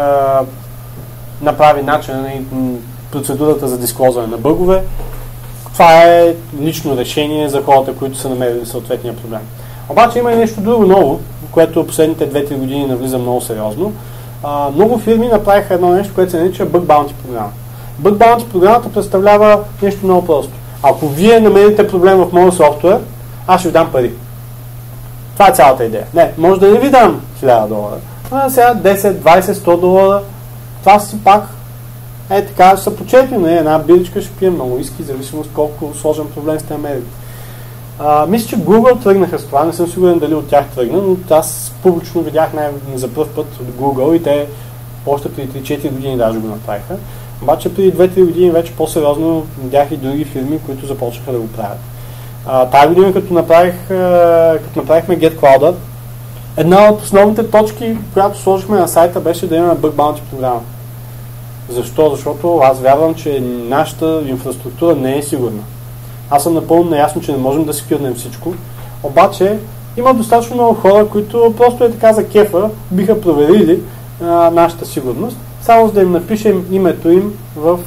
направи начин на процедурата за дисклозване на бъгове. Това е лично решение за хората, които са намерили съответния проблем. Обаче има и нещо друго ново, което последните 2-3 години навлиза много сериозно. Много фирми направиха едно нещо, което се нарича Bug Bounty програма. Bug Bounty програмата представлява нещо много просто. Ако вие намерите проблем в моя софтуер, аз ще ви дам пари. Това е цялата идея. Не, може да не ви дам $1000. Сега 10, 20, $100. Това си пак така ще са почетни. Една биричка ще пием много виски, зависимост колко сложен проблем сте намерили. Мисля, че Google тръгнаха с това, не съм сигурен дали от тях тръгна, но аз публично видях за първ път от Google и те още преди 3-4 години даже го направиха. Обаче преди 2-3 години вече по-сериозно видях и други фирми, които започнаха да го правят. Тая година, като направихме GetCloud, една от основните точки, която сложихме на сайта, беше да имаме Bug Bounty програма. Защо? Защото аз вярвам, че нашата инфраструктура не е сигурна. Аз съм напълно наясно, че не можем да секюрнем всичко, обаче има достатъчно много хора, които просто е така за кефа биха проверили нашата сигурност, само за да им напишем името им в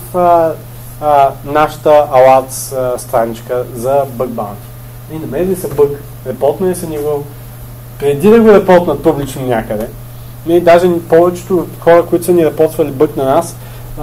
нашата Alerts страничка за Bug Bounty. И намерили са бъг, репортнали са ниво, преди да го репортнат публично някъде. Даже повечето хора, които са ни репортвали бъг на нас,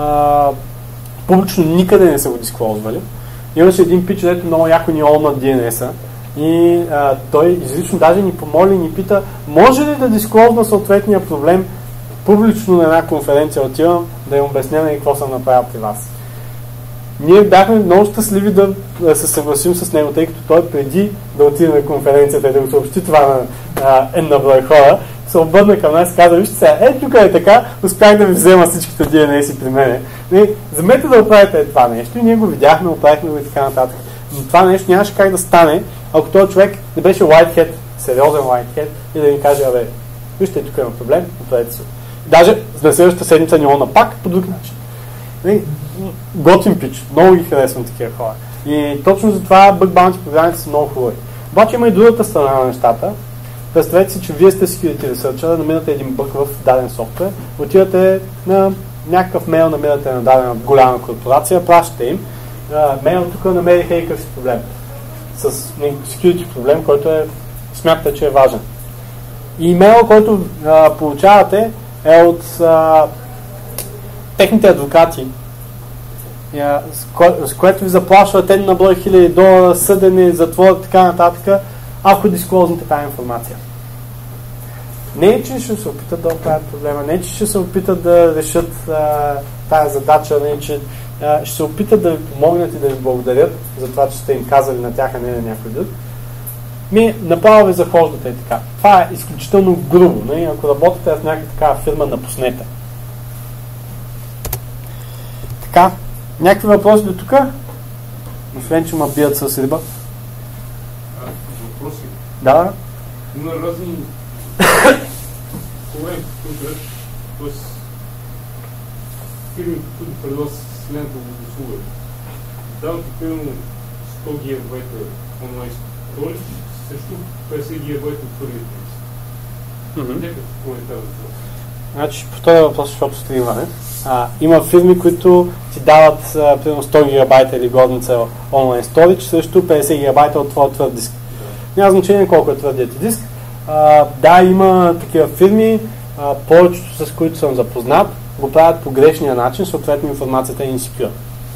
публично никъде не са го дисклозвали. Имаше един пич, дето много яко ни олна DNS-а и той изрично даже ни помоли и ни пита, може ли да дисклозна съответния проблем публично на една конференция, отивам да им обясня и какво съм направил при вас. Ние бяхме много щастливи да се съгласим с него, тъй като той преди да отиде на конференцията и да го съобщи това на една брой хора, се обърна към нас и каза, вижте сега, тук е така, успях да ви взема всичките DNS-и при мене. Замете да оправите това нещо и ние го видяхме, оправихме го и така нататък. Но това нещо нямаше как да стане, ако този човек не беше whitehead, сериозен whitehead и да ни каже, вижте, тук има проблем, оправете се. Даже на следващата седмица ни олна пак по друг начин. Готин пич, много ги харесвам такива хора. И точно за това Bug Bounty програмите са много хубави. Обаче има и другата страна на нещата. Представете си, че вие сте security researcher, да намирате един бъг в даден софтуер, отивате на някакъв мейл, намирате на дадена голяма корпорация, пращате им. Мейл тук намерих някакъв си проблем. С security проблем, който смятате, че е важен. И имейл, който получавате е от техните адвокати, с което ви заплашват на брой $1000, съдени, затвор и така нататък, ако дисклозните тази информация. Не е, че ще се опитат да оправят проблема, не е, че ще се опитат да решат тази задача, не е, че ще се опитат да ви помогнат и да ви благодарят за това, че сте им казали на тях, а не на някой друг. Направо ви захождате и така. Това е изключително грубо. Не? Ако работите в някаква такава фирма, напуснете. Така, някакви въпроси до тук? Освен, че ма бият с риба. Въпроси? Да. Има разни проблеми, които т.е. фирми, които предлагат следната услуга. Дават примерно 100 гигабайта онлайн storage срещу 50 гигабайта от първият принцип. Някакъв коментар за това. Значи, по този въпрос, защото стримаме, има фирми, които ти дават примерно 100 гигабайта или годница онлайн storage срещу 50 гигабайта от твоя твърд диск. Няма значение колко е твърдият ти диск. Да, има такива фирми, повечето с които съм запознат, го правят по грешния начин, съответно информацията е insecure.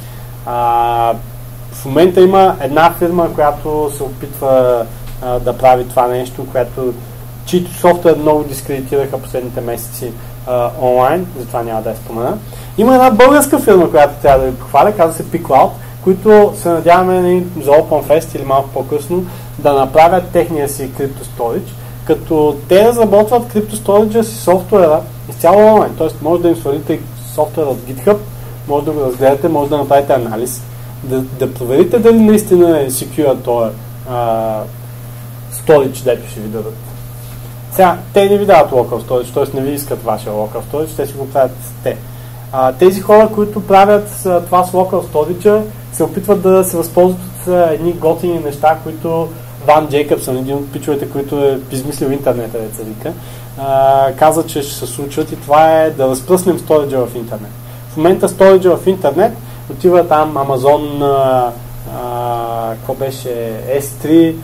В момента има една фирма, която се опитва да прави това нещо, чието софтуер много дискредитираха последните месеци онлайн, затова няма да я спомена. Има една българска фирма, която трябва да ви похваля, казва се P-Cloud, които се надяваме за OpenFest или малко по-късно да направят техния си CryptoStorage, като те разработват CryptoStorage си софтуера изцяло онлайн, т.е. може да им свалите софтуера от GitHub, може да го разгледате, може да направите анализ, да проверите дали наистина е secure този storage, дето ще ви дадат. Сега, те не ви дават local storage, т.е. не ви искат вашия local storage, те си го правят те. Тези хора, които правят това с local storage, се опитват да се възползват от едни готини неща, които Ван Джейкъбсън, един от пичовете, който е измислил интернета, деца вика, каза, че ще се случват, и това е да разпръснем сториджа в интернет. В момента сториджа в интернет отива там Amazon, какво беше, S3,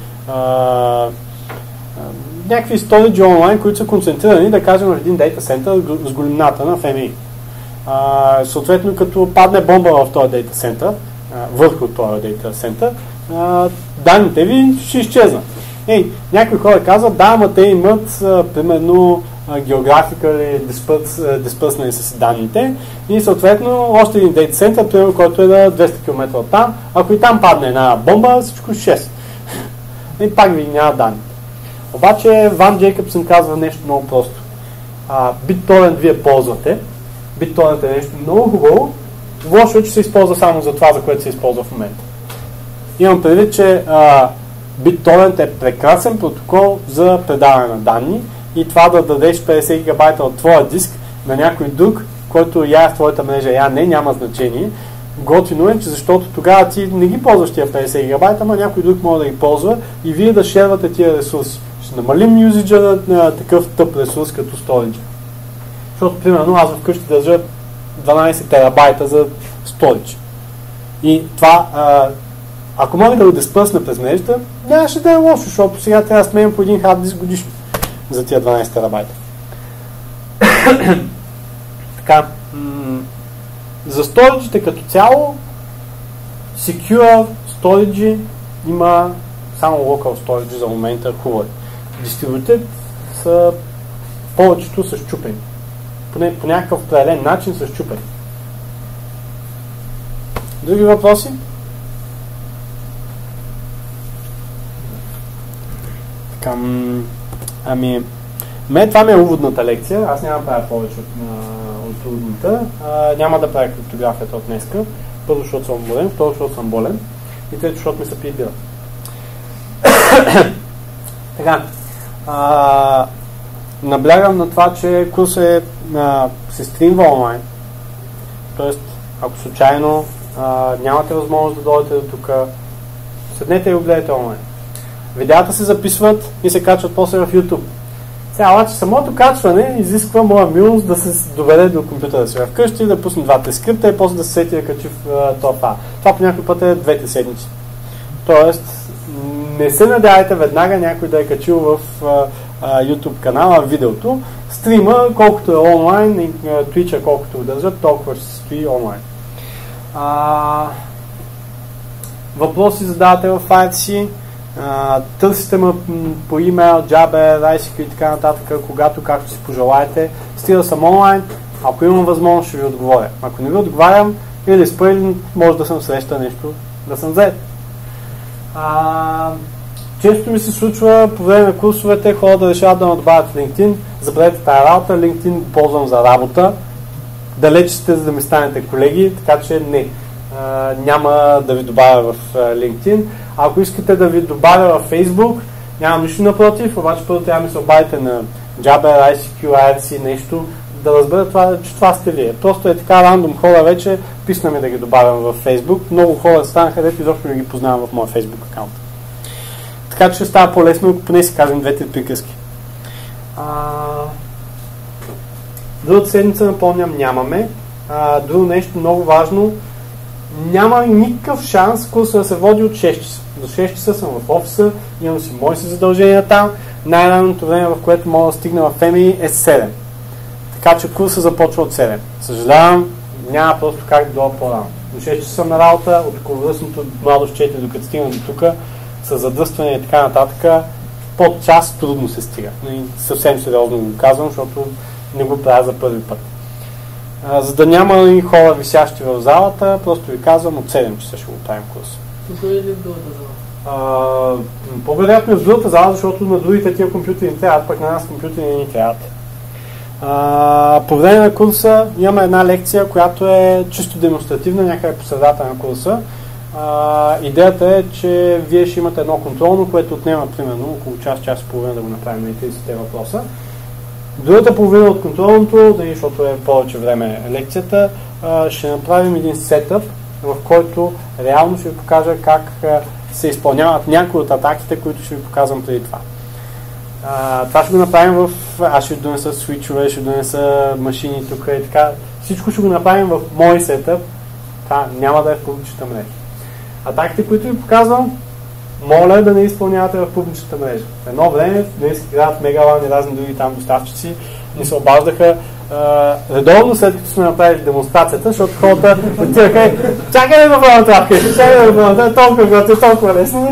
някакви сториджи онлайн, които са концентрирани, да кажем, в един дейта център с големината на FMI. Съответно, като падне бомба в този дейта център, върху този дейта център, данните ви ще изчезнат. Някои хора казват, да, ама те имат примерно географика или диспърснали са си данните, и съответно още един дейта център, примерно, който е на 200 км от там, ако и там падне една бомба, всичко ще изчезне. И пак ви няма данни. Обаче Ван Джейкъбсън казва нещо много просто. BitTorrent вие ползвате. BitTorrent е нещо много хубаво. Лошо е, че се използва само за това, за което се използва в момента. Имам предвид, че BitTorrent е прекрасен протокол за предаване на данни, и това да дадеш 50 гигабайта от твоя диск на някой друг, който я в твоята мрежа, няма значение. Готино е, че защото тогава ти не ги ползваш тия 50 гигабайта, ама някой друг може да ги ползва и вие да шервате тия ресурси. Ще намалим юзиджа на такъв тъп ресурс като сториджа. Защото, примерно, аз вкъщи държа 12 терабайта за сторидж. И това, ако мога да го диспърсна през мрежата, нямаше да е лошо, защото сега трябва да сменям по един хард диск годишно за тия 12 терабайта. Така, за сториджите като цяло, Secure Storage има само Local Storage за момента, хубаво. Дистрибутите са повечето са счупени. Поне по някакъв определен начин са счупени. Други въпроси? Така, това ми е уводната лекция. Аз няма да правя повече от уводната. Няма да правя криптографията от днеска. Първо, защото съм уморен, второ, защото съм болен, и трето, защото ми се пие бира. Така, наблягам на това, че курсът се стримва онлайн. Тоест, ако случайно нямате възможност да дойдете до тук, седнете и го гледате онлайн. Видеята се записват и се качват после в YouTube. Сега, обаче, самото качване изисква моя милост да се доведе до компютъра си вкъщи, да пусне 2-3 скрипта и после да се сети да качи в това. Това по някой път е 2 седмици. Тоест, не се надявайте веднага някой да е качил в YouTube канала видеото. Стрима, колкото е онлайн, и Twitch-а колкото удържат, толкова ще се стои онлайн. Въпроси задавате в сайта си, търсите ме по имейл, Jabber, ICQ и така нататък, когато, както си пожелаете. Стига съм онлайн, ако имам възможност, ще ви отговоря. Ако не ви отговарям, или спрели, може да съм среща нещо, да съм взет. Често ми се случва по време на курсовете хора да решават да ме добавят в LinkedIn. Забравете тази работа, LinkedIn ползвам за работа. Далеч сте, за да ми станете колеги, така че не. Няма да ви добавя в LinkedIn. Ако искате да ви добавя в Facebook, нямам нищо напротив, обаче първо трябва да ми се обадите на Jabber, ICQ, IRC, нещо, да разбера че това сте вие. Просто е така рандом хора вече, писна ми да ги добавям в Facebook. Много хора станаха, дето изобщо не ги познавам в моя Facebook акаунт. Така че ще става по-лесно, ако поне си кажем 2-3 приказки. Другата седмица, напомням, нямаме. Друго нещо много важно, няма никакъв шанс курса да се води от 6 часа. До 6 часа съм в офиса, имам си мои задължения там. Най-ранното време, в което мога да стигна в FMI е 7. Така че курса започва от 7. Съжалявам, няма просто как да дойда по-рано. До 6 часа съм на работа, от околовръстното младост 4, докато стигна до тук, с задръстване и така нататък, под час трудно се стига. И съвсем сериозно го казвам, защото не го правя за първи път. За да няма и хора висящи в залата, просто ви казвам, от 7 часа ще го правим курс. Тук е ли в другата зала? По-вероятно е в другата зала, защото на другите тия компютри не трябват, пък на нас компютри не ни трябват. По време на курса имаме една лекция, която е чисто демонстративна, някъде по средата на курса. Идеята е, че вие ще имате едно контролно, което отнема примерно около час и половина да го направим на 30 въпроса. Другата половина от контролното, защото е повече време лекцията, ще направим един сетъп, в който реално ще ви покажа как се изпълняват някои от атаките, които ще ви показвам преди това. Това ще го направим аз ще донеса свичове, ще донеса машини тук и така. Всичко ще го направим в мой сетъп. Това няма да е в публичната мрежа. Атаките, които ви показвам, моля да не изпълнявате в публичната мрежа. Едно време, днес играят Мегалан и разни други там доставчици, ни се обаждаха редовно, след като сме направили демонстрацията, защото хората отиваха чакай да направя трафка, толкова лесни.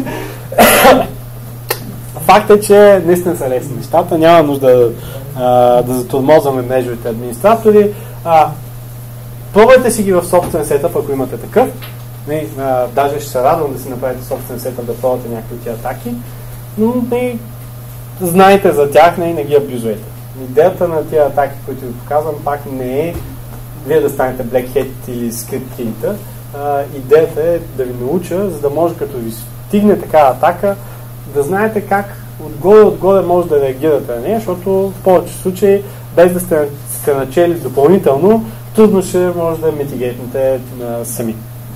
Факт е, че наистина са лесни нещата, няма нужда да затормозваме мрежовите администратори. Пробвайте си ги в собствен сетъп, ако имате такъв. Даже ще се радвам да си направите собствен сетъп, да пробвате някакви от тия атаки, но знайте за тях, не ги абюзуете. Идеята на тия атаки, които ви показвам, пак не е вие да станете Black Hat или Script Kill. Идеята е да ви науча, за да може като ви стигне такава атака, да знаете как отгоре може да реагирате на нея, защото в повече случаи, без да сте начели допълнително, трудно ще може да митигейтнете сами.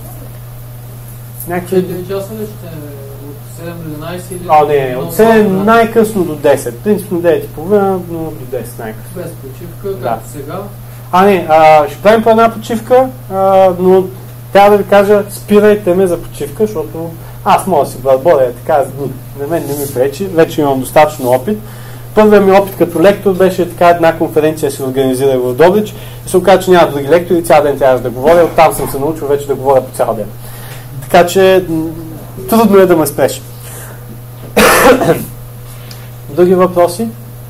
Някакви часа ли ще от 7 до 11 или... Не, от 7 най-късно до 10. Принципно 9:30, но до 10 най-късно. Без почивка, както сега? Ще правим по една почивка, но трябва да ви кажа, спирайте ме за почивка, защото аз мога да си бъдя така, на мен не ми пречи, вече имам достатъчно опит. Първият ми опит като лектор беше така една конференция се организира в Добрич и се оказа, че няма други лектори, цял ден трябваше да говоря, оттам съм се научил вече да говоря по цял ден. Така че трудно е да ме спреш. Други въпроси?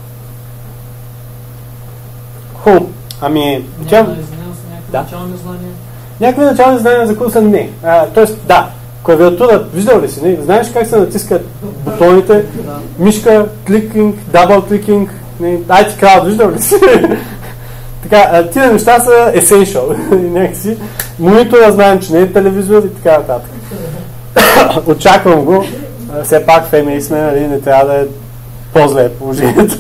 Начални знания? Някакви начални знания за курса не. Тоест, клавиатура, виждал ли си? Не? Знаеш как се натискат бутоните? Мишка, кликинг, дабл кликинг, IT Crowd, виждал ли си? Така, тия неща са essential. Някакси. Монитора знаем, че не е телевизор и така нататък. Очаквам го. Все пак фемини сме, нали, не трябва да е по-зле положението.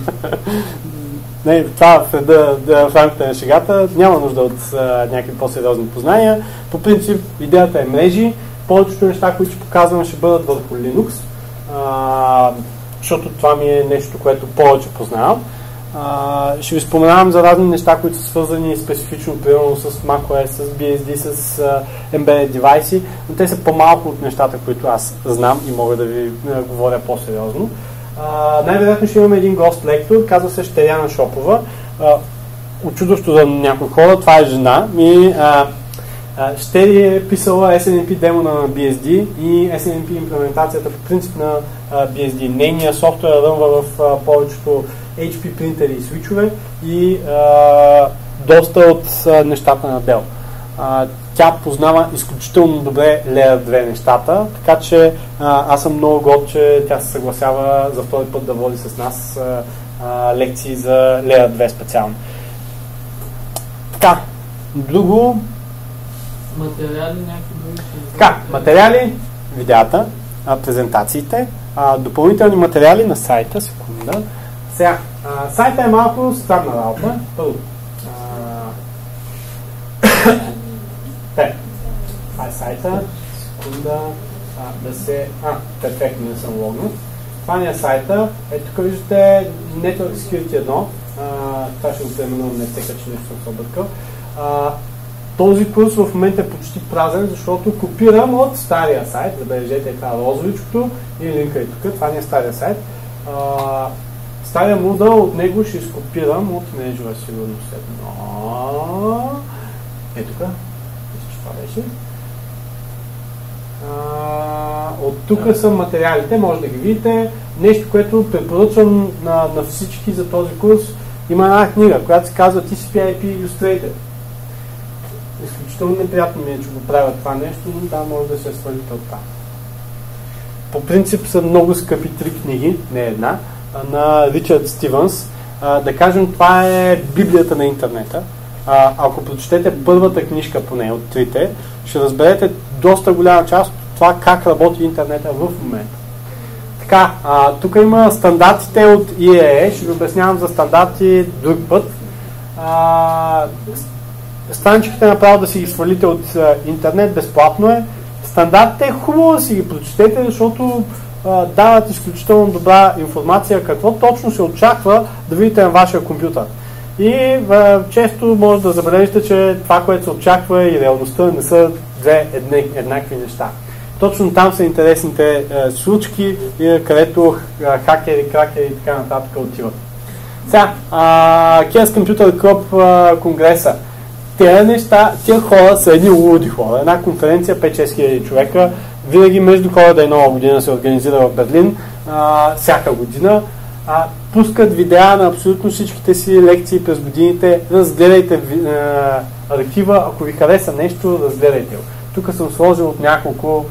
Това в рамките на шегата няма нужда от някакви по-сериозни познания. По принцип, идеята е мрежи. Повечето неща, които ще показвам, ще бъдат върху Linux, защото това ми е нещо, което повече познавам. Ще ви споменавам за разни неща, които са свързани специфично, примерно с macOS, с BSD, с Embedded девайси, но те са по-малко от нещата, които аз знам и мога да ви говоря по-сериозно. Най-вероятно ще имаме един гост лектор, казва се Щеряна Шопова. Учудващо за някои хора, това е жена ми. Щери е писала SNMP демона на BSD и SNMP имплементацията по принцип на BSD. Нейният софтуер рънва в повечето HP принтери и свичове и доста от нещата на Dell. Тя познава изключително добре Layer 2 нещата, така че аз съм много горд, че тя се съгласява за втори път да води с нас лекции за Layer 2 специално. Така, друго... Материали, някакви други? Така, материали, видеята, презентациите, допълнителни материали на сайта, секунда. Сега, сайта е малко странна работа. Това е сайта. Секунда. Перфектно, не съм логнат. Това не е сайта. Тук виждате Network Security 1. Това ще го преименувам не така, че нещо съм се объркал. Този курс в момента е почти празен, защото копирам от стария сайт. Забележете това розовичкото и линка е тук. Това не е стария сайт. Стария модул от него ще изкопирам от мрежова сигурност. Тук. Това беше. От тук са материалите, може да ги видите. Нещо, което препоръчвам на всички за този курс. Има една книга, която се казва TCP/IP Illustrated. Изключително неприятно ми е, че го правят това нещо, но да, може да се свалите от това. По принцип са много скъпи 3 книги, не една, на Ричард Стивенс. Да кажем, това е Библията на интернета. Ако прочетете първата книжка поне от трите, ще разберете доста голяма част от това как работи интернета в момента. Така, тук има стандартите от IEEE, ще ви обяснявам за стандарти друг път. Страничките направо да си ги свалите от интернет, безплатно е. Стандартите е хубаво да си ги прочетете, защото дават изключително добра информация какво точно се очаква да видите на вашия компютър. И често може да забележите, че това, което се очаква и реалността не са две еднакви неща. Точно там са интересните случки, където хакери, кракери и така нататък отиват. Сега, Chaos Computer Club конгреса. Тия хора са едни луди хора. Една конференция 5-6 хиляди човека. Винаги между Коледа и Нова година се организира в Берлин. Всяка година. Пускат видеа на абсолютно всичките си лекции през годините. Разгледайте архива. Ако ви хареса нещо, разгледайте го. Тук съм сложил от няколко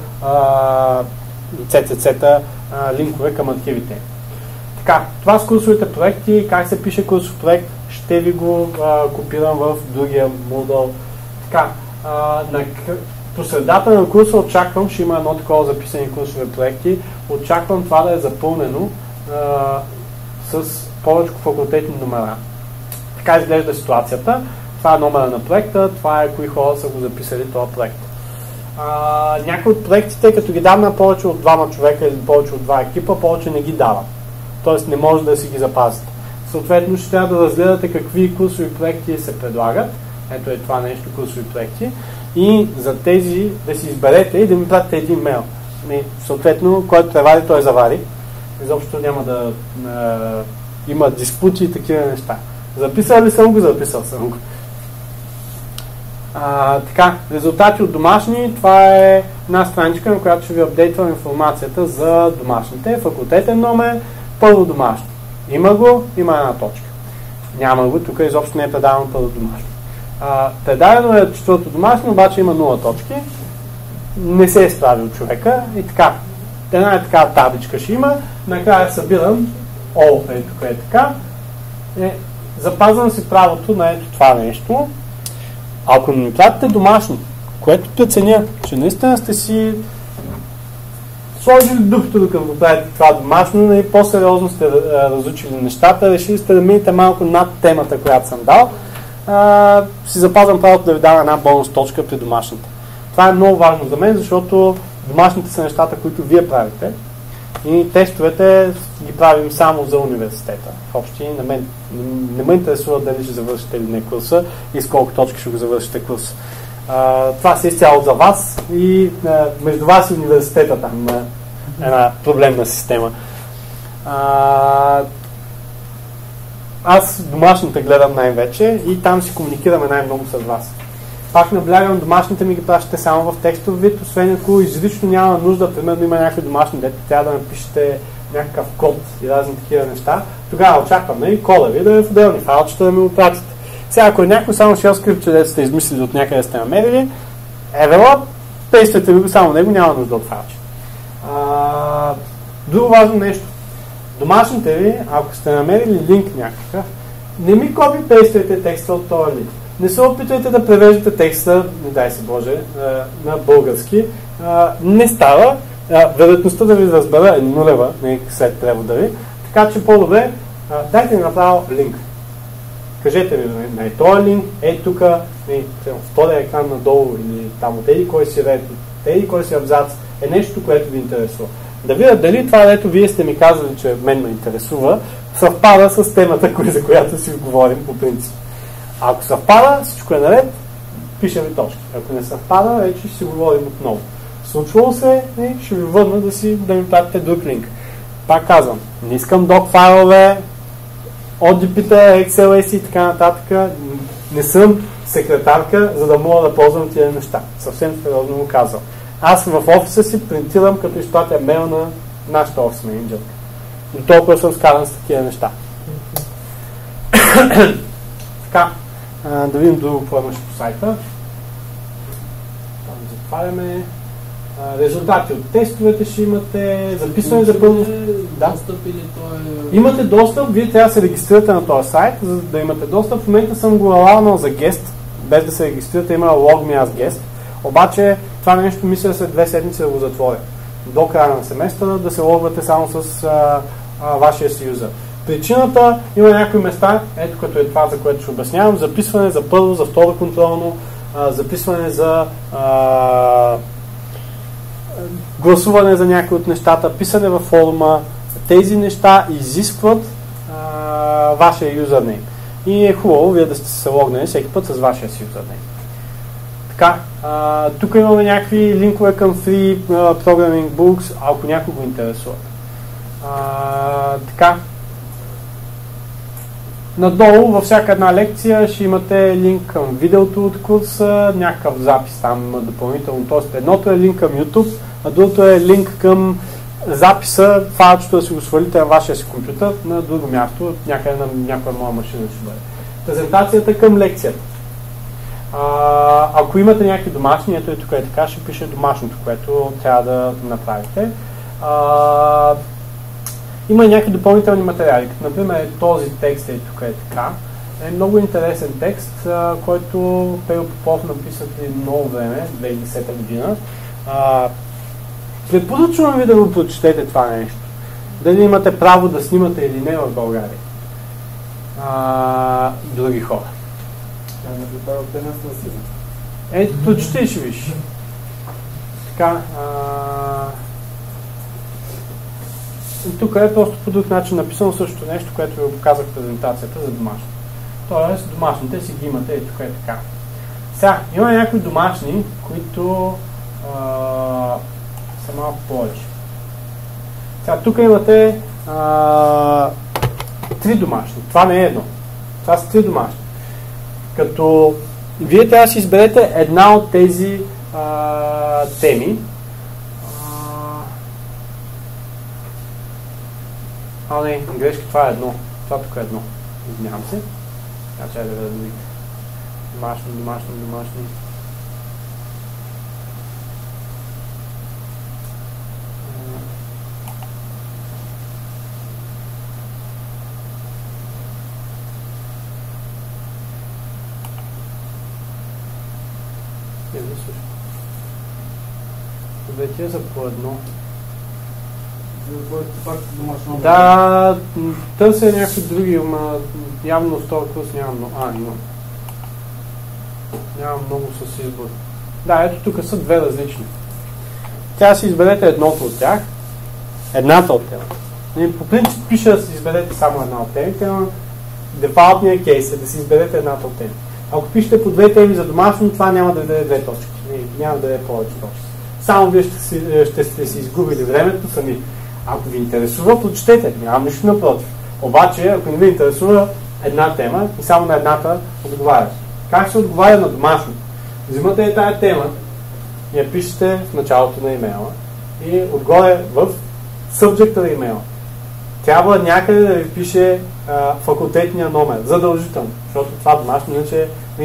CCC-та линкове към архивите. Така, това с курсовите проекти, как се пише курсов проект, ще ви го копирам в другия модул. Така, по средата на курса очаквам, ще има едно такова записани курсови проекти, очаквам това да е запълнено с повече факултетни номера. Така изглежда ситуацията. Това е номера на проекта, това е кои хора са го записали този проект. Някои от проектите, като ги дам на повече от 2 човека или повече от 2 екипа, повече не ги дава. Тоест не може да си ги запазите. Съответно ще трябва да разгледате какви курсови проекти се предлагат. Ето е това нещо, курсови проекти. И за тези да си изберете и да ми пратите един мейл. И съответно, който превари, той завари. Изобщо няма да има диспути и такива неща. Записал ли съм го? Записал съм го. Така, резултати от домашни, това е една страничка, на която ще ви апдейтвам информацията за домашните. Факултетен номер, първо домашно. Има го, има една точка. Няма го, тук изобщо не е предавано първо домашно. Предадено е четвърто домашно, обаче има 0 точки. Не се е справил човека и така. Една е така табличка ще има, накрая събирам, тук е така. Запазвам си правото на ето това нещо. Ако не ми пратите домашно, което преценя, че наистина сте си сложили духото докато го правите това домашно и по-сериозно сте разучили нещата, решили сте да минете малко над темата, която съм дал, си запазвам правото да ви дам една бонус точка при домашната. Това е много важно за мен, защото домашните са нещата, които вие правите и тестовете ги правим само за университета. В общи не ме интересува дали ще завършите или не курса и с колко точки ще го завършите курса. Това си изцяло за вас и между вас и университета там една проблемна система. Аз домашните гледам най-вече и там си комуникираме най-много с вас. Пак наблягам, домашните ми ги пращате само в текстов вид, освен ако изрично няма нужда, примерно има някакви домашни, дете трябва да напишете някакъв код и разни такива неща, тогава очакваме и кода ви да е в отделни файлчета да ми го пратите. Сега, ако е някой само shell скрипт, че сте измислили от някъде сте намерили, евела, пействате ви го само него, няма нужда от файлче. Друго важно нещо. Домашните ви, ако сте намерили линк някакъв, не ми копи-пействайте текста от този линк. Не се опитвайте да превеждате текста, не дай се Боже, на български. Не става. Вероятността да ви разбера е нулева, след превода ви. Така че по-добре, дайте ми направо линк. Кажете ми на този линк, тук, втория екран надолу или там от еди кой си ред, еди кой си абзац, е нещо, което ви интересува. Да видя дали това, дето вие сте ми казали, че мен ме интересува, съвпада с темата, за която си говорим по принцип. Ако съвпада, всичко е наред, пишем ви точки. Ако не съвпада, вече ще си говорим отново. Случвало се, ще ви върна да ми пратите друг линк. Пак казвам, не искам док файлове, ODP-та, XLS и така нататък. Не съм секретарка, за да мога да ползвам тия неща. Съвсем сериозно го казвам. Аз в офиса си принтирам, като изпратя мейл на нашата офис менеджерка. И толкова съм скаран с такива неща. Така, да видим друго какво имаше по сайта. Там затваряме. Резултати от тестовете ще имате, записване за пълно. Да. Имате достъп, вие трябва да се регистрирате на този сайт, за да имате достъп. В момента съм го алавнал за гест, без да се регистрирате, има log me as guest. Обаче това нещо мисля след 2 седмици да го затворя. До края на семестъра да се логвате само с вашия си юзър. Причината има някои места, ето като е това, за което ще обяснявам, записване за първо, за второ контролно, записване за гласуване за някои от нещата, писане във форума. Тези неща изискват вашия юзернейм. И е хубаво вие да сте се логнали всеки път с вашия си юзернейм. Така, тук имаме някакви линкове към Free Programming Books, ако някой го интересува. Така, надолу във всяка една лекция ще имате линк към видеото от курса, някакъв запис там допълнително. Тоест едното е линк към YouTube, а другото е линк към записа, файлчето да си го свалите на вашия си компютър на друго място, някъде на някоя моя машина ще бъде. Презентацията към лекцията. Ако имате някакви домашни, ето и тук е така, ще пише домашното, което трябва да направите. Има някакви допълнителни материали, като например този текст е тук е така. Е много интересен текст, който Пейо Попов написа преди много време, 2010 година. Препоръчвам ви да го прочетете това нещо. Дали имате право да снимате или не в България. Други хора. Ето, прочети ще виж. Така, тук е просто по друг начин написано същото нещо, което ви показах в презентацията за домашни. Тоест, домашните си ги имате и тук е така. Сега, има някои домашни, които са малко повече. Сега, тук имате 3 домашни. Това не е едно. Това са 3 домашни. Като вие трябва да си изберете една от тези теми. Не, грешка, това е едно. Това тук е едно. Извинявам се. Чакай да видите. Домашни. Двете са по едно. Да, търся някакви други, ама явно в този курс няма много. Няма много с избор. Да, ето тук са 2 различни. Тя си изберете едното от тях. Едната от темата. По принцип пише да си изберете само една от темите, но дефалтният кейс е да си изберете едната от темите. Ако пишете по 2 теми за домашно, това няма да даде 2 точки. Няма да даде повече точки. Само вие ще сте си изгубили времето сами. Ако ви интересува, прочетете. Нямам нищо напротив. Обаче, ако не ви интересува една тема и само на едната отговаряте. Как се отговаря на домашно? Взимате тая тема и я пишете в началото на имейла и отгоре в subject на имейла. Трябва някъде да ви пише факултетния номер. Задължително. Защото това домашно, иначе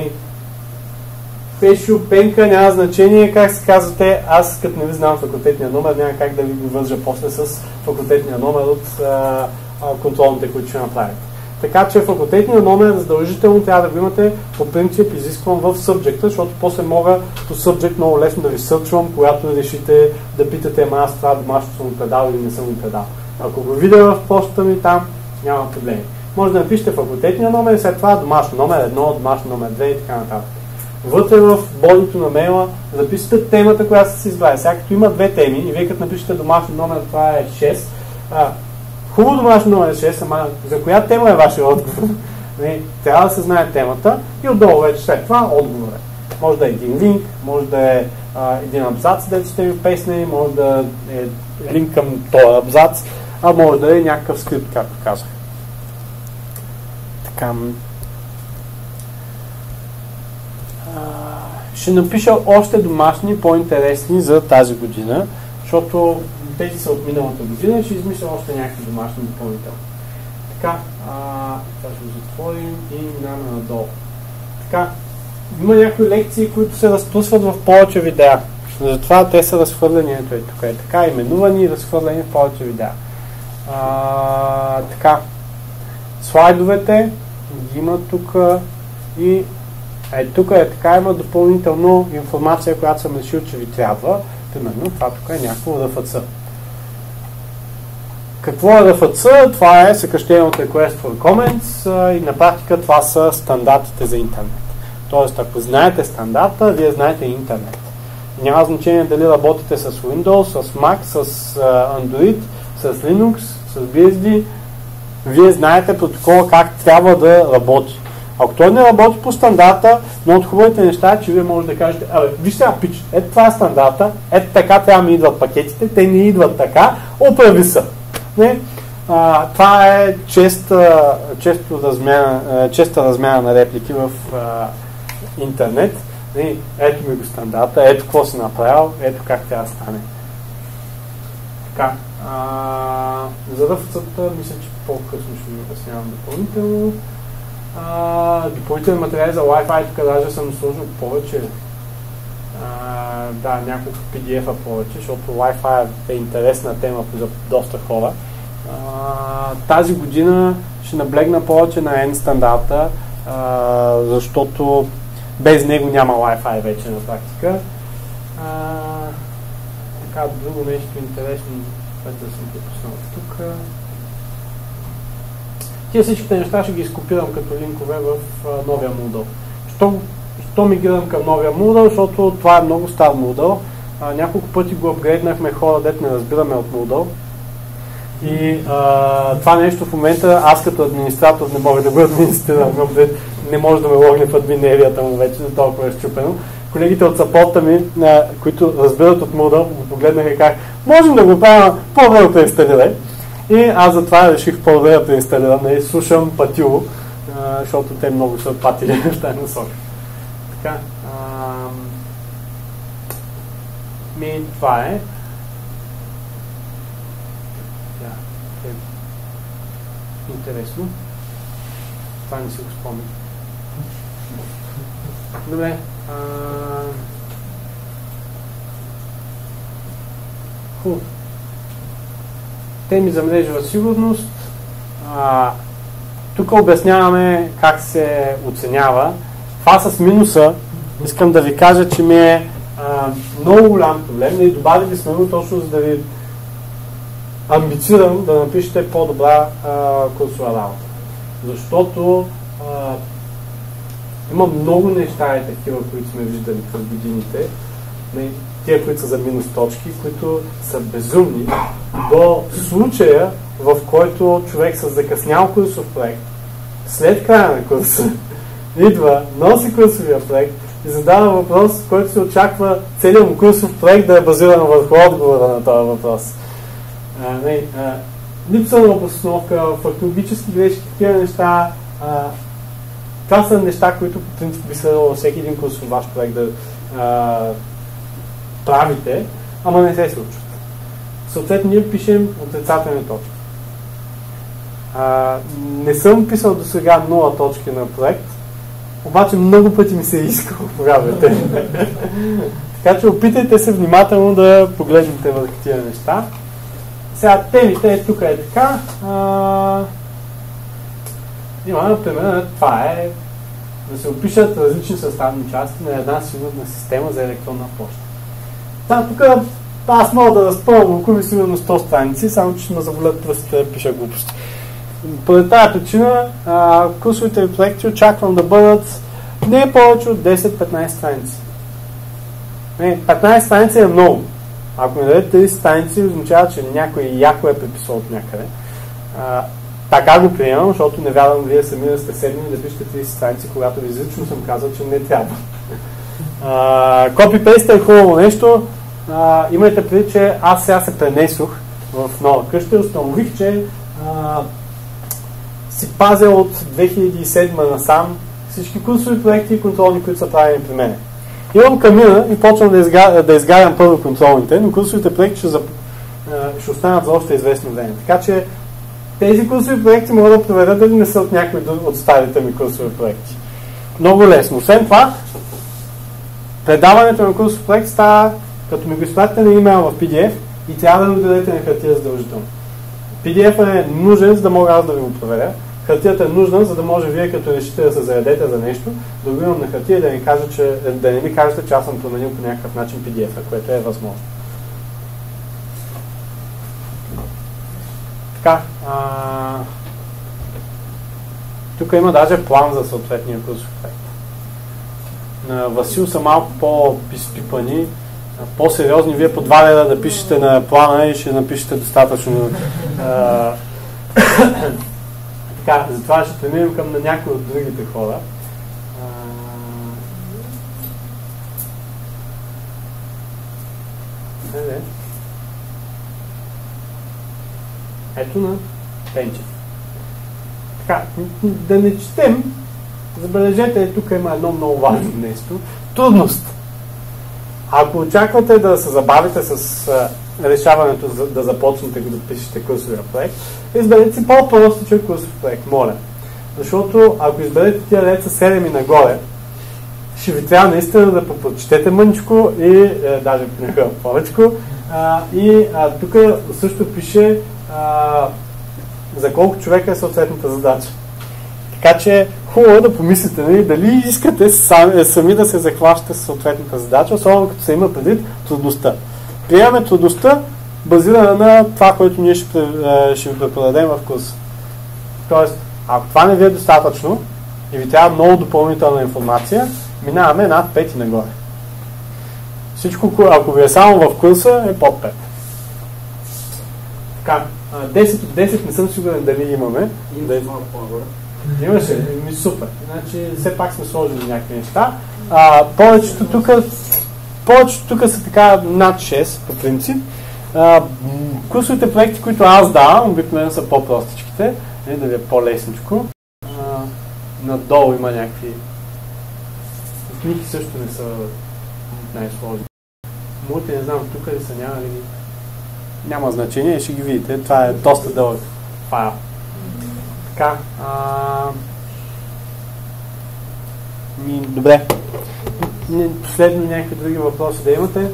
Пешо, Пенка, няма значение как се казвате. Аз като не ви знам факултетния номер, няма как да ви го вържа после с факултетния номер от контролните, които ще направите. Така че факултетния номер задължително трябва да го имате по принцип изисквам в subject, защото после мога по subject много лесно да ви сърчвам, когато решите да питате, ама аз това домашно съм го предал или не съм го предал. Ако го видя в почтата ми там, няма проблеми. Може да напишете факултетния номер и след това домашно номер 1, домашно номер 2 и така нататък. Вътре в бодито на мейла записвате темата, която се избрали. Сега като има 2 теми и вие като напишете домашно номер, това е 6. Хубаво домашно номер е 6, ама за коя тема е вашия отговор? Трябва да се знае темата и отдолу вече след това отговор е. Може да е един линк, може да е един абзац, дето сте ми впеснали, може да е линк към този абзац, а може да е някакъв скрипт, както казах. Така. Ще напиша още домашни, по-интересни за тази година, защото тези са от миналата година и ще измисля още някакви домашни допълнителни. Така, това ще го затворим и минаваме надолу. Така, има някои лекции, които се разпръсват в повече видеа. Затова те са разхвърлени, ето е тук е така, именувани и разхвърлени в повече видеа. Така, слайдовете ги има тук и Тук е така, има допълнително информация, която съм решил, че ви трябва. Примерно, това тук е някакво RFC. Какво е RFC? Това е съкращение от Request for Comments и на практика това са стандартите за интернет. Тоест, ако знаете стандарта, вие знаете интернет. Няма значение дали работите с Windows, с Mac, с Android, с Linux, с BSD. Вие знаете протокола как трябва да работи. Ако той не работи по стандарта, но от хубавите неща е, че вие можете да кажете, виж сега, пич, ето това е стандарта, ето така трябва да ми идват пакетите, те не идват така, оправи са. Не? Това е честа размяна на реплики в интернет. Не? Ето ми го стандарта, ето какво си направил, ето как трябва да стане. Така. За RFC-та мисля, че по-късно ще ви обяснявам допълнително. Допълнителни материали за Wi-Fi, тук даже съм сложил повече. Няколко PDF-а повече, защото Wi-Fi е интересна тема за доста хора. Тази година ще наблегна повече на N стандарта, защото без него няма Wi-Fi вече на практика. Така, друго нещо интересно, което да съм пропуснал тук. Тия всичките неща ще ги изкопирам като линкове в новия Moodle. Що мигрирам към новия Moodle? Защото това е много стар Moodle. Няколко пъти го апгрейднахме хора, дет не разбираме от Moodle. И това нещо в момента аз като администратор не мога да го администрирам. Не може да ме логне в админерията му вече, толкова е счупено. Колегите от сапорта ми, които разбират от Moodle, го погледнаха и как можем да го правим по-добре да преинсталирай. И аз затова реших по-добре да преинсталирам и слушам патило, защото те много са патили в тази насока. Така. Това е. Интересно. Това не си го спомня. Добре. Теми за мрежова сигурност. Тук обясняваме как се оценява. Това с минуса искам да ви кажа, че ми е много голям проблем. И добавили сме го точно за да ви амбицирам да напишете по-добра курсова работа. Защото има много неща и такива, които сме виждали през годините. Тия, които са за минус точки, които са безумни, до случая, в който човек с закъснял курсов проект, след края на курса, идва, носи курсовия проект и задава въпрос, който се очаква целият му курсов проект да е базиран върху отговора на този въпрос. Липса на обосновка, фактологически грешки, такива неща. Това са неща, които по принцип би следвало всеки един курсов ваш проект да правите, ама не се случват. Съответно, ние пишем отрицателни точки. Не съм писал до сега 0 точки на проект, обаче много пъти ми се е искало, повярвайте. Така че опитайте се внимателно да погледнете върху тия неща. Сега темите тук е така. Има, например, това е да се опишат различни съставни части на една сигурна система за електронна почта. Тук аз мога да разпълвам около сигурно 100 страници, само че ще ме заболят пръстите да пиша глупости. Поради тази причина курсовите ви проекти очаквам да бъдат не повече от 10-15 страници. 15 страници е много. Ако ми дадете 30 страници, означава, че някой яко е преписал от някъде. Така го приемам, защото не вярвам вие сами да сте седни да пишете 30 страници, когато ви изрично съм казал, че не трябва. Копи-пейст е хубаво нещо. Имайте предвид, че аз сега се пренесох в нова къща и установих, че си пазя от 2007 насам всички курсови проекти и контролни, които са правени при мен. Имам камина и почвам да изгарям първо контролните, но курсовите проекти ще останат за още известно време. Така че тези курсови проекти могат да проверят дали не са от някои от старите ми курсови проекти. Много лесно. Освен това, предаването на курсов проект става, като ми го изпратите на имейл в PDF и трябва да го дадете на хартия задължително. PDF е нужен, за да мога аз да ви го проверя. хартията е нужна, за да може вие като решите да се заредете за нещо, да го имам на хартия и да не ми кажете, че аз съм променил по някакъв начин PDF-а, което е възможно. Така, тук има даже план за съответния курсов проект. На Васил са малко по-пипани, по-сериозни. Вие по 2 лева да пишете на плана и ще напишете достатъчно. Така, затова ще преминем към на някои от другите хора. Ето на Пенчев. Така, да не четем, забележете, тук има едно много важно нещо. Трудност. Ако очаквате да се забавите с решаването да започнете да пишете курсовия проект, изберете си по-простичък курсов проект, моля. Защото ако изберете тия ред с 7 и нагоре, ще ви трябва наистина да прочетете мъничко и даже повечко. И тук също пише за колко човека е съответната задача. Така че хубаво да помислите, дали искате сами да се захващате с съответната задача, особено като се има предвид трудността. Приемаме трудността, базирана на това, което ние ще ви преподадем в курса. Тоест, ако това не ви е достатъчно и ви трябва много допълнителна информация, минаваме над 5 и нагоре. Всичко, ако ви е само в курса, е под 5. Така, 10 от 10 не съм сигурен дали имаме. Имаше? Супер. Значи, все пак сме сложили някакви неща. Повечето тук са така над 6, по принцип. Курсовите проекти, които аз давам, обикновено са по-простичките, да ви е по-лесничко. Надолу има някакви... Книги също не са най-сложни. Моите не знам, тук ли са, няма ли... Няма значение, ще ги видите. Това е доста дълъг файл. Така. Добре. Последно някакви други въпроси да имате.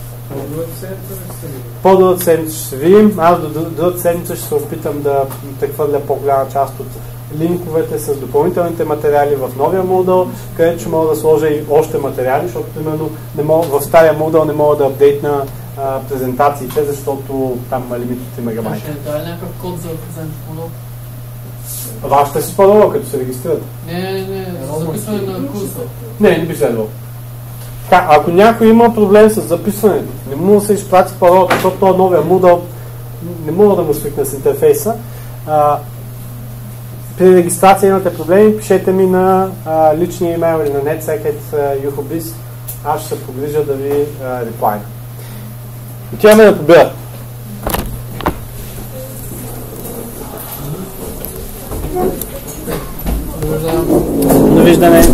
По-другата седмица ще се видим. Аз до другата седмица ще се опитам да прехвърля по-голяма част от линковете с допълнителните материали в новия модул, където ще мога да сложа и още материали, защото примерно в стария модул не мога да апдейтна презентациите, защото там лимитите мегабайта. Ще даде някакъв код за презент модул? Това ще си по-долу, като се регистрирате. Не, записване на курса. Не би следвало. Ако някой има проблем с записването, не мога да се изпрати паролата, защото това новия модул не мога да му свикна с интерфейса. При регистрация имате проблеми, пишете ми на личния имейл или на netsec@yuhobiz. Аз ще се погрижа да ви реплайна. Отиваме на победа. Довиждане.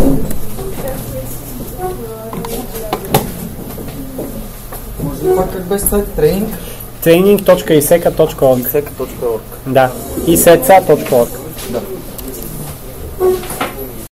Може ли пак как без сайт? Тренинг? Training.iseka.org. Да, iseca.org.